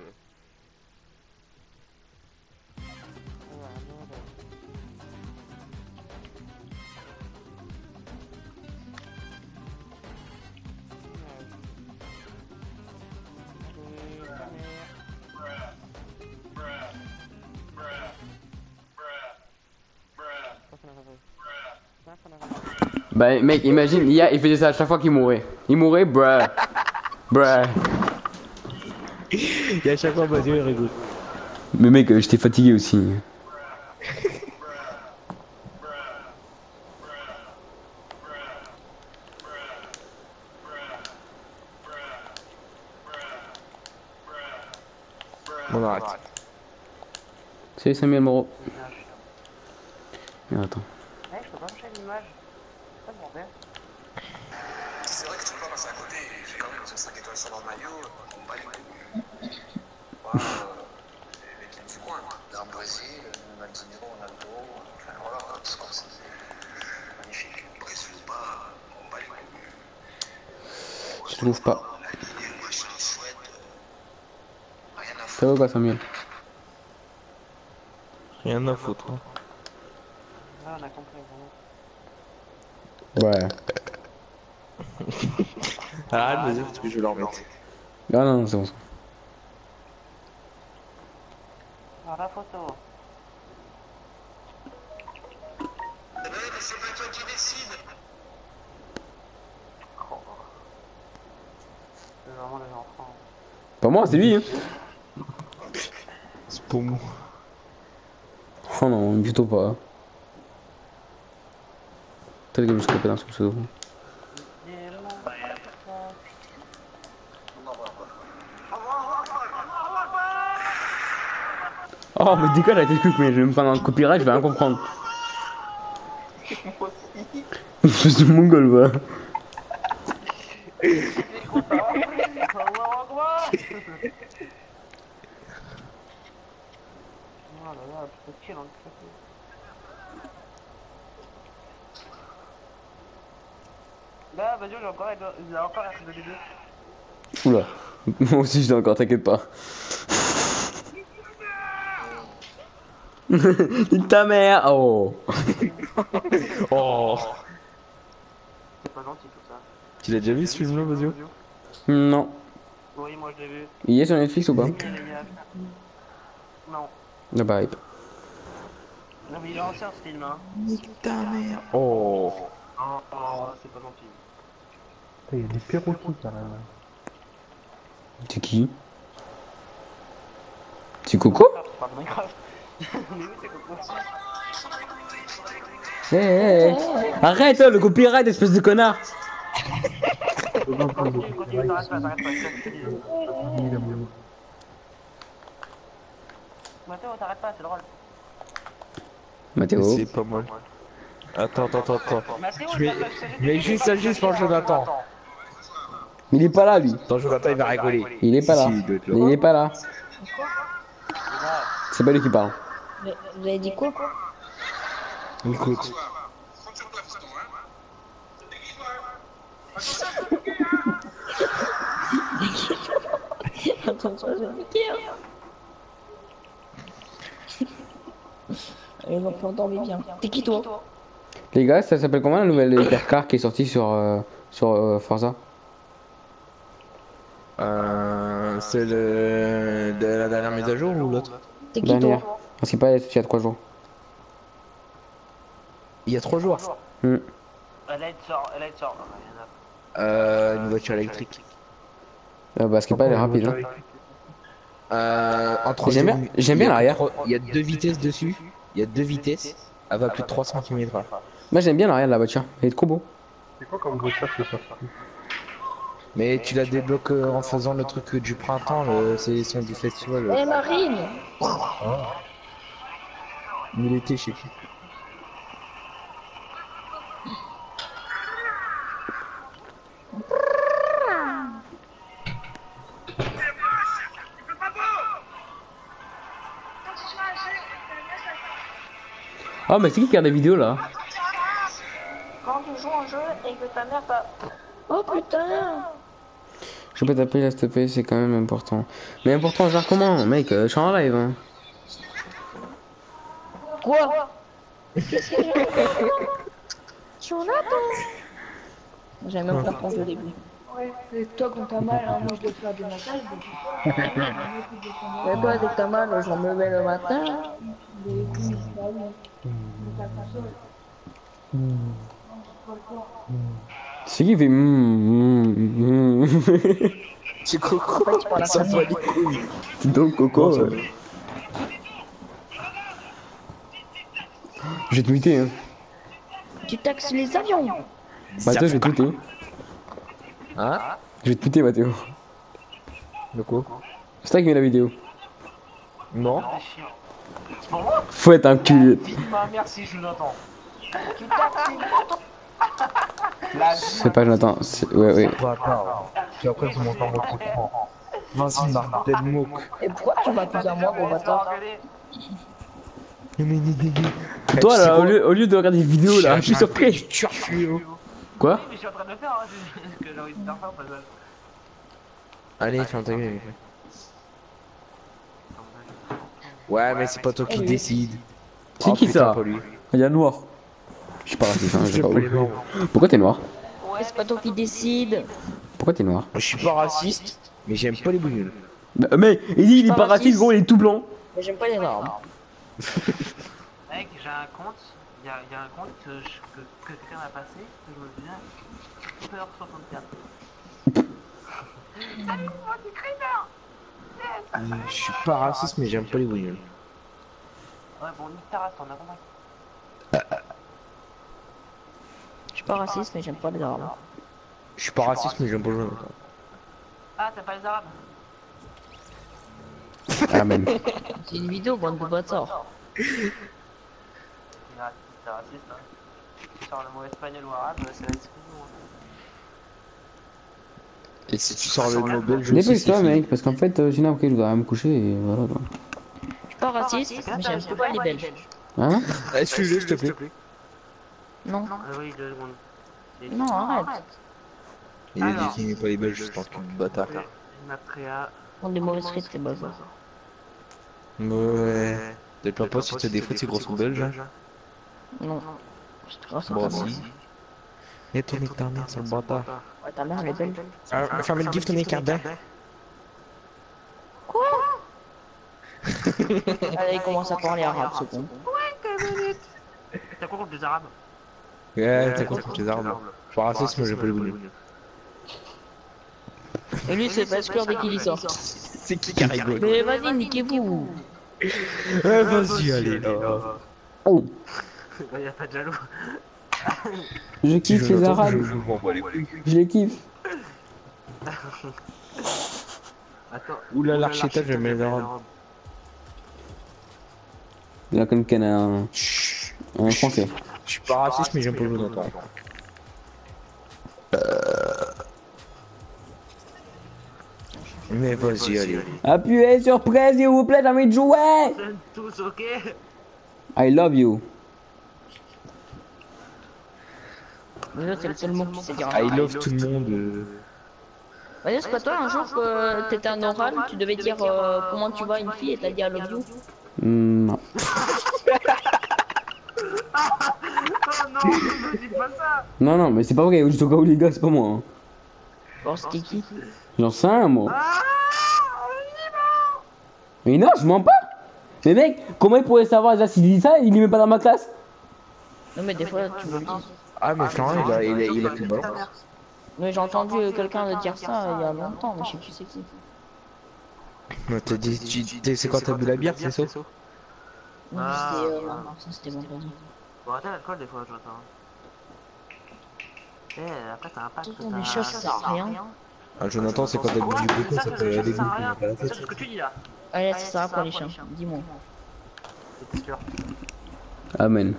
Bah, mec, imagine, il faisait ça à chaque fois qu'il mourait. Il mourait, bruh. Bruh. Et à chaque fois, vas-y, il rigole. Mais mec, j'étais fatigué aussi. On arrête. Salut Samuel Moreau. Mais attends. Ouais, je peux pas changer l'image. C'est pas le bordel. C'est vrai que tu peux pas passer à côté. J'ai quand même 5 étoiles sur mon maillot. Pas les coups. Voilà, l'équipe du coin. Dans le Brésil, Maldini, Ronaldo. Enfin voilà, tout ça, c'est magnifique. Brésil ou pas, pas les coups. Je trouve pas. La ligne, machin, chouette. Rien à Ça foutre. va quoi Samuel? Rien à foutre. Hein. Là, on a compris vraiment. Ouais. Arrête de me dire parce que je vais leur mettre. Ah non, non, c'est bon. Alors la photo. Mais c'est pas toi qui décide. Oh. C'est vraiment des enfants. Pas moi, c'est lui. Hein. C'est pour moi. Oh non, plutôt pas. Peut-être que je me suis dans son pseudo. Oh, mais décolle avec tes trucs, mais je vais me prendre un copyright, je vais rien comprendre. Espèce de mongol, va. Oh là là, putain, quel handicapé. Là, Badio, il a encore un de début. Oula. Moi aussi, je l'ai encore, t'inquiète pas. Nique ta mère. Oh. Oh. C'est pas gentil tout ça. Tu l'as déjà vu ce film-là, Basio? Non. Oui, moi je l'ai vu. Il est sur Netflix ou pas? Les gars. Non. Ah bah, hype. Non, mais il est ancien ce film, hein. Nique ta mère. Oh. Oh, c'est pas gentil. Il y a des perroquets carrément. C'est qui? C'est Coco? Je parle de Minecraft. Mais oui, c'est Coco. Arrête le copyright, espèce de connard! Continue, t'arrêtes pas, Mathéo, t'arrêtes pas, c'est drôle. Mathéo. C'est pas mal. Attends. Mathéo, Mais juste pour Jonathan. Il est pas là lui. Attends, Jonathan il va rigoler. Il est pas là. Si, il doit être là. Il est pas là. C'est pas lui qui parle. Vous avez dit quoi? Écoute. Attends, ça va piquer. Les enfants dorment bien. T'es qui toi? Les gars, ça s'appelle comment la nouvelle hypercar qui est sortie sur Forza? C'est de la dernière mise à jour ou l'autre? T'es qui Dernière. toi? C'est pas il y a 3 jours. Il y a 3 jours. Hmm. Elle sort. Une voiture électrique. Parce que pas elle est rapide. Entre J'aime bien l'arrière. Il y a 2 vitesses dessus. Il y a 2 vitesses. Elle va à plus de 3 cm/h. Moi j'aime bien l'arrière de la voiture. Elle est trop beau. C'est quoi comme voiture que ça? Mais tu la débloques en faisant le truc du printemps, c'est les sons du festival. Eh Marine! Il était chez qui? Oh mais c'est qui regarde des vidéos là? Quand tu joues un jeu et que ta mère va. Oh putain! Je peux taper là s'il te plaît, c'est quand même important. Mais important genre comment? Mec, je suis en live hein. Quoi? Jonathan! J'avais même pas compris au début. Ouais, et toi quand t'as mal, hein, moi je dois te faire des massages. Et toi, dès que t'as mal, je me levais le matin. C'est qui fait C'est Coco. Après, tu prends la Ça famille. va les couilles. Donc Coco. Je vais te muter hein. Tu taxes les avions. Mathéo, je vais te muter. Hein? Je vais te muter Mathéo. De quoi? C'est toi qui mets la vidéo. Non. Faut être un cul. Bah merci, Jonathan. C'est pas Jonathan. Ouais. Bâtard. Puis après tu montes en mode courant. Vas-y, Martel Mouk. Et pourquoi tu m'accuses à moi, gros bâtard? Toi là, au lieu de regarder des vidéos là, je suis surpris. Quoi? Mais je suis en train de le faire, hein, c'est ce que j'ai envie de faire, pas mal. Allez, ferme ta gueule. Ouais, mais c'est pas toi qui décide. C'est qui putain, ça? pas lui. Il y a noir. Je suis pas raciste, hein, je sais pas pas les où. noirs. Pourquoi t'es noir? Ouais, c'est pas toi qui décide. Pourquoi t'es noir? Je suis pas raciste, mais j'aime pas les bougnoules. Mais il dit il est Pas pas raciste, raciste. gros, il est tout blanc. Mais j'aime pas les armes. Mec, j'ai un compte, il y a un compte que quelqu'un a passé, que je me souviens, Peur 64. Salut, moi c'est Kramer. Je suis pas raciste, mais j'aime pas les bougnoules. Ouais, bon, nique ta race, t'en as compris. Je suis pas raciste, mais j'aime pas les armes. Je suis pas raciste, mais j'aime pas le Ah, t'as pas les arabes? Amen. C'est une vidéo, bande de bâtards. C'est raciste, hein. Tu sors le mot espagnol ou arabe, c'est raciste. Et si tu sors le mot belge, Dépêche-toi, mec, parce qu'en fait, sinon après je dois aller me coucher et voilà. quoi. Je suis pas raciste, mais j'aime pas les Belges. Hein? Suis-le, s'il te plaît. Non, Oui, 2 secondes. non, arrête. Il a dit qu'il n'aimait pas les belges, c'est un cul de bâtard. Matria. On des mauvaises frites, c'est bazar. Ouais. T'es pas si tu des frites, c'est gros sous belge. Non. C'est grâce à Bon, ta mère. si. Et ton mec, ta mère, c'est le bâtard. Ouais, ta mère, elle est belge. Fermez le gift, ton écart d'air. Allez, il commence à parler arabe, ce con. T'as quoi contre les arabes? Ouais, t'as compris tes armes. Je suis pas raciste, mais j'aime pas les bougnoules. Et lui, c'est pas exclure dès qu'il dit ça. C'est qui a rigolé? Mais vas-y, niquez-vous. Vas-y, allez là. Oh, Y'a pas de jaloux. je kiffe les arabes. Je m'en bats les couilles. Je les kiffe. Attends. Oula, l'architecte, j'aime les arabes. Il a comme qu'un un français. Je suis pas raciste, mais j'aime pas Jonathan. Mais vas-y, allez. Appuyez sur presse, s'il vous plaît, j'ai envie de jouer. Tous ok. I love you. Déjà, c'est le seul mot que tu sais dire. I love tout le monde. Vas-y, c'est pas toi un jour que t'étais un oral, tu devais dire comment tu vas une fille et t'as dit I love you. Non. Oh non, ne dis pas ça. Non, non, mais c'est pas vrai, juste au cas où les gars, c'est pas moi. Hein. Bon, c'était qui? J'en sais un, moi. Ah, Mais non, je mens pas. Mais mec, comment il pourrait savoir déjà s'il dit ça, il est même pas dans ma classe. Non, mais des fois, tu me le dis. Ah, mais Florent, il a fait le ballon. Mais j'ai entendu quelqu'un dire ça il y a longtemps, mais je sais plus c'est qui. Mais t'as dit, c'est quand t'as bu la bière, c'est ça? Non, c'était non, ça c'était vendredi. Bon, arrêtez l'alcool des fois, Jonathan. Eh, après t'as un pack. Oh, mais ça sert à rien. Ah, Jonathan, c'est quand t'as bu du coco, ça peut aller vite. C'est ce que tu dis là. Allez, c'est ça pour les chiens, dis-moi. C'est sûr. Amen.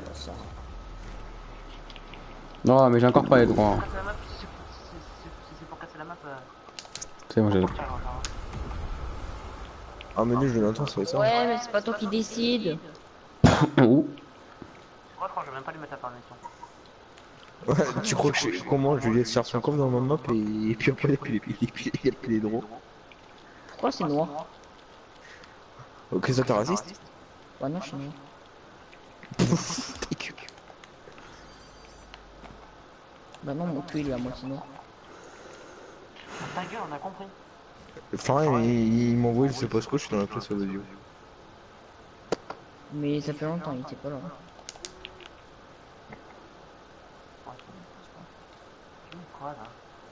Non, mais j'ai encore pas les droits. Casser la map, si c'est pour casser la map. C'est bon, j'ai le Tiens, alors. Ah, mais lui, Jonathan, c'est ça. Ouais, mais c'est pas toi qui décide. Où Moi, je crois que je vais même pas lui mettre la permission. Ouais, tu crois que comment je lui laisse faire son coffre dans ma map et puis après, il y a plus les drôles. Pourquoi c'est noir? Ok, ça t'es raciste? Bah non, je suis noir. Bah non, mon cul il est à moitié noir. Ta gueule, on a compris. Enfin, il m'a envoyé, je sais pas ce que je suis dans la classe audio. Mais ça fait longtemps, il était pas là. Quoi là?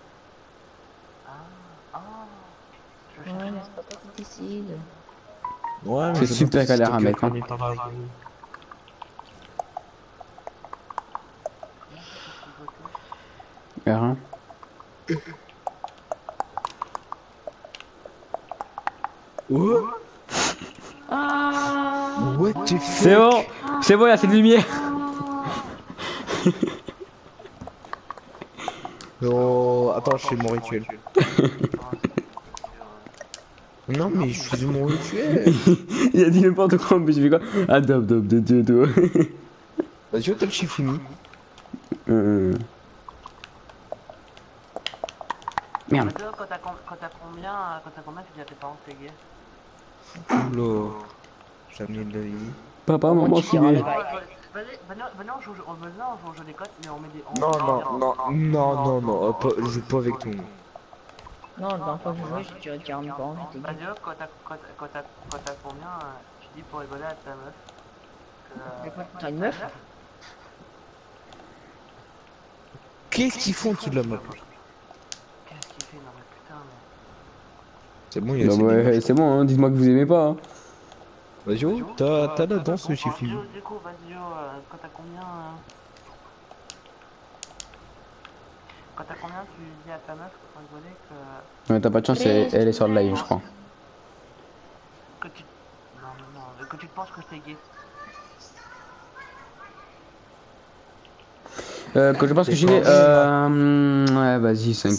Ah, je Ouais, mais c'est pas toi qui décide. Ouais, C'est super galère à mettre. Hein. R1. What the fuck? C'est bon, il y a cette lumière. Oh, attends, je fais mon rituel. Non, mais je faisais mon rituel. Il a dit n'importe quoi, mais je fais quoi? Ah, dop, dop, dop, dop, dop. Bah, tu vois, t'as le Shifumi. Merde. Mathéo, quand t'as combien, tu dis à tes parents que t'es gay? Oula. Jamais de la vie. Papa, maman, je suis gay. Venez, on joue au jeu des cotes, mais on met des. Non, je joue pas avec tout. Non, la dernière fois que je jouais, j'ai tiré 40 parents, j'étais gay. Mathéo, quand t'as combien, tu dis pour rigoler à ta meuf. T'as une meuf? Qu'est-ce qu'ils font en dessous de la map? Qu'est-ce qu'il fait? Non, mais putain, mais. C'est bon, il y a Bah assez ouais, d'images. c'est bon, hein, dites-moi que vous aimez pas. Hein. Vas-y, oh, t'as la danse, le Shifumi. Du coup, vas-y, quand t'as combien. Quand t'as combien, tu dis à ta meuf pour rigoler que. Ouais, t'as pas de chance, elle est sur le live, je crois. Que tu. Non, que tu te penses que t'es gay. Que je pense que je suis gay. Ouais, vas-y, 5.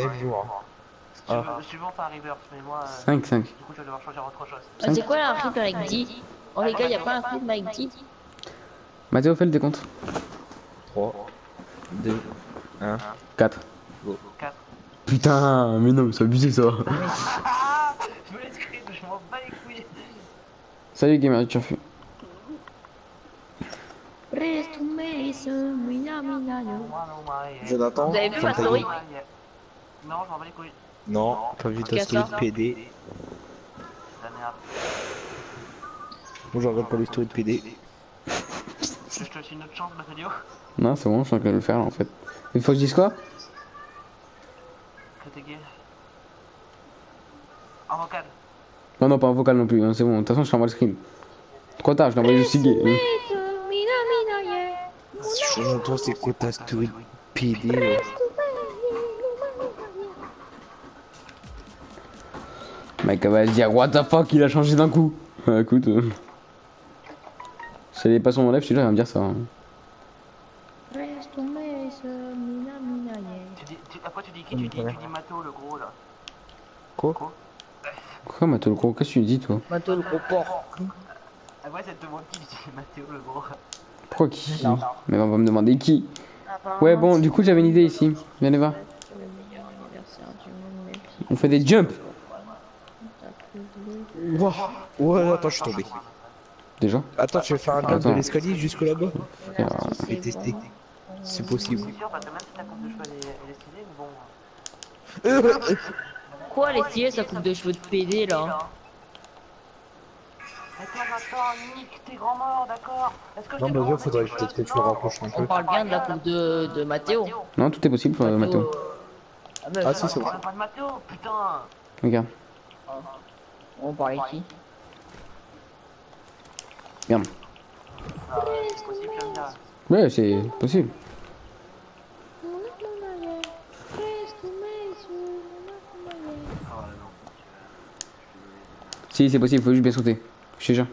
Suivant par reverse, mais moi. 5, 5. Du coup, je vais devoir choisir autre chose. Ah, c'est quoi un rythme avec D? Oh les gars, y'a pas un rythme avec D? Mathéo, fais le décompte. 3, 2, 1. 4. 4. Putain, mais non, c'est abusé ça. Je me laisse crier, je m'en bats les couilles. Salut gamer, tu as fait. Jonathan, Vous avez vu ma ferme ta story? gueule. Non, je m'en bats les couilles. Non, pas vu ta Qu'est-ce story que de PD. La merde. Moi, je regarde pas les stories de PD. Je te laisse une autre chance, Mathéo. Non, c'est bon, je suis en train de le faire là en fait. Il faut que je dise quoi? Que t'es gay. En vocal. Non, non, pas en vocal non plus, hein, c'est bon. De toute façon, je t'envoie le screen. Trop tard, je l'ai envoyé juste gay. J'entends c'est quoi ta story PD Mec, elle va se dire, what the fuck, il a changé d'un coup. Écoute. Si elle est pas sur mon live, je suis là, elle va me dire ça. Hein. Après tu dis qui? Tu dis Mato le gros là. Quoi? Quoi, Mato le gros? Qu'est-ce que tu dis, toi? Mato le gros porc. Ah ouais, ça te demande qui? Tu dis Mathéo le gros. Pourquoi qui? Mais on va me demander qui? Ouais, bon, du coup, j'avais une idée ici. Viens les voir. On fait des jumps. Wouah. Ouais, attends, je suis tombé. Déjà? Attends, tu veux faire un jump de Attends. l'escalier jusque là-bas? Alors, Je vais tester. C'est possible. C'est sûr, parce que même si ta coupe de cheveux elle est stylée, mais bon. Quoi, les stylés, sa coupe de cheveux de PD là? Attends, Nick, t'es grand mort, d'accord? Est-ce que je Non, t'ai bah, vraiment faudrait dit quelque peut-être que chose? tu le rapproches un On peu. parle bien de la coupe de Mathéo. non, tout est possible, Mato. Ah, si, c'est On bon. parle pas de Mathéo, putain! Regarde. On parlait de qui? Regarde. Ah, c'est possible, j'aime bien. Ouais, c'est possible. Ah ouais, non. Si, c'est possible, faut juste bien sauter. Je te jure.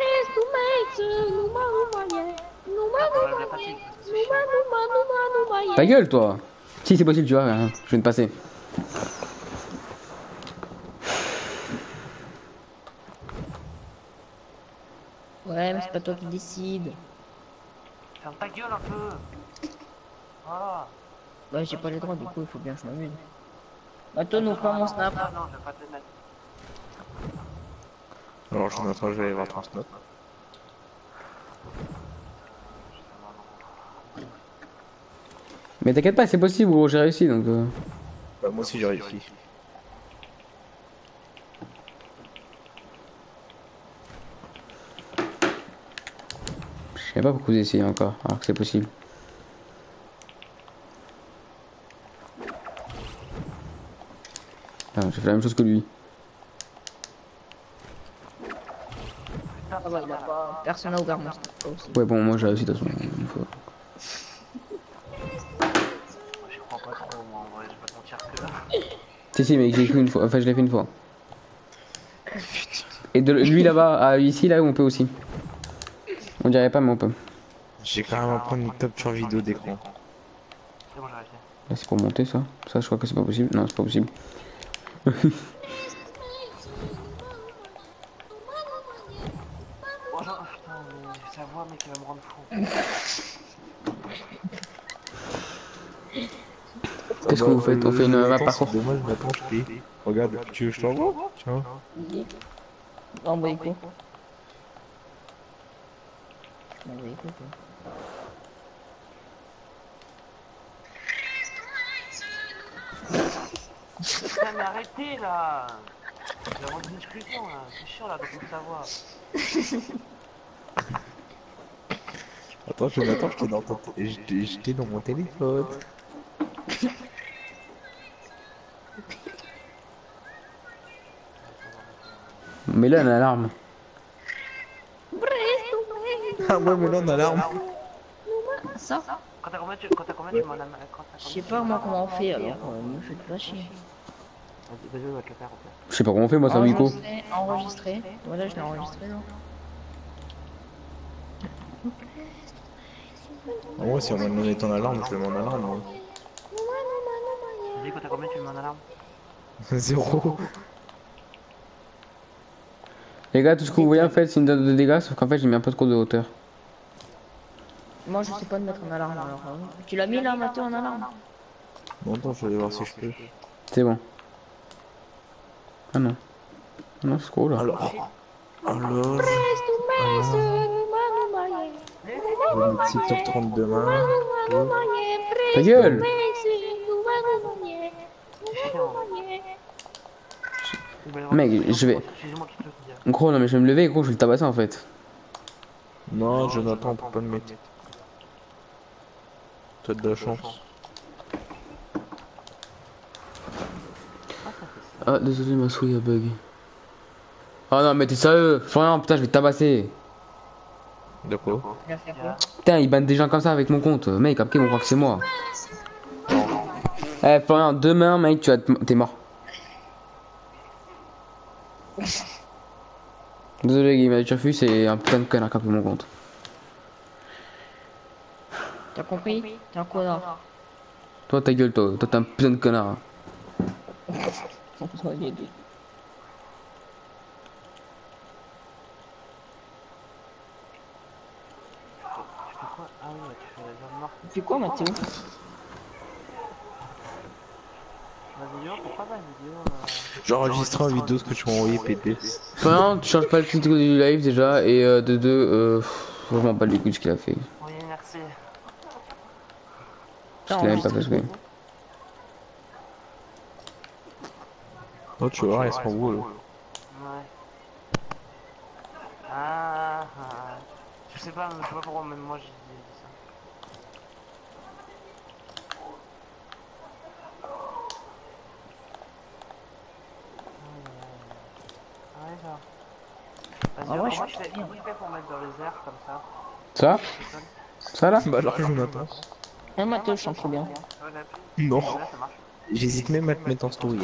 Enlève la fatigue, parce que c'est chiant. Ta gueule, toi. Si, c'est possible, tu vois, je viens de passer. Ouais, mais c'est pas toi qui décide. Ferme ta gueule un peu! Voilà! Bah, j'ai pas les droits, du coup, il faut bien que je m'amuse. Mato, nous prend mon snap. Ah non, je vais pas te le mettre. Alors, je vais aller voir ton snap. Mais t'inquiète pas, c'est possible, gros, j'ai réussi donc. Bah, moi aussi j'ai réussi. Je sais pas pourquoi vous essayez encore, alors que c'est possible. Ah, j'ai fait la même chose que lui. Ah bah, il a pas... Personne n'a ouvert mon snap aussi. Ouais, bon, moi j'ai réussi de toute façon. Une fois. Je crois pas trop, moi, en vrai, je vais pas te mentir que. Si, mais j'ai fait une fois, enfin je l'ai fait une fois. Et de lui là-bas à ici, là où on peut aussi. On dirait pas, mais on peut. J'ai quand même à prendre une capture vidéo d'écran. C'est bon, j'ai arrêté. Là, c'est pour monter ça. Ça, je crois que c'est pas possible. Non, c'est pas possible. Bonjour, putain, mais sa voix, mec, elle va me rendre fou. Qu'est-ce que vous faites? On fait une map parcours. C'est dommage, mais attends, je t'ai. Regarde, tu veux que je t'envoie? Tiens. Non, bah, écoute. Bah, écoute. Putain, mais arrêtez là! J'ai vraiment une discussion là, c'est chiant là, de sa voix. Attends, j'étais dans ton... J'étais dans mon téléphone. Mais là, l'alarme. Ah ouais, mais là on a l'arme. Ça? Quand t'as combien, tu m'en as. Je sais pas moi comment on fait alors, me faites pas chier. Vas-y, on va te le faire, en fait. Je sais pas comment on fait, moi, ça Wico. Enregistré. Voilà, je l'ai enregistré non. En vrai, si on va donner ton alarme, je vais mon alarme. Moi. Vas-y, quand t'as combien, tu mets en alarme? 0. Les gars, tout ce que vous voyez en fait, c'est une date de dégâts, sauf qu'en fait, j'ai mis un peu trop de hauteur. Moi je sais pas de mettre en alarme alors. Tu l'as mis là, Mathieu, en alarme? Bon, attends, je vais aller voir si je peux. C'est bon. Ah non. Ah non, c'est trop là. Alors. Je vais mettre 6h30 demain. Ta gueule! Mec, je vais. Gros, non, mais je vais me lever, gros, je vais le tabasser en fait. Non, Jonathan, on peut pas le mettre. T'as de la chance. Ah, désolé, ma souris a bug. Ah non, mais t'es sérieux? Florian, putain, je vais te tabasser. De quoi? Il a fait quoi? Putain, ils bannent des gens comme ça avec mon compte. Mec, après, ils vont croire que c'est moi. Eh, Florian, demain, mec, t'es mort. Désolé, Game Turfu, c'est un putain de connard qui a pris mon compte. T'as compris? T'es un connard. Toi, ta gueule, toi. Toi, t'es un putain de connard. On va y aider. Quoi? Ah oui, tu fais la zone morte. Tu fais quoi, Mathéo? La vidéo, pourquoi pas la vidéo J'enregistre une vidéo ce que tu m'as envoyé pété. Florian, tu changes pas le titre du live déjà. Et de deux, vraiment pas les couilles ce qu'il a fait. Oui, merci. Parce qu'il a même pas fait ce que. Oh, tu vois, ils sont beaux là. Ouais. Je sais pas pourquoi même moi j'ai dit ça. Ouais, ça. Vas-y, Ah ouais, comment je tu fais pour mettre dans les airs comme ça? Ça? Ça là? Bah alors, Jonathan. Ah, Mathéo, je chante trop bien. Ouais, la pluie. Non. Là, ça marche. J'hésite même à te mettre en story.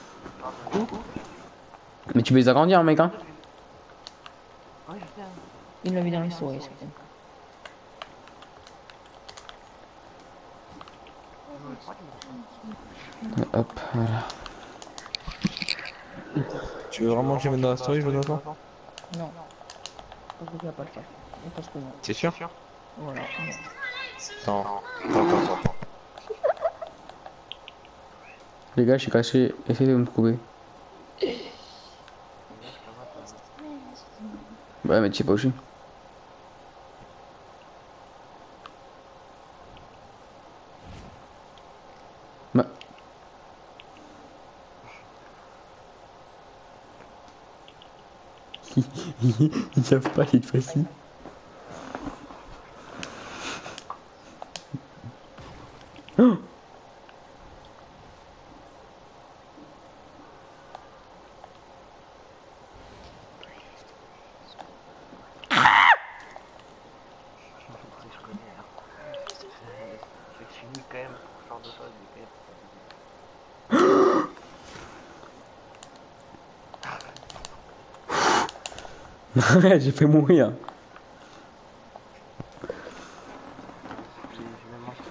Mais tu peux les agrandir, mec, hein? Ouais, je sais. Il l'a vu dans les stories, c'est bien. Hop, voilà. Tu veux vraiment que je mette dans la story, Jonathan? Non. Parce que tu vas pas le faire. Et parce que non. T'es sûr? Voilà. Non. Attends. Les gars, je suis caché. Essayez de me trouver. Ouais, mais tu sais pas où je suis. Bah. Ils savent pas cette fois-ci. Oh! Je connais, hein. Je suis nul quand même pour ce genre de choses, mais quand même. J'ai fait mourir. J'ai même mangé.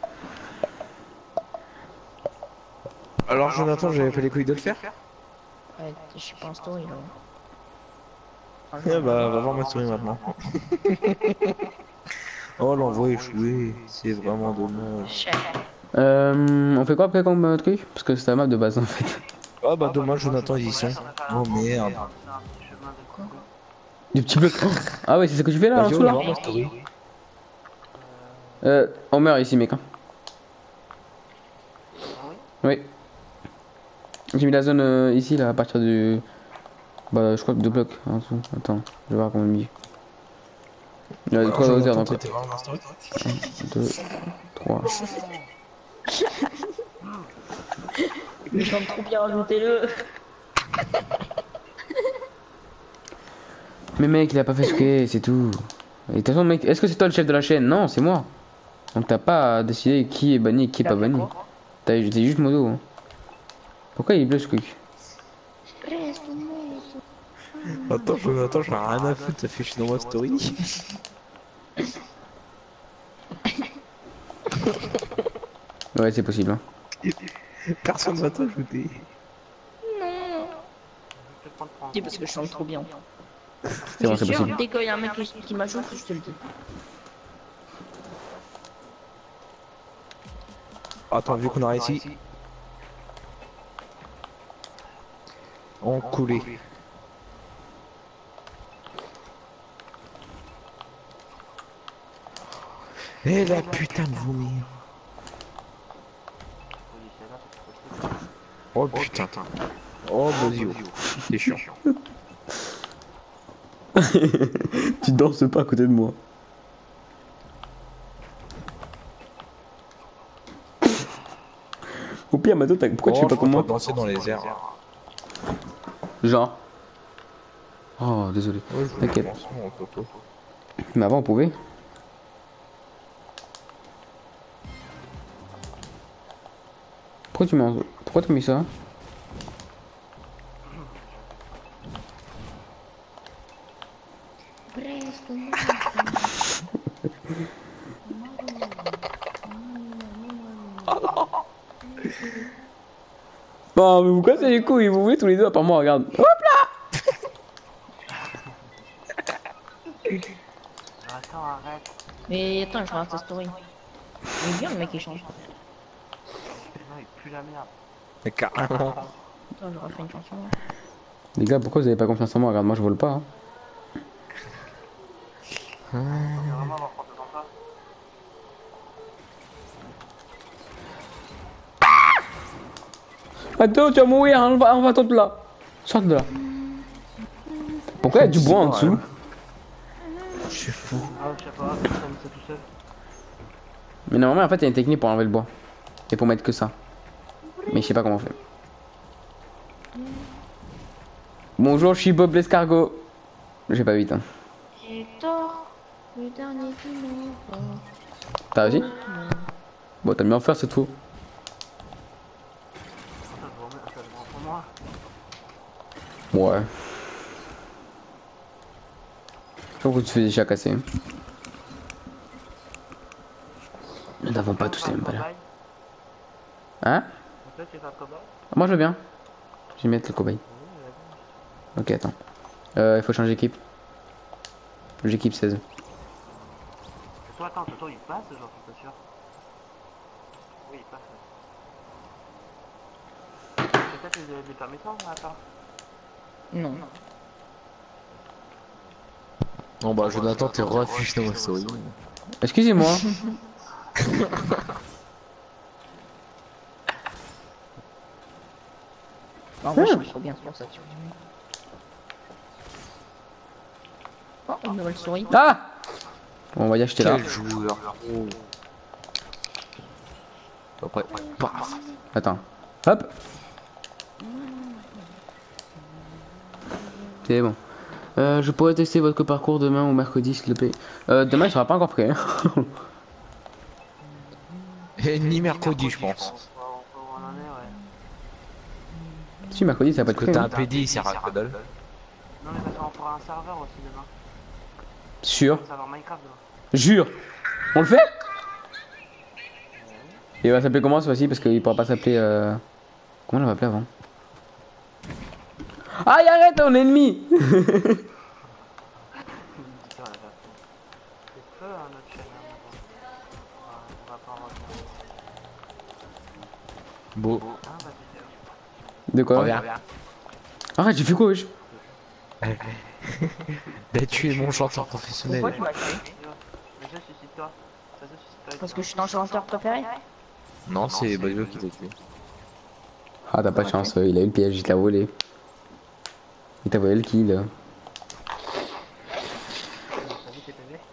Alors, Jonathan, j'avais fait les couilles de le faire? Ouais, je suis pas en story là. Eh bah, va voir ma story maintenant. Oh, l'envoi échoué. C'est vraiment dommage. Chef. On fait quoi après comme truc? Parce que c'est la map de base en fait. Oh, bah, dommage, Jonathan, ils y sont. Oh, merde. C'est un petit chemin de coucou. Des petits blocs. Ah ouais, c'est ce que tu fais là en Vas-y, dessous on va là? voir ma story. On meurt ici, mec. Hein. Oui. J'ai mis la zone ici là à partir du. Bah, je crois que 2 blocs en dessous. Attends, je vais voir comment on met. Il y a 3 dosers donc. 1, 2, 3. Il chante trop bien, ajoutez-le. Mais mec, il a pas fait ce que c'est tout. Et de toute façon, mec, est-ce que c'est toi le chef de la chaîne? Non, c'est moi. Donc t'as pas à décider qui est banni et qui est pas banni. T'as juste modo. Hein. Pourquoi il est bleu ce truc? Attends, Jonathan, j'en ai rien à foutre, ça fait que je suis dans ma story. Ouais, c'est possible. Hein. Personne va t'ajouter. C'est parce que je chante trop bien. C'est vrai, Je c'est suis sûr, possible. dès qu'il y a un mec qui m'ajoute, je te le dis. Attends, vu qu'on a réussi. On coulait. Eh la putain de vomir. Oh putain. Oh vas-y, c'est chiant. Tu danses pas à côté de moi. Au pire, Mato, pourquoi tu fais pas comme moi? Danser dans les airs. Genre. Oh, désolé. Ouais, T'inquiète. Mais avant on pouvait. Pourquoi tu mets ça? Bon, mais vous cassez les couilles, vous voulez tous les deux à part moi, regarde. Hop là. Attends, arrête. Mais attends, je regarde ta story. Il est bien le mec qui change. Non, il pue la merde. Mais carrément. Attends, je refais une chanson. Les gars, pourquoi vous avez pas confiance en moi? Regarde, moi je vole pas. Hein. On va vraiment avoir confiance en toi. Attends, tu vas mourir, on va tout là. Sors de là. Pourquoi il y a du bois en dessous? Je suis fou. Ah, je sais pas, ça me fait tout seul. Mais normalement, en fait, il y a une technique pour enlever le bois. Et pour mettre que ça. Mais je sais pas comment on fait. Bonjour, je suis Bob l'escargot. J'ai pas 8 hein. Hector, le dernier qui meurt. T'as réussi? Bon, t'as mieux en faire cette fois. Ça se vend pour moi. Ouais. Je crois que tu fais déjà casser. Nous n'avons pas tous les mêmes valeurs. Hein? Toi, tu es un cobaye? Moi je veux bien. Je vais mettre le cobaye. Ok, attends. Il faut changer d'équipe. J'équipe 16. Toi, attends, Toto, il passe, genre, je suis sûr. Oui, il passe. C'est peut-être des permissions, attends. Non. Bon bah Jonathan t'es refusé dans ma story. Excusez-moi. Non, moi je trouve trop bien, c'est pour ça que tu vois. Oh, une nouvelle souris. Ah! Bon, on va y acheter là. Quel joueur. Oh. Après, paf. Attends. Hop. C'est bon. Je pourrais tester votre parcours demain ou mercredi s'il te plaît. Demain il sera pas encore prêt. Hein. Et ni mercredi je pense. On en est, ouais. Si mercredi ça va pas être Parce que prêt. t'as Hein. un PD il sert à que dalle. Non, mais parce qu'on fera un serveur aussi demain. Sûr. Un serveur Minecraft demain. Jure. On le fait? Et il va s'appeler comment ce fois-ci parce qu'il pourra pas s'appeler comment on l'a appelé avant? Aïe arrête on est ennemi. Putain, la vache. C'est feu, hein, notre chaîne, hein, maintenant. On va pas en revenir. Beau. Ah, bah, c'est De quoi? Regarde. Arrête j'ai fait quoi wesh? Bah tu es mon chanteur professionnel. Pourquoi tu m'as tué? Déjà, suicide-toi. Ça se suicide-toi. Parce que je suis ton chanteur préféré? Non c'est Bayo qui t'a tué. Ah t'as pas de chance, il a eu le piège, il t'a volé. Il t'a volé le kill. T'as vu tes PV?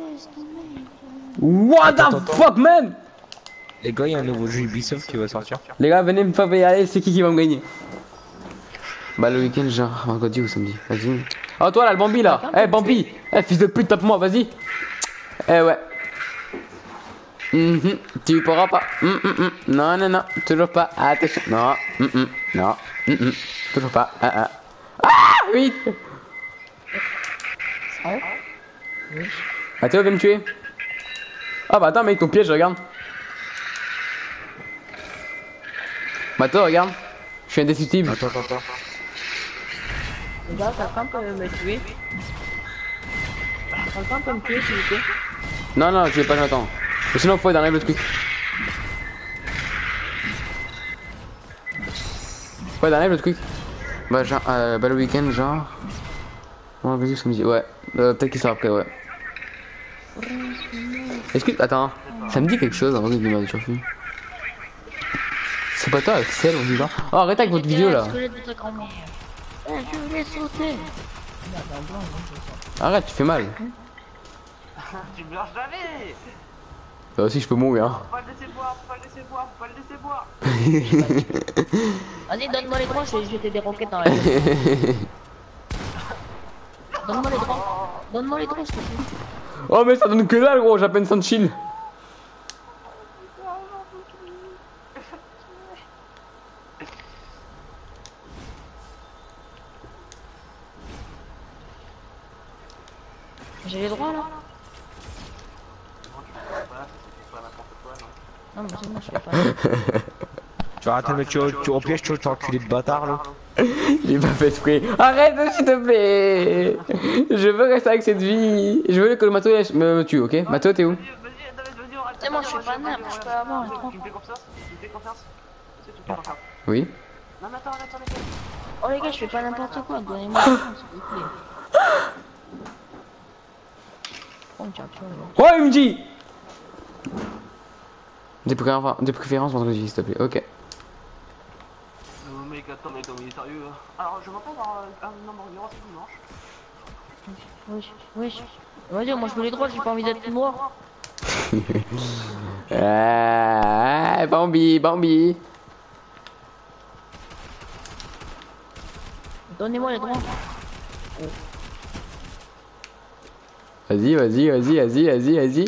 What the Attends. fuck man? Les gars il y a un nouveau jeu Ubisoft qui va sortir. Les gars venez me faire allez c'est qui va me gagner? Bah le week-end genre vendredi ou samedi, vas-y. Oh toi là le Bambi là. Eh Bambi. Eh fils de pute tape moi vas-y. Eh ouais. Tu pourras pas. Non non non toujours pas. Attention. Non. Non. Toujours pas. Ah oui. Mathéo viens me tuer. Ah bah attends mec ton piège regarde. Mathéo regarde. Je suis indestructible. Attends. Les gars, quelqu'un peut me tuer? Quelqu'un peut me tuer s'il vous plaît? Non je vais pas j'attends. Sinon faut enlève le truc. Ouais enlève le truc. Bah genre bah le week-end genre. Ouais vas-y samedi ouais. Peut-être qu'il sera après ouais. Est-ce que attends ça me dit quelque chose avant que je me sur film. C'est pas toi Axel on dit genre. Oh arrête avec votre vidéo là. Je voulais sauter. Arrête tu fais mal. Tu me lâches jamais! Toi aussi je peux mourir. Hein. Faut pas le laisser boire, faut pas le laisser boire, faut pas le laisser boire! Vas-y, donne-moi les droits, je vais jeter des roquettes dans la gueule. Donne-moi les droits. Donne-moi les drones, s'il te plaît. Oh, mais ça donne que dalle, gros, j'ai à peine 100 de shield. J'ai les droits là. Voilà, c'est pas n'importe quoi, non. Non, mais c'est bon, je fais pas. Tu vas arrêter, mais tu au piège, tu vas enculé de bâtard là. J'ai pas fait exprès. Arrête, s'il te plaît. Je veux rester avec cette vie. Je veux que le Mato me tue, ok? Mato, t'es où? C'est moi, je suis pas nerf, je peux avoir les droits. Tu me fais confiance? Tu me fais confiance? Tu me fais confiance? Oui. Non, mais attends, les gars. Oh les gars, je fais pas n'importe quoi, donnez-moi les droits, s'il vous plaît. Oh, tiens, tu vois. Oh, MJ! Des préférences vendredi, s'il te plaît, ok. Mec, attends, mais il est sérieux. Alors, je vois pas avoir un nombre environ ce dimanche. Oui. Vas-y, moi je veux les droits, j'ai pas envie d'être noir. Bambi. Donnez-moi les droits. Vas-y.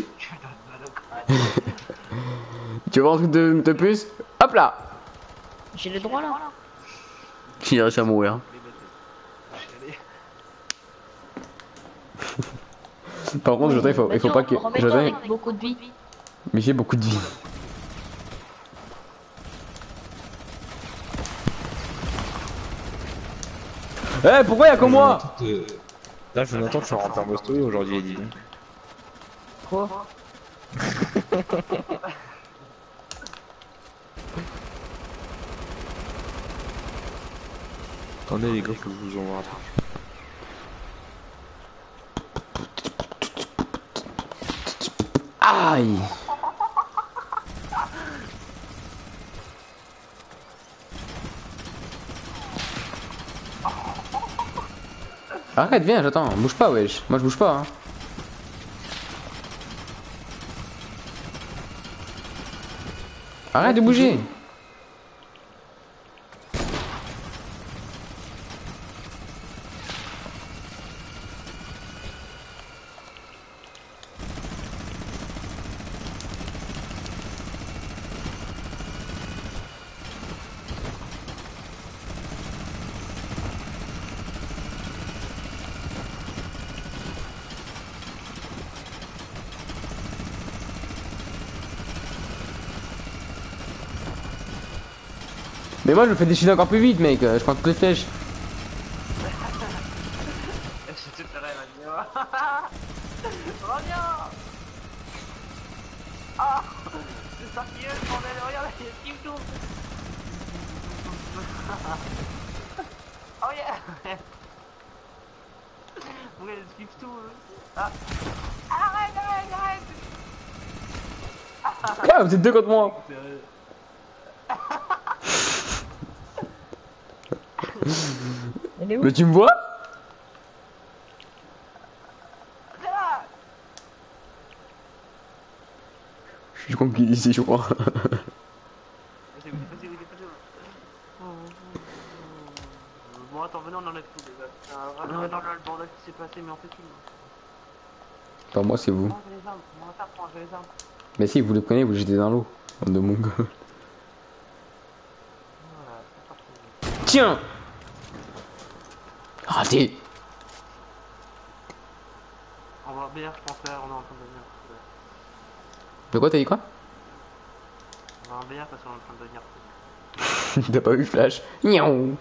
Tu veux voir un truc de plus? Hop là! J'ai les droits là. Il reste à mourir. Par contre, il faut pas que. Remets-toi avec beaucoup de vie. Mais j'ai beaucoup de vie. Eh, pourquoi y'a que moi? Là, Jonathan, tu vas remplir vos stories aujourd'hui, dis donc. Quoi? Attendez, les gars, faut que je vous envoie un truc. Aïe! Arrête, viens, j'attends. Bouge pas, wesh. Moi, je bouge pas, hein. Arrête de bouger. Mais moi je me fais déchirer encore plus vite mec, je prends toutes les flèches. Je te ferai la vidéo. Reviens. Ah, c'est sorti le bordel, regarde, il y a Steve Toon. Oh yeah. Regarde le Steve Toon. Ah. Arrête. Ah, vous êtes deux contre moi. Mais tu me vois? Je suis con qu'il ici, je crois. Vas-y. Bon, attends, venez, on enlève tout, les gars. Non, le bordel qui s'est passé, mais on fait tout. Pas moi, c'est vous. Moi, j'ai les armes, j'ai les armes. Mais si vous les prenez, vous les jetez dans l'eau. Bande de mongols. Tiens! Raté! On va BR, je pense là, on est en train de venir. De quoi t'as dit quoi? On va en BR parce qu'on est en train de venir. T'as pas vu Flash? Niaou!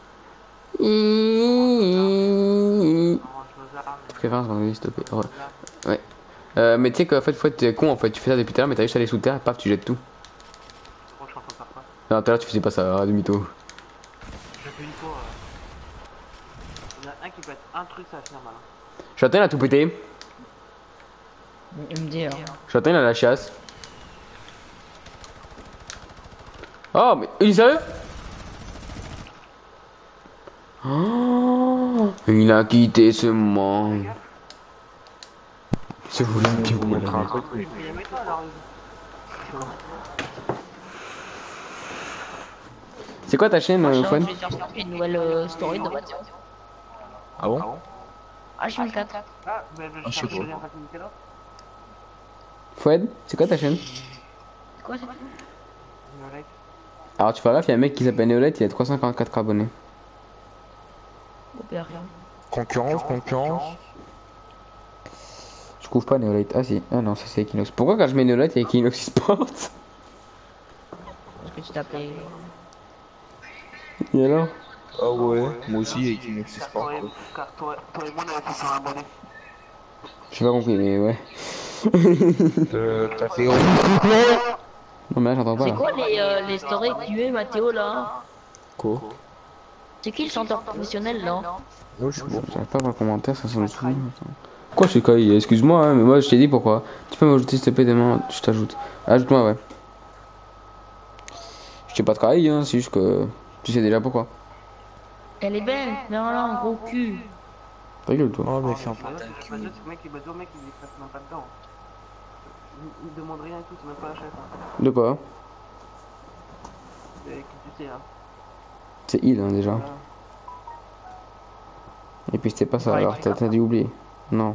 Préférence dans le s'il te plaît. Ouais. Mais tu sais qu'en fait, faut être con en fait. Tu fais ça depuis tout à l'heure, mais t'as juste à aller sous terre et paf, tu jettes tout. Je suis en train de faire quoi? Non, tout à l'heure, tu faisais pas ça, de mytho. J'ai fait une tour. Il y en a un qui peut être un truc, ça va finir mal. Châtain, il a tout pété. MDR. Châtain, il a la chasse. Oh, mais il est sérieux? Oh, il a quitté ce monde. C'est vous qui vous montrez un truc. Mais il y a même pas alors. C'est quoi ta chaîne, Fun? Je vais faire une nouvelle story de Mathieu. Ah bon? H24. Ah, bah Ah, je je sais cherche pas. bien facilité là. Fouad, c'est quoi ta chaîne? C'est quoi ça? Neolite. Alors tu fais gaffe, il y a un mec qui s'appelle Neolite, il a 344 abonnés. Oh, bah, rien. Concurrence. Je trouve pas Neolite. Ah si, ah non, ça c'est Equinox. Pourquoi quand je mets Neolite, il y a Equinox Sport? Parce que tu t'appelais. Et alors? Ah ouais, moi aussi avec une Car Sport. toi et moi on a fait 100 abonnés. J'ai pas compris, mais ouais. T'as fait Non mais là j'entends pas C'est là. quoi les stories que tu mets, Mathéo, là? quoi? C'est qui le chanteur professionnel, là? Moi je suis bon. J'arrive pas à voir le commentaire, ça sonne sous. Quoi c'est Kai? Excuse-moi, hein, mais moi je t'ai dit pourquoi. Tu peux m'ajouter s'il te plaît demain, je t'ajoute. Ajoute-moi, ouais. Je t'ai pas de Kai, hein, c'est juste que tu sais déjà pourquoi. Elle est belle, mais voilà, un gros cul. Ta gueule toi. Oh mais ferme Bah, pas ta c'est le gueule. mec qui le mec il passe même pas dedans. Il demande rien et tout, c'est même pas la chef. Hein. De quoi? Qui tu sais hein. C'est il hein, déjà. Et puis c'était pas ça, alors t'as dû oublier. Non.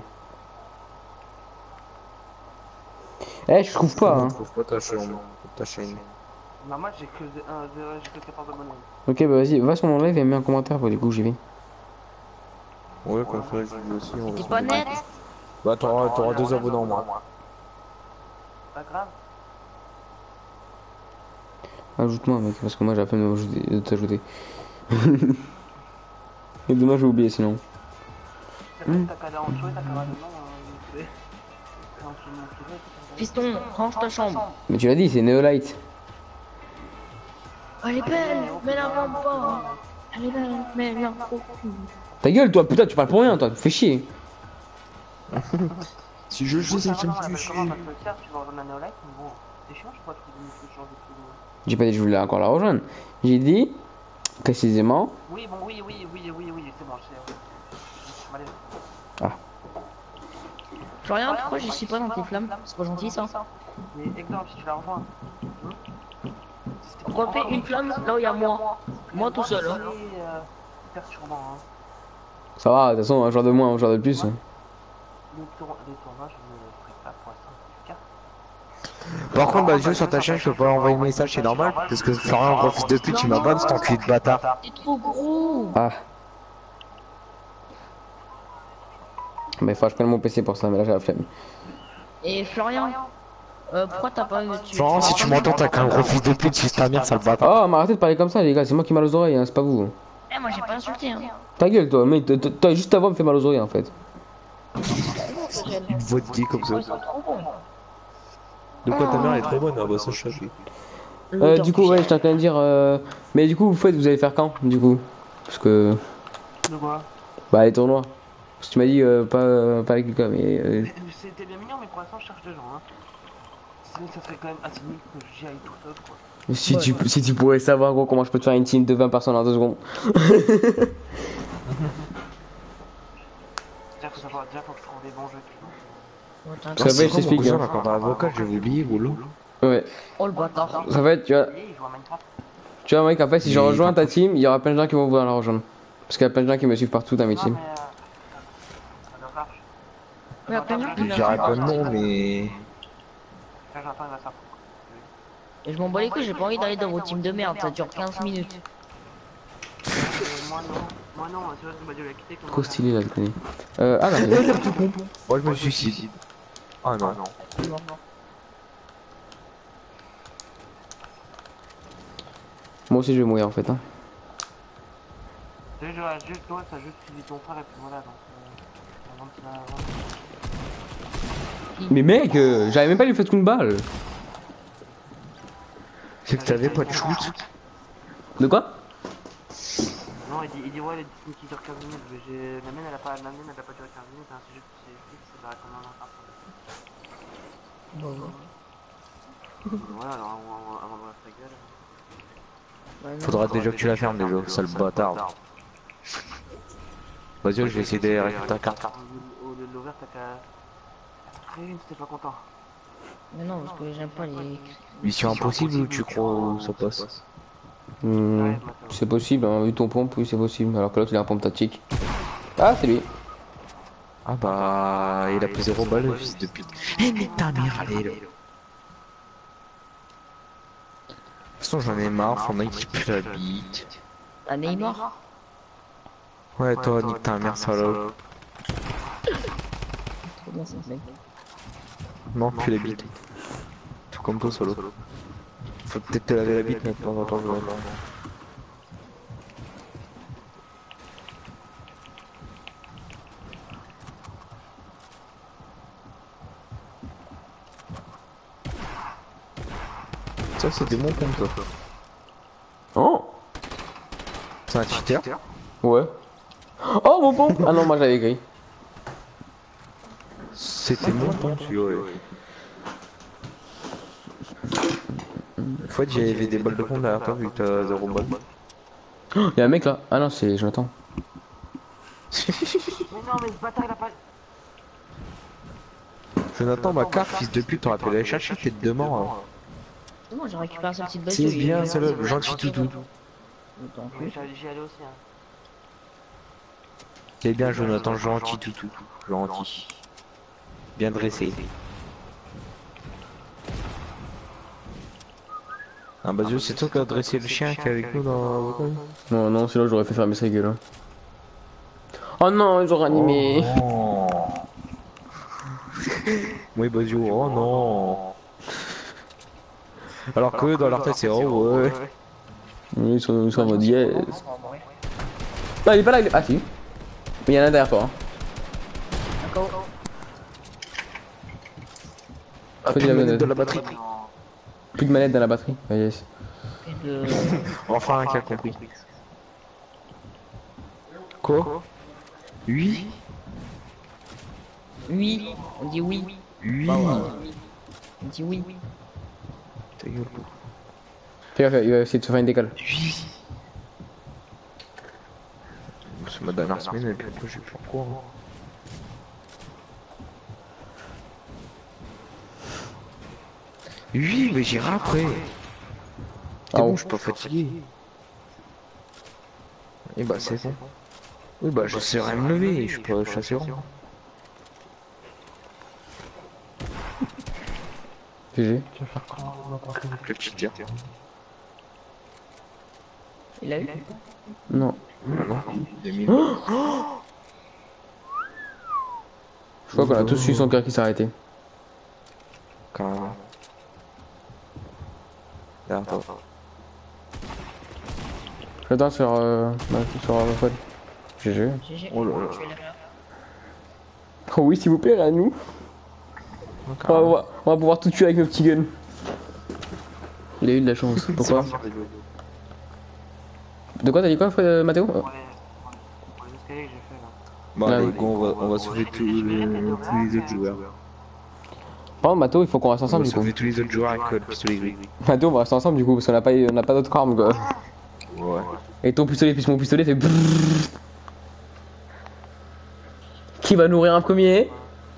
Eh, je trouve pas hein. Trouve pas ta chaîne. Non, moi j'ai que 14 abonnés. Ok bah vas-y, va sur mon live et mets un commentaire pour du coup j'y vais. Ouais, comme ça je dis aussi. On va T'es se pas mettre. net? Bah t'auras 2 abonnés en moins. Pas grave. Ajoute-moi mec, parce que moi j'ai à peine de t'ajouter. Et demain j'ai oublié sinon. T'as qu'à aller en dessous et t'as qu'à aller dedans. Fiston, range ta chambre. Mais tu l'as dit, c'est Neolite. Elle est belle, mais la vends pas. Elle est belle, mais elle a un gros cul. Ta gueule toi, putain tu parles pour rien toi, tu fais chier. Si je sais, ça me fait Comment chier. parce que certes tu vas rejoindre la Neolite, mais bon, c'est chiant je crois que tu changes de tout. J'ai pas dit que je voulais encore la rejoindre. J'ai dit, précisément, Oui, bon, oui, c'est bon, je sais. Florian, pourquoi je suis pas dans tes flammes? C'est pas gentil ça. Mais exemple, si tu la rejoins. Pourquoi faire une flamme là où il y a moi? Moi tout seul. Hein. C'est perturbant, hein. ça va, de toute façon un joueur de moins, un joueur de plus. Les tournois, je ne le ferai pas pour l'instant. Par contre, bah, sur ta chaîne, je peux pas envoyer le message, c'est normal. Parce que Florian, gros fils de pute, tu m'abonnes, c'est ton cul de bâtard. T'es trop gros. Ah. Mais faut que je prenne mon PC pour ça, mais là j'ai la flemme. Et Florian, pourquoi t'as pas eu Florian, si tu m'entends, t'as qu'un gros fils de pute, si ta mère, sale bâtard. Oh, mais arrêtez de parler comme ça les gars, c'est moi qui ai mal aux oreilles, hein, c'est pas vous. Eh, moi j'ai pas insulté. Hein. Ta gueule toi, mec, t'as juste ta voix me fait mal aux oreilles en fait. Une voix de gay comme ça. De quoi ta mère est trop bonne, ah bah ça je sais. Du coup, ouais, j'étais en train de dire. Mais du coup, vous allez faire quand du coup? Parce que. De quoi? Bah, les tournois. Parce que tu m'as dit pas avec Lucas, mais. C'était bien mignon, mais pour l'instant, je cherche des gens, hein. Sinon, ça serait quand même assez nul que j'y aille tout seul, quoi. Si tu pourrais savoir, gros, comment je peux te faire une team de 20 personnes en 2 secondes. C'est-à-dire que ça va, déjà, faut que je trouve des bons jeux, tu vois. Ça va, je t'explique. Cousin, Hein. là, quand t'as l'avocat, j'avais oublié, boulot. Ouais. Oh le bâtard. Ça va être, tu vois. Et il joue à Minecraft. Tu vois, mec, après, si je rejoins ta team, il y aura plein de gens qui vont vouloir la rejoindre. Parce qu'il y a plein de gens qui me suivent partout dans mes teams. Ça marche. Mais y a plein de gens qui Je dirais pas de nom, mais. Là, j'entends, il va sortir. Et je m'en bats les couilles, j'ai pas envie d'aller dans vos teams de merde, ça dure 15 minutes. Moi, non. Moi, non, c'est vrai que Badiou l'a quitté. Trop stylé là, le connais. Ah non, mais. Moi je me suicide. Ah non. Moi aussi, je vais mourir en fait. Hein. Tu sais, juste toi, t'as juste suivi ton frère et puis voilà, donc. Avant que ça avance. Mais mec, j'avais même pas lui fait une balle. C'est que t'avais pas de shoot. De quoi? Non, il dit ouais, les teams qui durent 15 minutes, mais la mienne elle a pas duré 15 minutes, hein, c'est juste que c'est fixe, c'est pas comment on en voilà, alors avant de voir ta gueule. Faudra déjà que tu la fermes déjà, sale bâtard. Vas-y, je vais essayer de récupérer ta carte. Au lieu de l'ouvrir, t'as qu'à créer une si t'es pas content. Mais non, parce que j'aime pas les. Mission impossible ou tu crois où ça passe? C'est possible, hein, vu ton pompe, oui c'est possible. Alors que l'autre il a un pompe tactique. Ah, c'est lui. Ah bah, il a pris 0 balles, le fils de pute. Eh, mais ta mère, allez, là. De toute façon, j'en ai marre, faut mec qui pue la bite. Un Neymar. Ouais, toi, nique ta mère, salope. Trop bien ça, mec. Non, pue la bite. Tout comme toi, solo. Faut peut-être te laver la bite maintenant, attends, je vais attendre. Ça, c'était mon pompe, ça. Oh. C'est un cheater. Ouais. Oh mon pont. Ah non, moi j'avais écrit. C'était mon pompe, celui-là, ouais. Une fois, j'avais des balles de pompe derrière toi, vu que t'as 0 balles. Oh, y'a un mec là. Ah non, c'est Jonathan. Mais non, mais ce bâtard il a pas. Jonathan, ma carte, fils de pute, t'aurais pu aller chercher, t'es de mort. Hein. C'est bon, j'ai récupéré sa petite baisse. C'est bien, c'est le gentil toutou. Mais j'y allais aussi, hein. C'est bien, Jonathan, gentil toutou. Gentil. Bien dressé. Ah bah Dieu, c'est toi qui as dressé le chien qui est avec nous dans la... Non, non, sinon j'aurais fait fermer sa gueule. Hein. Oh non, ils ont ranimé. Oh. Oui, bah Dieu, oh non. Alors que dans leur tête, c'est oh ouais. Oui, ils sont en mode yes. Non, il est pas là. Ah si. Mais il y en a un derrière toi. Hein. D'accord. Ah, plus de manette de la batterie. Plus de manette dans la batterie. Ah, yes. Enfin, un qui a compris. Quoi? Oui. Oui, on dit oui. Oui. Bah ouais, on dit oui. Ta gueule. Fais gaffe, il va essayer de se faire une décale. Oui. C'est ma dernière semaine et puis après, je sais pas pourquoi. Hein. Oui, mais j'irai après. C'est bon, je suis pas fatigué. Et bah, c'est bon. Oui, bah, je saurais me lever, je suis pas chasseur. GG. Tu vas faire quoi dans ton club? Le petit tir. Il a eu. Non. Ah non, 2000. Je crois qu'on a tous eu son cœur qui s'est arrêté. Carrément. Là, attends. J'attends sur ma phone. GG. GG. Oh là là. Tu es là. Oh oui, s'il vous plaît, à nous. On va pouvoir tout tuer avec nos petits guns. Il a eu de la chance. Pourquoi? De quoi t'as dit quoi, Mathéo? Pour les escaliers que j'ai fait là. Bon, Ah allez, oui. go, on va sauver tous les autres joueurs. Par contre, Mathéo, il faut qu'on reste On ensemble va du coup. sauver tous les autres joueurs avec le pistolet gris. Mathéo, on va rester ensemble du coup, parce qu'on n'a pas d'autres armes quoi. Ouais. Et ton pistolet plus mon pistolet fait brrrr. Qui va nourrir un premier?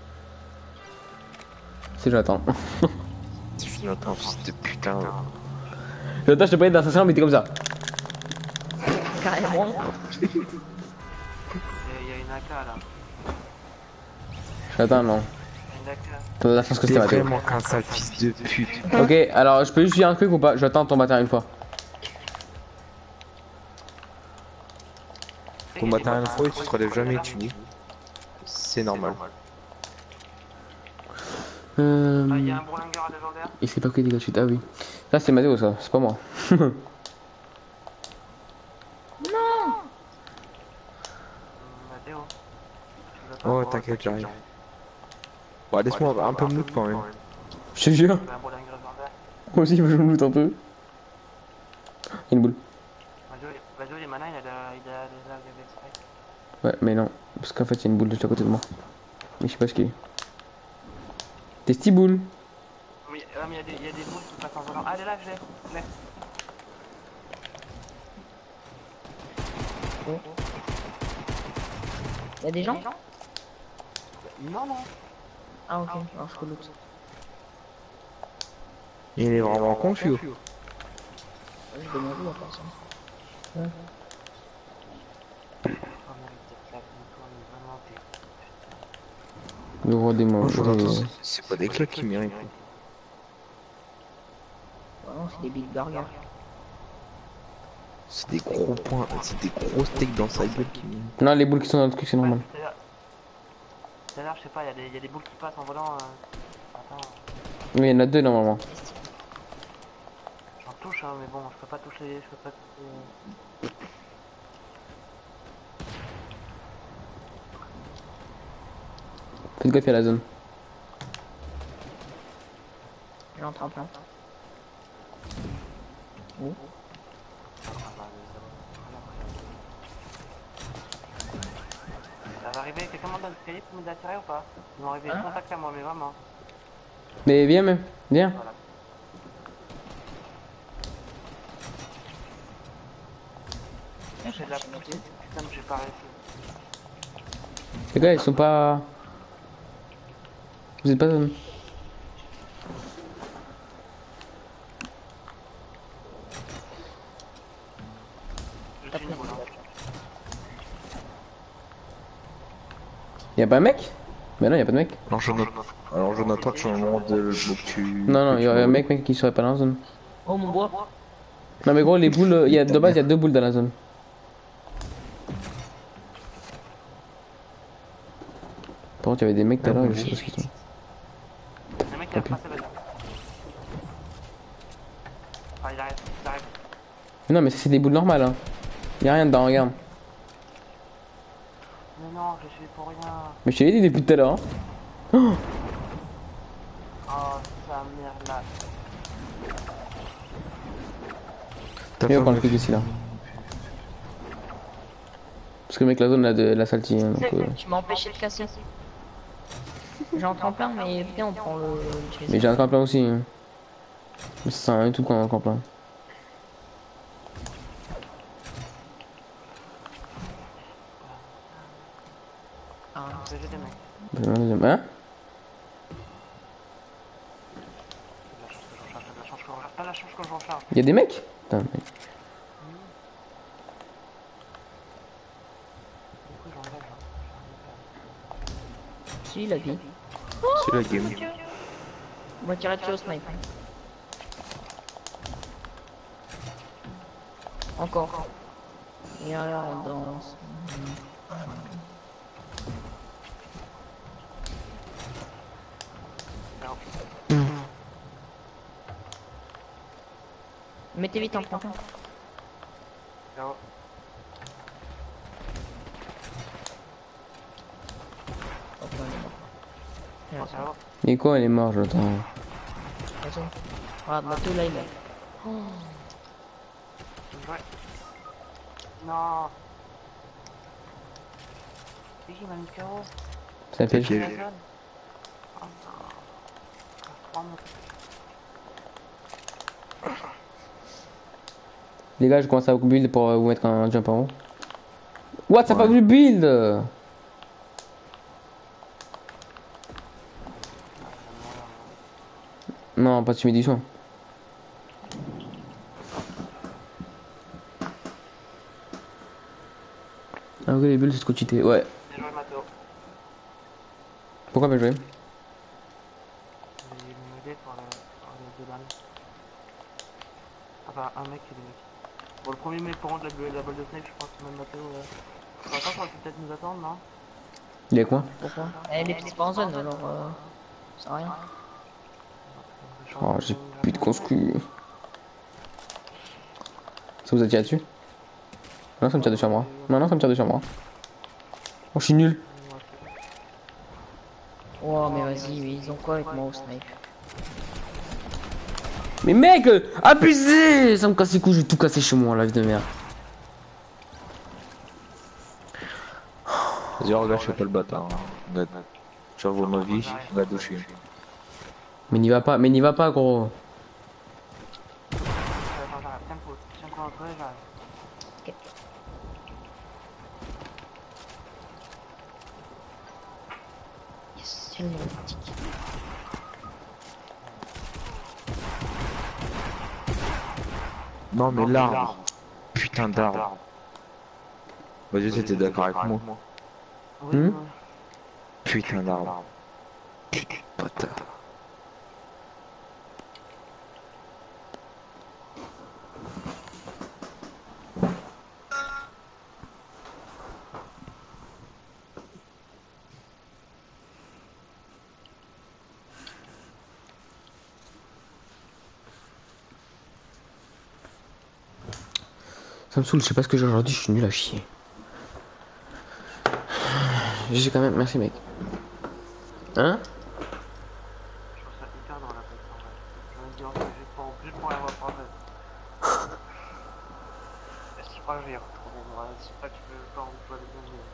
C'est Jonathan. Jonathan, fils de putain. Jonathan, je te parlais d'assassin, mais t'es comme ça. Carrément. Il y a une AK là. Jonathan, non. Il y a une AK. T'as de la chance que T'es c'était Mathéo. vraiment qu'un sale fils de pute. Ok, alors je peux juste dire un truc ou pas? J'attends ton matériel une fois. Ton matin une fois et tu te relèves jamais, tu dis. C'est normal. Ah, il y a un bourlingueur à légendaire. Il sait pas que des gars de chute. Ah oui. Ça c'est Mathéo ça, c'est pas moi. Mathéo. Oh, t'inquiète, j'arrive. Bon, laisse-moi un peu me loot quand même. Je te jure. Il y a un bourlingueur légendaire. Moi aussi, je me loot un peu. Une boule. Majo, les manas, il a des armes exprès. Ouais, mais non. Parce qu'en fait, il y a une boule juste à côté de moi. Mais je sais pas ce qu'il est. Testiboule. Mais il y a des boules qui passent en volant. Ah, elle est là, je l'ai. Y'a des gens? Non, non. Ah ok, alors je loot. Il est vraiment confus. Je demande où à part ça. Oh non, il te claque, il tourne vraiment, t'es. Le roi des Oh, manches. c'est pas des claques qui méritent. Vraiment, c'est des big burgers. C'est des gros points, c'est des gros steaks dans sa gueule qui méritent. Non, les boules qui sont dans le truc, c'est normal. Tout à l'heure, je sais pas, il y a des boules qui passent en volant. Attends, Oui, il y en a deux normalement. j'en touche, hein, mais bon, je peux pas toucher. Je peux pas toucher. Faites gaffe à la zone. J'entre en plein. Oh. Ça va arriver, quelqu'un monte dans l'escalier pour nous attirer ou pas? Ils vont arriver contact à moi, mais vraiment. Mais viens même, viens. Voilà. J'ai de la petite, putain, mais j'ai pas réussi. Les gars, ils sont pas. Vous êtes pas zone. Je suis une boule, hein. Y'a pas un mec? Bah non, y'a pas de mec. Alors Jonathan, tu as un moment de tu. Non, non, y'aurait un mec qui serait pas dans la zone. Oh mon bois. Non, mais gros, les boules, y a, de base, il y a deux boules dans la zone. Par contre, il y avait des mecs tout à l'heure, je sais pas ce qu'ils sont. Le mec qui a passé là. Ah, il arrive. Non, mais ça, c'est des boules normales, hein. Y'a rien dedans, regarde. Mais non, je suis pour rien. Mais je te l'ai dit depuis tout à l'heure, hein. Oh, Oh, sa mère là. viens, on prend le truc ici, là. Parce que mec, la zone a de la saltille, hein, donc, Tu m'as empêché de casser. J'entre en plein, mais viens, on prend le. Mais j'ai un tremplin aussi. Hein. Mais ça sert à rien du tout quand on a un tremplin. Ah. J'ai des mecs. Bah, un deuxième. Hein? J'ai de la chance que je recharge. Pas la chance que je recharge. Y'a des mecs? Putain, mec. Pourquoi j'enlève là? Si, la vie. C'est la game. On va tirer dessus au snipe. Encore. Et alors on danse. Mettez vite en point. Ciao. Ciao. Nico, elle est morte, j'entends. Regarde, Mathieu là il est. Ouais. Non. C'est qui m'a mis KO? Ça fait chier. piégé. Oh non. Les gars, je commence à vous build pour vous mettre un jump en haut. What, ça a pas voulu build? Non, pas de submission. Ah ok, les bulles, c'est ce que tu t'es. Ouais. Bien joué, Mathéo. Pourquoi pas jouer? Il m'aider pour les deux balles. Enfin, un mec et des mecs. Bon, le premier mec pour rendre la balle de snake, je pense que même Mathéo. Attends, on va peut-être nous attendre, non? Il y a quoi? Pourquoi? Eh, les petits pas en zone alors. Ça sert à rien. Oh, j'ai plus de conscu. Ça vous a tiré dessus? Non, ça me tire dessus à moi. Non, non, ça me tire dessus à moi. Oh, je suis nul. Oh, mais vas-y, mais ils ont quoi avec moi au snipe? Mais mec, abusé! Ça me casse les couilles, je vais tout casser chez moi, la vie de merde. Vas-y, regarde, je suis pas le bâtard. Hein. Tu vas voir ma vie, on va doucher. Mais n'y va pas, gros. Attends, j'arrête. Tiens, quoi, après, j'arrête. Yes, c'est le romantique. Non, mais l'arbre. Putain d'arbre. Vas-y, t'es d'accord avec moi. Oui, Hmm? Putain d'arbre. Bâtard. Ça me saoule, je sais pas ce que j'ai aujourd'hui, je suis nul à chier. Je sais quand même, merci mec. Hein? Je trouve ça hyper drôle la tête en vrai. Je me dis en fait, juste pour la voir en fait. Je crois que je vais y retrouver moi. Je sais pas que je veux pas envie de voir les deux, mais.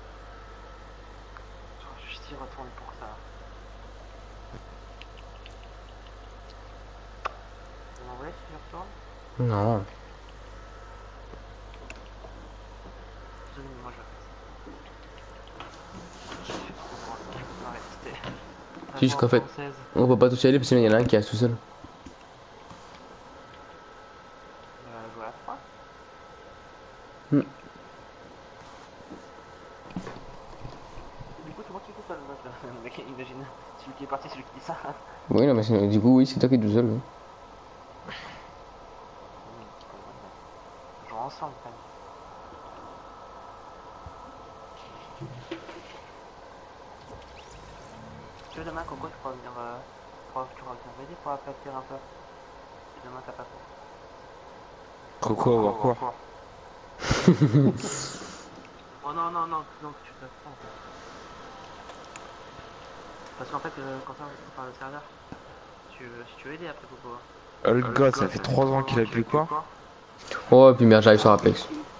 Je vais juste y retourner pour ça. Vous m'en voulez si je retourne? Non. Moi je vais faire ça. Je suis trop drôle. Ouais, c'était. C'est juste qu'en fait, on peut pas tous y aller parce qu'il y en a un qui reste tout seul. Jouer à 3. Hmm. Du coup, c'est moi qui coupe le mec, imagine. Celui qui est parti, celui qui dit ça. Oui, non, mais du coup, oui, c'est toi qui es tout seul. Oui. Jouons ensemble quand même. Tu veux demain, Coco, tu pourras venir, tu pourras venir m'aider pour aplatir un peu. Si demain t'as pas fait. Coco, avoir quoi? Oh non, non, non, non, tu fais pas en fait. Parce qu'en fait, quand ça, on parle de serveur, si tu veux aider après Coco. Le gars, ça fait 3 ans qu'il a plus quoi? Oh, et puis merde, j'arrive sur Apex.